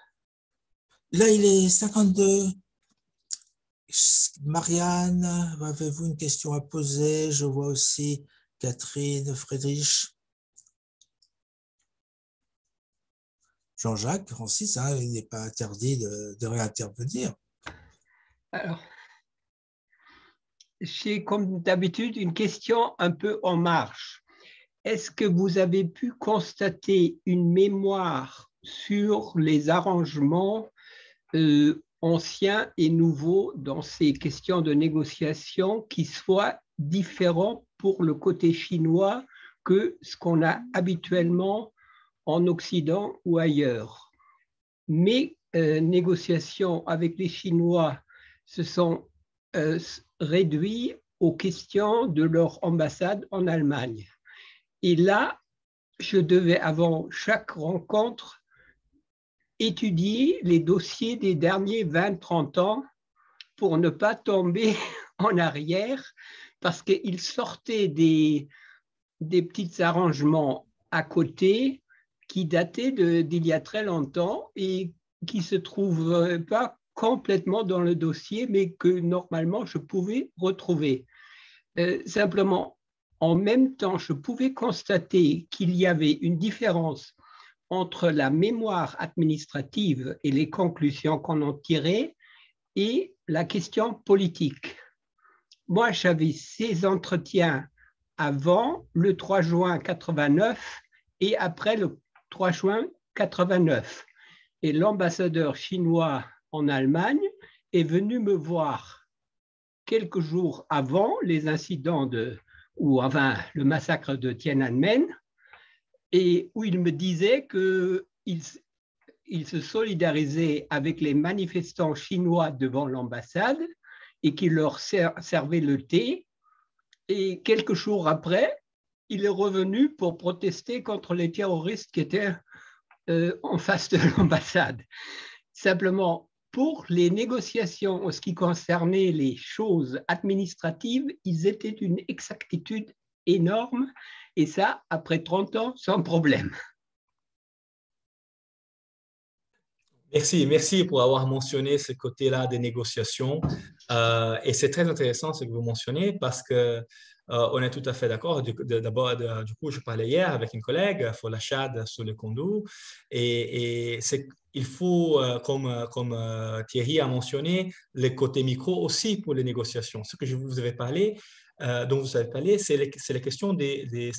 Là, il est cinquante-deux. Marianne, avez-vous une question à poser? Je vois aussi Catherine, Friedrich. Jean-Jacques, Francis, hein, il n'est pas interdit de, de réintervenir. Alors, j'ai comme d'habitude une question un peu en marge. Est-ce que vous avez pu constater une mémoire sur les arrangements euh, anciens et nouveaux dans ces questions de négociation qui soient différents pour le côté chinois que ce qu'on a habituellement en Occident ou ailleurs? Mes euh, négociations avec les Chinois se sont euh, réduites aux questions de leur ambassade en Allemagne. Et là, je devais, avant chaque rencontre, étudier les dossiers des derniers vingt trente ans pour ne pas tomber en arrière, parce qu'ils sortaient des, des petits arrangements à côté qui dataient d'il y a très longtemps et qui ne se trouvaient pas complètement dans le dossier, mais que normalement je pouvais retrouver. Euh, simplement, en même temps, je pouvais constater qu'il y avait une différence entre la mémoire administrative et les conclusions qu'on en tirait et la question politique. Moi, j'avais ces entretiens avant le trois juin quatre-vingt-neuf et après le trois juin quatre-vingt-neuf. Et l'ambassadeur chinois en Allemagne est venu me voir quelques jours avant les incidents de, ou enfin le massacre de Tiananmen, et où il me disait qu'il il se solidarisait avec les manifestants chinois devant l'ambassade et qu'il leur ser, servait le thé. Et quelques jours après, il est revenu pour protester contre les terroristes qui étaient euh, en face de l'ambassade. Simplement, pour les négociations en ce qui concernait les choses administratives, ils étaient d'une exactitude énorme, et ça, après trente ans, sans problème. Merci, merci pour avoir mentionné ce côté-là des négociations. Euh, et c'est très intéressant ce que vous mentionnez parce que Euh, on est tout à fait d'accord. D'abord, du coup, je parlais hier avec une collègue, Fola Chad, sur le Kondou, et, et c'est, il faut, euh, comme, comme euh, Thierry a mentionné, les côtés micro aussi pour les négociations. Ce que je vous avais parlé, euh, dont vous avez parlé, c'est les, c'est la question des, des, strat,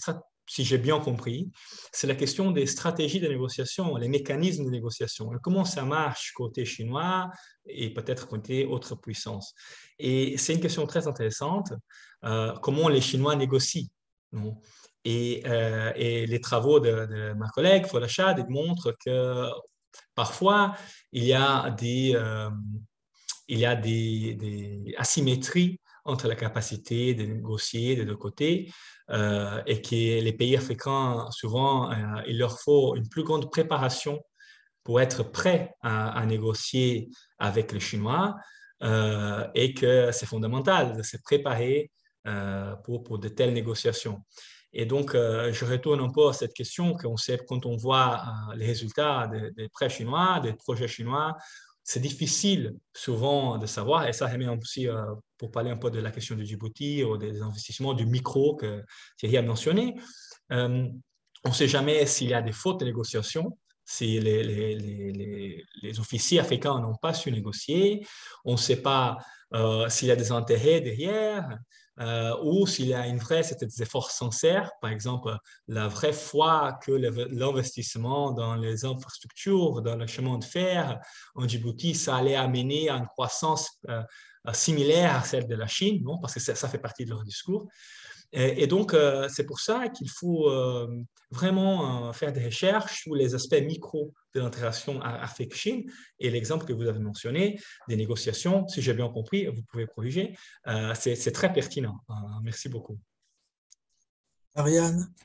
si j'ai bien compris, c'est la question des stratégies de négociation, les mécanismes de négociation, et comment ça marche côté chinois et peut-être côté autres puissances. Et c'est une question très intéressante, euh, comment les Chinois négocient. Non? Et, euh, et les travaux de, de ma collègue, Fola Chad, montrent que parfois, il y a des, euh, il y a des, des asymétries entre la capacité de négocier des deux côtés euh, et que les pays africains, souvent, euh, il leur faut une plus grande préparation pour être prêts à, à négocier avec les Chinois euh, et que c'est fondamental de se préparer euh, pour, pour de telles négociations. Et donc, euh, je retourne un peu à cette question qu'on sait quand on voit euh, les résultats des, des prêts chinois, des projets chinois, c'est difficile souvent de savoir, et ça remet aussi euh, pour parler un peu de la question du Djibouti ou des investissements du micro que Thierry a mentionné. Euh, on ne sait jamais s'il y a des fautes de négociation, si les, les, les, les officiers africains n'ont pas su négocier, on ne sait pas euh, s'il y a des intérêts derrière, euh, ou s'il y a une vraie, c'était des efforts sincères, par exemple, la vraie foi que l'investissement dans les infrastructures, dans le chemin de fer en Djibouti, ça allait amener à une croissance euh, similaire à celle de la Chine, non? Parce que ça, ça fait partie de leur discours. Et, et donc, euh, c'est pour ça qu'il faut euh, vraiment euh, faire des recherches sur les aspects micro de l'interaction Afrique-Chine. Et l'exemple que vous avez mentionné, des négociations, si j'ai bien compris, vous pouvez corriger, euh, c'est très pertinent. Euh, merci beaucoup. Ariane?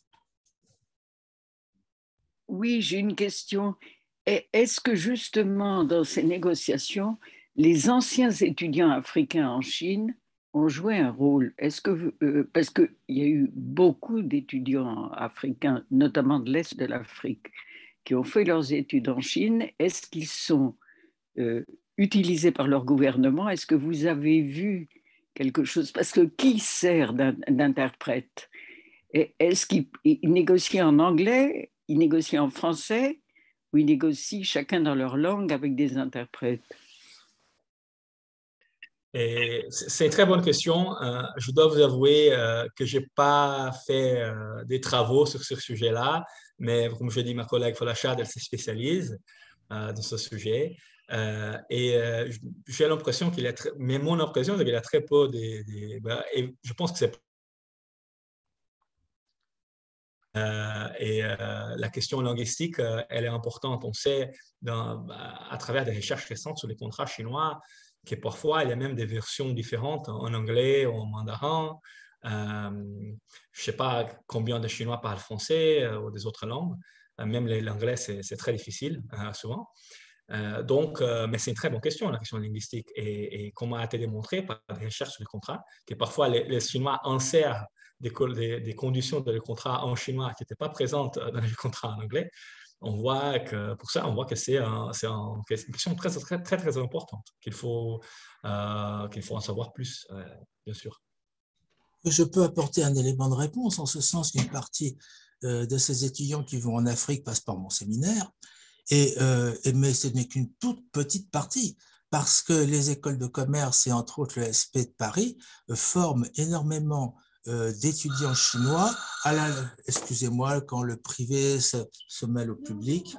Oui, j'ai une question. Est-ce que justement, dans ces négociations, les anciens étudiants africains en Chine ont joué un rôle? Est-ce que, euh, parce qu'il y a eu beaucoup d'étudiants africains, notamment de l'Est de l'Afrique, qui ont fait leurs études en Chine. Est-ce qu'ils sont euh, utilisés par leur gouvernement? Est-ce que vous avez vu quelque chose? Parce que qui sert d'interprète? Est-ce qu'ils négocient en anglais, ils négocient en français, ou ils négocient chacun dans leur langue avec des interprètes? C'est une très bonne question. Euh, je dois vous avouer euh, que je n'ai pas fait euh, des travaux sur ce sujet-là, mais comme je dis, ma collègue Fola Chad, elle se spécialise euh, dans ce sujet. Euh, et euh, j'ai l'impression qu'il y a très, mais mon impression, c'est qu'il y a très peu de, de ben, et je pense que c'est Euh, et euh, la question linguistique, euh, elle est importante. On sait dans, à travers des recherches récentes sur les contrats chinois que parfois, il y a même des versions différentes en anglais ou en mandarin. Euh, je ne sais pas combien de Chinois parlent français euh, ou des autres langues. Euh, même l'anglais, c'est très difficile euh, souvent. Euh, donc, euh, mais c'est une très bonne question, la question linguistique. Et, et comme a été démontré par des recherches sur les contrats, que parfois les, les Chinois insèrent des, des, des conditions de le contrat en chinois qui n'étaient pas présentes dans les contrats en anglais. On voit que, pour ça, on voit que c'est un, un, une question très, très, très, très importante, qu'il faut, euh, qu'il faut en savoir plus, euh, bien sûr. Je peux apporter un élément de réponse en ce sens qu'une partie euh, de ces étudiants qui vont en Afrique passent par mon séminaire. Et, euh, mais ce n'est qu'une toute petite partie, parce que les écoles de commerce et entre autres le S P de Paris euh, forment énormément euh, d'étudiants chinois. À la, excusez-moi, quand le privé se, se mêle au public.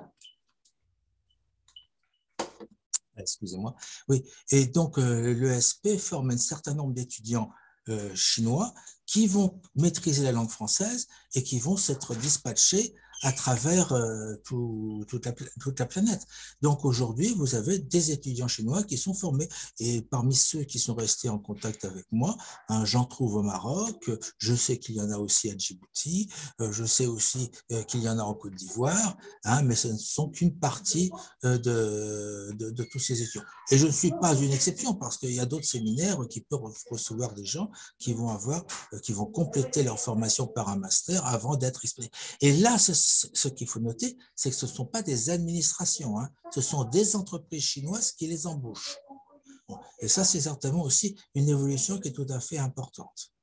Excusez-moi. Oui, et donc euh, l'E S P forme un certain nombre d'étudiants euh, chinois qui vont maîtriser la langue française et qui vont s'être dispatchés à travers euh, tout, toute, la, toute la planète. Donc aujourd'hui, vous avez des étudiants chinois qui sont formés. Et parmi ceux qui sont restés en contact avec moi, hein, j'en trouve au Maroc, je sais qu'il y en a aussi à Djibouti, euh, je sais aussi euh, qu'il y en a en Côte d'Ivoire, hein, mais ce ne sont qu'une partie euh, de, de, de tous ces étudiants. Et je ne suis pas une exception parce qu'il y a d'autres séminaires qui peuvent recevoir des gens qui vont avoir, euh, qui vont compléter leur formation par un master avant d'être exprimés. Et là, ce qu'il faut noter, c'est que ce ne sont pas des administrations, hein, ce sont des entreprises chinoises qui les embauchent. Bon, et ça, c'est certainement aussi une évolution qui est tout à fait importante.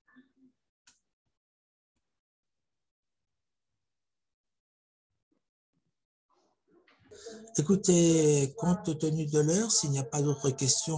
Écoutez, compte tenu de l'heure, s'il n'y a pas d'autres questions,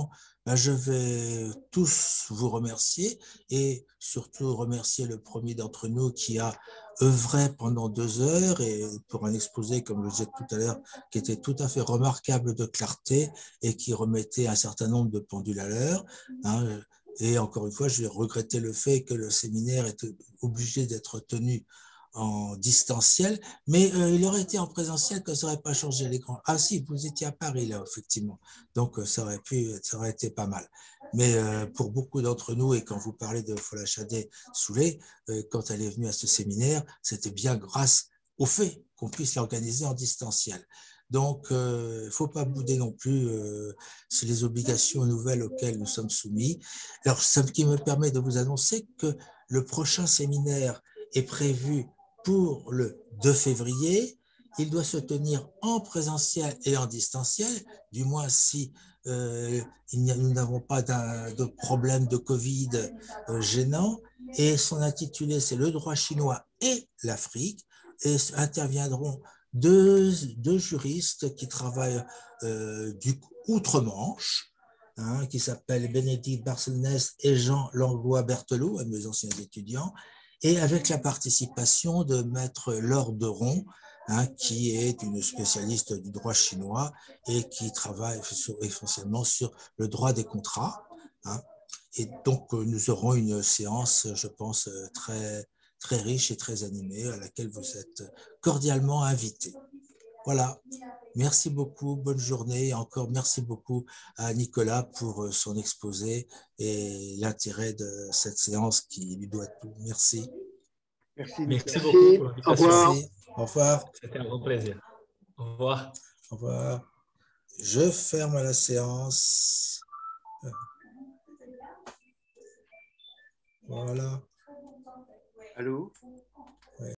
Ben, je vais tous vous remercier et surtout remercier le premier d'entre nous qui a œuvré pendant deux heures et pour un exposé, comme je le disais tout à l'heure, qui était tout à fait remarquable de clarté et qui remettait un certain nombre de pendules à l'heure. Hein. Et encore une fois, je vais regretter le fait que le séminaire est obligé d'être tenu en distanciel, mais euh, il aurait été en présentiel que ça n'aurait pas changé l'écran. Ah si, vous étiez à Paris là, effectivement, donc euh, ça aurait pu, ça aurait été pas mal. Mais euh, pour beaucoup d'entre nous, et quand vous parlez de Fola Chadé Soulé, euh, quand elle est venue à ce séminaire, c'était bien grâce au fait qu'on puisse l'organiser en distanciel. Donc, il euh, ne faut pas bouder non plus euh, sur les obligations nouvelles auxquelles nous sommes soumis. Alors, ce qui me permet de vous annoncer que le prochain séminaire est prévu pour le deux février. Il doit se tenir en présentiel et en distanciel, du moins si euh, il y a, nous n'avons pas de problème de Covid euh, gênant. Et son intitulé, c'est le droit chinois et l'Afrique. Et interviendront deux, deux juristes qui travaillent euh, du outre-Manche, hein, qui s'appellent Bénédicte Barcelnès et Jean Langlois-Berthelot, mes anciens étudiants, et avec la participation de maître Laure Deron, hein, qui est une spécialiste du droit chinois et qui travaille sur, essentiellement sur le droit des contrats. Hein. Et donc, nous aurons une séance, je pense, très, très riche et très animée à laquelle vous êtes cordialement invités. Voilà. Merci beaucoup, bonne journée et encore merci beaucoup à Nicolas pour son exposé et l'intérêt de cette séance qui lui doit tout. Merci. Merci, Merci Nicolas. beaucoup pour Au revoir. l'invitation. Au revoir. C'était un grand plaisir. Au revoir. Au revoir. Je ferme la séance. Voilà. Allô?